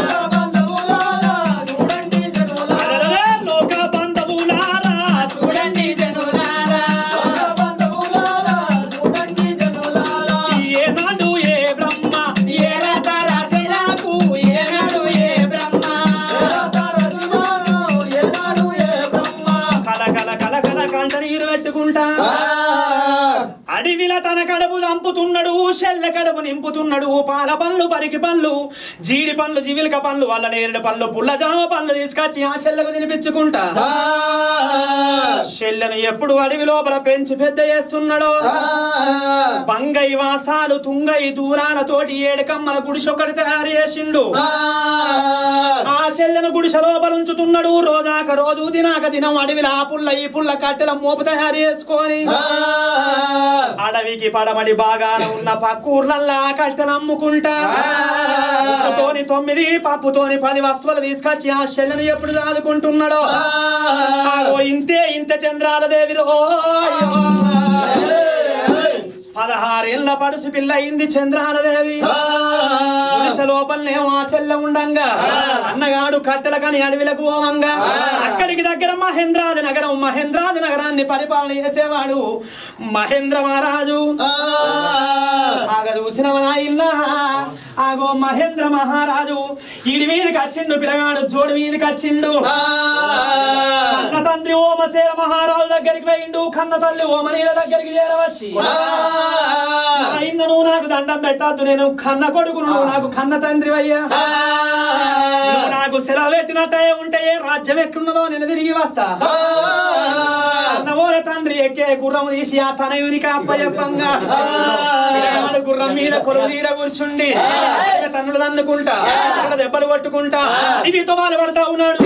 చూడండి జనులారా లోక బంధువులారా చూడండి జనులారా చూడండి జనులారా ఏనాడు ఏ బ్రహ్మ ఏ రత రాసిరాకు ఏనాడు ఏ బ్రహ్మ ఏనాడు ఏ బ్రహ్మ కల కల కల కల కంట నీరు పెట్టుకుంటా అడవిల తన కడుపు నంపుతున్నాడు చెల్ల కడుపు నింపుతున్నాడు పాల పండ్లు పరికి పండ్లు జీడి పండ్లు జీవిలిక పండ్లు వాళ్ళ నేరేడు పండ్లు పుల్ల జామ పండ్లు తీసుకొచ్చి ఆ చెల్లకు తినిపించుకుంటా చెల్లను ఎప్పుడు అడవి లోపల పెంచి పెద్ద చేస్తున్నాడో బంగై వాసాలు తుంగై దూరాలతోటి 7 కమ్మల గుడిసొకటి తయారు చేసిండు ఆ చెల్లెను గుడిసె లోపల ఉంచుతున్నాడు రోజాక రోజు తినాక దినం అడవిలో ఆ పుల్ల ఈ పుల్ల కట్టెల మోపు తయారు చేసుకొని అడవికి పడమడి బాగాన ఉన్న పక్కూర్లల్లా కట్టెలు అమ్ముకుంటా ఉప్పుతోని 9 పప్పుతోని 10 వస్తువులు తీసుకొచ్చి ఆ చెల్లెను ఎప్పుడు రాదుకుంటున్నాడో ఇంతే ఇంత చంద్రాలదేవిరో 16 ఏళ్ల పడుసు పిల్ల అయింది చంద్రాలదేవి గుడిసె లోపలనేమో ఆ చెల్ల ఉండంగా అన్నగాడు కట్టెల కని అడవిలకు పోవంగా అక్కడికి దగ్గర మహేంద్రాది నగరం మహేంద్రాది నగరాన్ని పరిపాలన చేసేవాడు మహేంద్ర మహారాజు ఆగ చూసిన ఆగో మహేంద్ర మహారాజు ఈడి మీదకి వచ్చిండు పిల్లగాడు జోడి మీదకి వచ్చిండు కన్న తండ్రి ఓమసేన మహారాజు దగ్గరికి పోయిండు కన్న తల్లి ఓమనీల దగ్గరికి చేరవచ్చి నువ్వు నాకు దండం పెట్టద్దు నేను కన్న కొడుకు నువ్వు నాకు కన్న తండ్రి అయ్యా నాకు సెలవు పెట్టినట్టే ఉంటే ఏ రాజ్యం ఎట్లున్నదో నేను తిరిగి వస్తా అన్నవోల తండ్రి ఎక్కే గుర్రం తీసి ఆ తనయునికి అప్పయ్యప్పంగా గుర్రం మీద కొలువు తీర కూర్చుండి తన్నులు దండుకుంటా దెబ్బలు కొట్టుకుంటా ఇవి తోమాలు పడతా ఉన్నాడు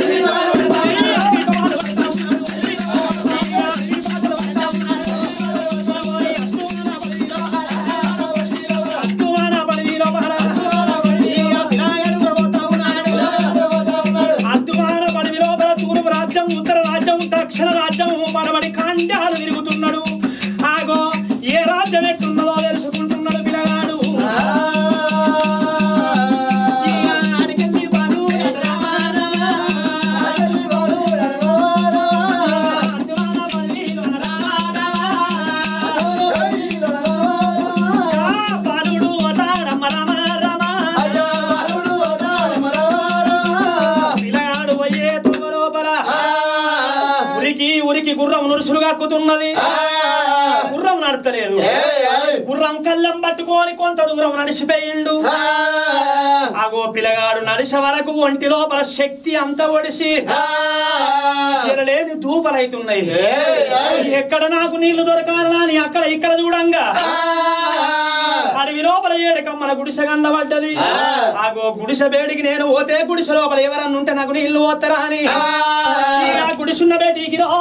ఉత్తర రాజ్యం దక్షిణ రాజ్యం మనబడి కాండాలు తిరుగుతున్నాడు ఆగో ఏ రాజ్యం ఎట్టున్నదో తెలుసుకుంటున్నాడు పిల్లగాడు ఉరికి గుర్రం నురుసులు కక్కుతున్నది గుర్రం నడతలేదు గుర్రం కళ్ళం పట్టుకొని కొంత దూరం నడిచిపోయిండు ఆగో పిల్లగాడు నడిచే వరకు ఒంటి లోపల శక్తి అంత ఒడిసి ఎరలేని దూపలైతున్నాయి ఎక్కడ నాకు నీళ్లు దొరకాలని అక్కడ ఇక్కడ చూడంగా అడవి లోపల 7 కమ్మల గుడిసె కన్నబడ్డది ఆగో గుడిసె బేడికి నేను పోతే గుడిసె లోపల ఎవరన్నా ఉంటే నాకు నీళ్లు పోతారా అని గుడిసున్న బేటికి రా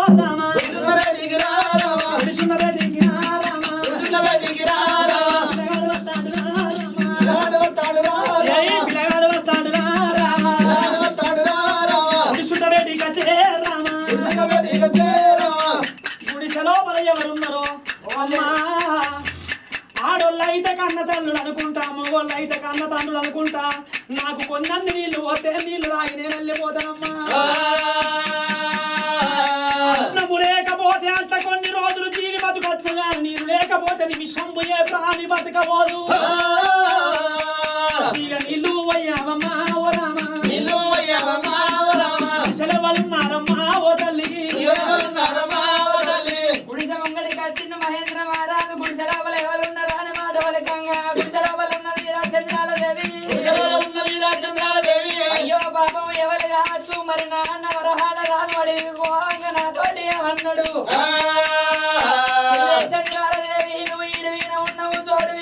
గుడిసె లోపల ఎవరున్నారో ఆడోళ్ళు అయితే కన్న తల్లులు అనుకుంటా మగోళ్ళు అయితే కన్న తండ్రులు అనుకుంటా నాకు కొన్నన్ని నీళ్లు పోతే నీళ్లు తాగి నేను వెళ్ళిపోతానమ్మా అన్నము లేకపోతే అంత కొన్ని రోజులు జీవి బతుకొచ్చగా నీరు లేకపోతే నిమిషం పోయే ప్రాణి బతకబోదు ఇక నీళ్ళు అయ్యావమ్మా ఓ రామా సెలవులున్నారమ్మా ఓ తల్లికి గుడిసె ముంగడికి వచ్చిండు మహేంద్ర మహారాజు గుడిసె లోపల ఎవరున్నారా అని మాట వలకంగా గుడిసె లోపల ఉన్నది చంద్రాలదేవి అయ్యో పాపం ఎవరు కావచ్చు మరి నాన్న వరహాల రాను అడిగి నాతోటి ఏమన్నాడు చంద్రాల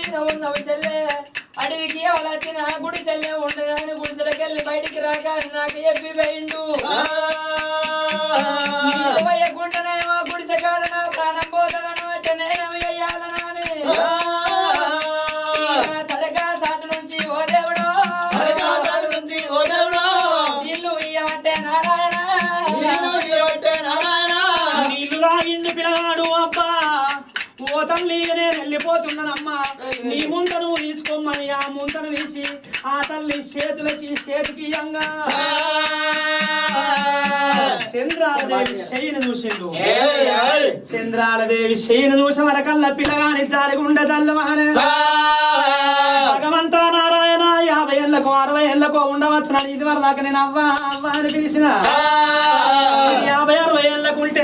మీద ఉన్నావు చెల్లె అడవికి ఎవరొచ్చిన గుడి చెల్లె ఉండదు అని గుడిసెలకి వెళ్ళి బయటికి రాక నాకు చెప్పి పోయిండు గుంటనేమో గుడిసె కాడ నా ప్రాణం పోతుందని అంటే నేనేమి చెయ్యాలనా అని తడగా సాటు నుంచి ఓ దేవుడో నీళ్ళు ఇయ్యమంటే నారాయణ నీళ్ళు రాగిండు పిల్లగాడు అబ్బా ఓ తల్లి నేను వెళ్ళిపోతున్నానమ్మా నీ ముంత నువ్వు తీసుకోమని ఆ ముంతను తీసి ఆ తల్లి చేతికి అంగా చంద్రాలదేవి శైని చూసిండు చంద్రాలదేవి శైని చూసి వరకల్లా పిల్లగాని జాలిగుండ చల్లవాన భగవంతా నారాయణ 50 ఏళ్ళకో 60 ఏళ్ళకో ఉండవచ్చు నన్ను ఇది వరకు దాకా నేను అవ్వ అవ్వ అని పిలిచిన 50-60 ఏళ్ళకుంటే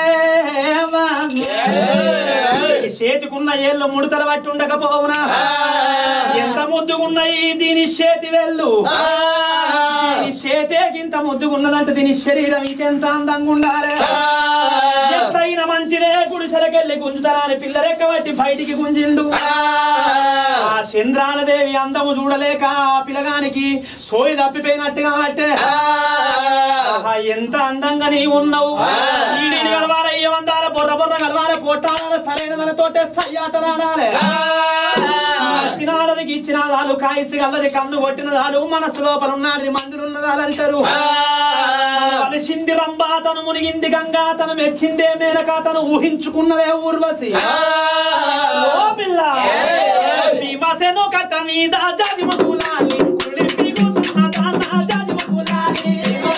చేతికున్న ఏళ్ళు ముడతలు పట్టి ఉండకపోవునా ఎంత ముద్దుగున్నాయి దీని చేతి వెళ్ళు దీని చేతే ఇంత ముద్దుగున్నదంటే దీని శరీరం ఇంకెంత అందంగా ఉండాలి ఎంతైనా మంచిదే గుడిసెలకెళ్ళి గుంజుతారని పిల్లరెక్కబట్టి బయటికి గుంజిండు ఆ చంద్రాలదేవి అందము చూడలేక పిల్లగానికి సోయి తప్పిపోయినట్టుగా అంటే ఎంత అందంగా నీ ఉన్నావు ఈడిని కలవాలి ఏమందాల బొర్ర బొర్ర కలవాలి పోటాడాలి సరైన దానితోటే సయ్యాటలాడాలి ఇచ్చినాలది ఇచ్చినాదాలు కాయసి గల్లది కన్ను కొట్టినదాలు మనసు లోపల ఉన్నది మందులున్నదాలు అంటారు కలిసింది రంభా తను మునిగింది గంగా తను మెచ్చిందే మేనక తను ఊహించుకున్నదే ఊర్వశి ఓ పిల్ల భీమసేను కట్ట మీద జాజిమ కులాలి కులిపి కూసున్నదా నా జాజిమ కులాలి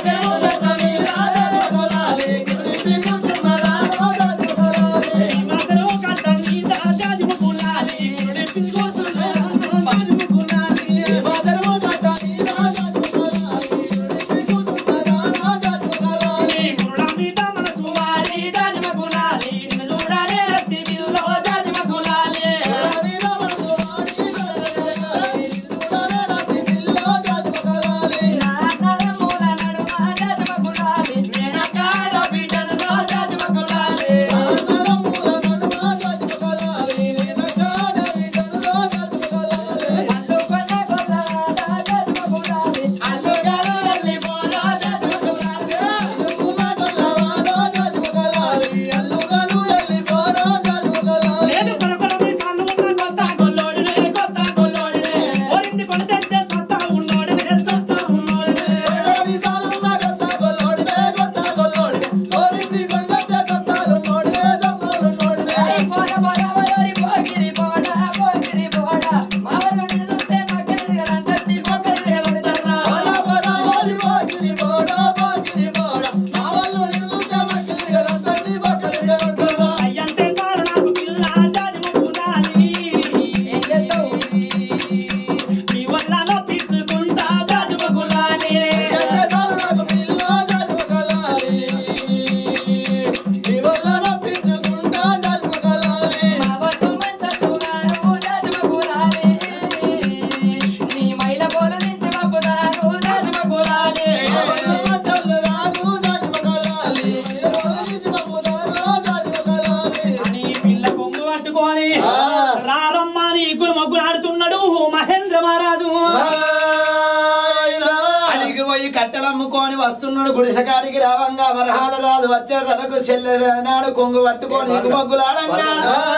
కట్టెలమ్ముకొని వస్తున్నాడు గుడిసెకాడికి రావంగా వరహాల రాదు వచ్చే తనకు చెల్లెనాడు కొంగు పట్టుకొని మొగ్గులాడంగా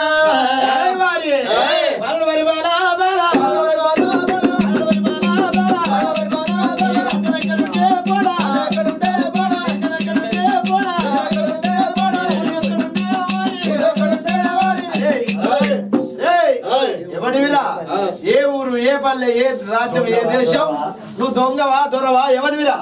ఎవడివిరా ఏ ఊరు ఏ పల్లె ఏ రాజ్యం ఏ దేశం నువ్వు దొంగవా దొరవా ఎవడివిరా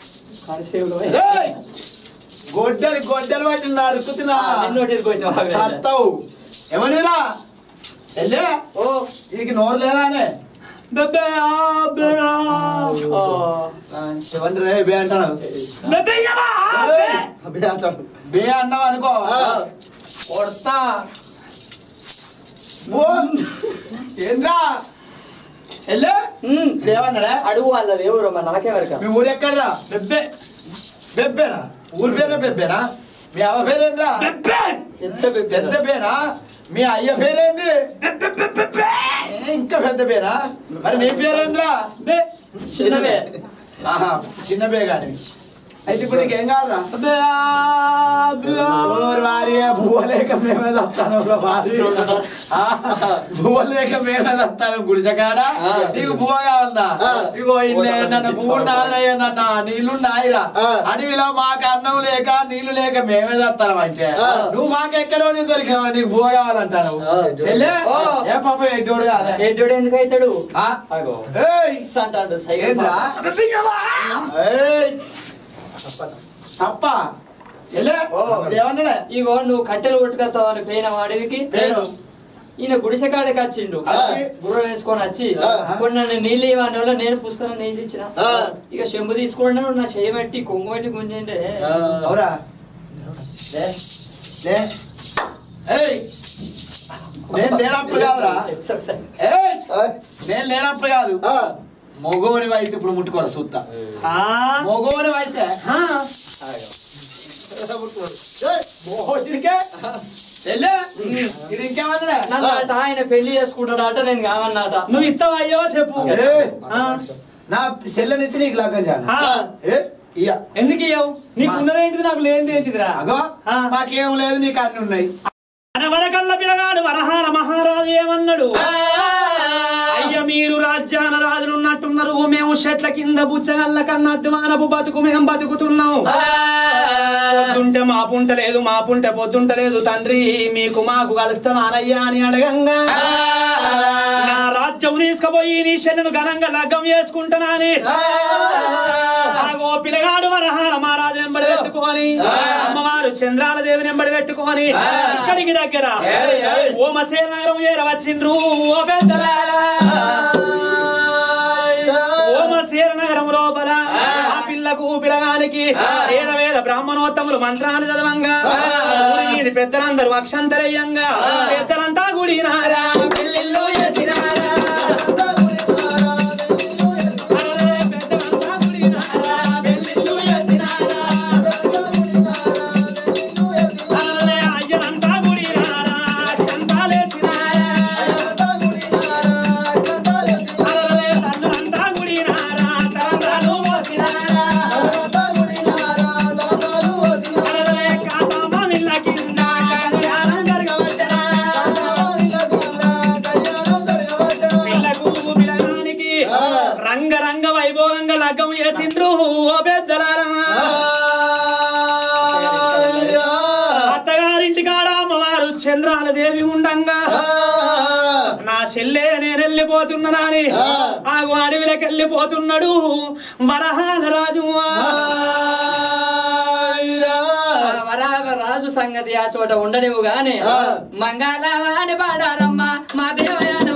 గొడ్డలి గొడ్డలు పట్టి నరుకుతున్నా సత్తావు ఎవడివిరా వెళ్ళే ఓ వీడికి నోరు లేదానే బే అంటాడు బే అన్నావు అనుకో కొడతా ఏంద్రా వెళ్ళే ఏమన్నాడా అడుగు వాళ్ళది ఎవరు నాకే వరక మీ ఊరు ఎక్కడరా బెబ్బే బెబ్బేనా ఊరి పేరే బెబ్బేనా మీ అవ్వ పేరేంద్రా పెద్ద బేనా మీ అయ్య పేరేంది ఇంకా పెద్ద పేరా మరి నీ పేరేంద్రా చిన్నబే చిన్నబే కానీ అయితే ఇప్పుడు నీకు ఏం కావాలా వారి భూవలేక మేమే తస్తాను భూవలేక మేమే తస్తాను గుడిచకాడ నీకు భూవ కావాలన్నా ఇగో నన్ను భూమి నాదనయ్యా నీళ్లు నాయిరా అడవిలో మాకు అన్నం లేక నీళ్లు లేక మేమే తస్తాను అంటే నువ్వు మాకు ఎక్కడో నీ దొరికినావు నీకు భూవ కావాలంటాను చెల్లె ఏ పాప ఎడ్డోడు కాదా ఎడ్డోడు ఎందుకు అవుతాడు తప్ప ఏమన్నాడే ఇగో నువ్వు కట్టెలు కొట్టుకొస్తావు అని పోయిన వాడికి ఈయన గుడిసెకాడికి వచ్చిండు గుర్ర వేసుకొని వచ్చి కొన్ని నీళ్ళు ఇవ్వని వల్ల నేను పుస్తకం నీళ్ళు ఇచ్చిన ఇక చెంబు తీసుకుంటే నా చేయి పెట్టి కొంగు పెట్టి గుంజండి అవురా నేను లేనప్పుడు కాదురా నేను లేనప్పుడు కాదు మొగోని అయితే ఇప్పుడు ముట్టుకోరా చూస్తా మొగోని అయితే ఆయన పెళ్లి చేసుకుంటాడట నేను కావన్నట నువ్వు ఇస్తావా అయ్యో చెప్పు నా చెల్లెనిచ్చి నీకు లగ్గం చేయాలి ఎందుకు ఇయ్యవు నీకు ఉన్నదేంటిది నాకు లేనిది ఏంటిదిరా మాకేం లేదు నీకు అన్ని ఉన్నాయి వరకల్ల పిల్లగాడు వరహాల మహారాజు ఏమన్నాడు అయ్య మీరు రాజ్యాన రాజులు ఉన్నట్టున్నారు మేము చెట్ల కింద బుచ్చగల్ల కన్నా అధ్వానపు బతుకు మేము బతుకుతున్నాం పొద్దుంటే మా పుంట లేదు మా పుంట పొద్దుంట లేదు తండ్రి మీకు మాకు కలుస్తానయ్యా అని అడగంగా నా రాజ్యం తీసుకుపోయి నీ చెల్లెను ఘనంగా లగ్గం చేసుకుంటున్నాని పిల్లగాడు వరహాల మహారాజు వెంబడి పెట్టుకొని అమ్మవారు చంద్రాల దేవి వెంబడి పెట్టుకొని ఇక్కడికి దగ్గర ఓమసేన నగరం చేరవచ్చిండ్రు ఓమసేన నగరం లోపల ఆ పిల్లకు పిల్లగానికి వేద వేద బ్రాహ్మణోత్తములు మంత్రాలు చదవంగా ఇది పెద్దలందరూ అక్షంతరయ్యంగా పెద్దలంతా గుడినారా పెళ్ళిళ్ళు చేసినారా రంగరంగ వైభవంగా లగ్గం చేసిండ్రు ఓ పెద్దలారా అత్తగారింటి కాడ అమ్మవారు చంద్రాల దేవి ఉండంగా నా చెల్లె నేను వెళ్ళిపోతున్నానని ఆగు అడవిలోకి వెళ్ళిపోతున్నాడు వరహాల రాజు వరాల రాజు సంగతి ఆ చోట ఉండనివు గాని మంగళవాణి పాడారమ్మ మా దేవయాన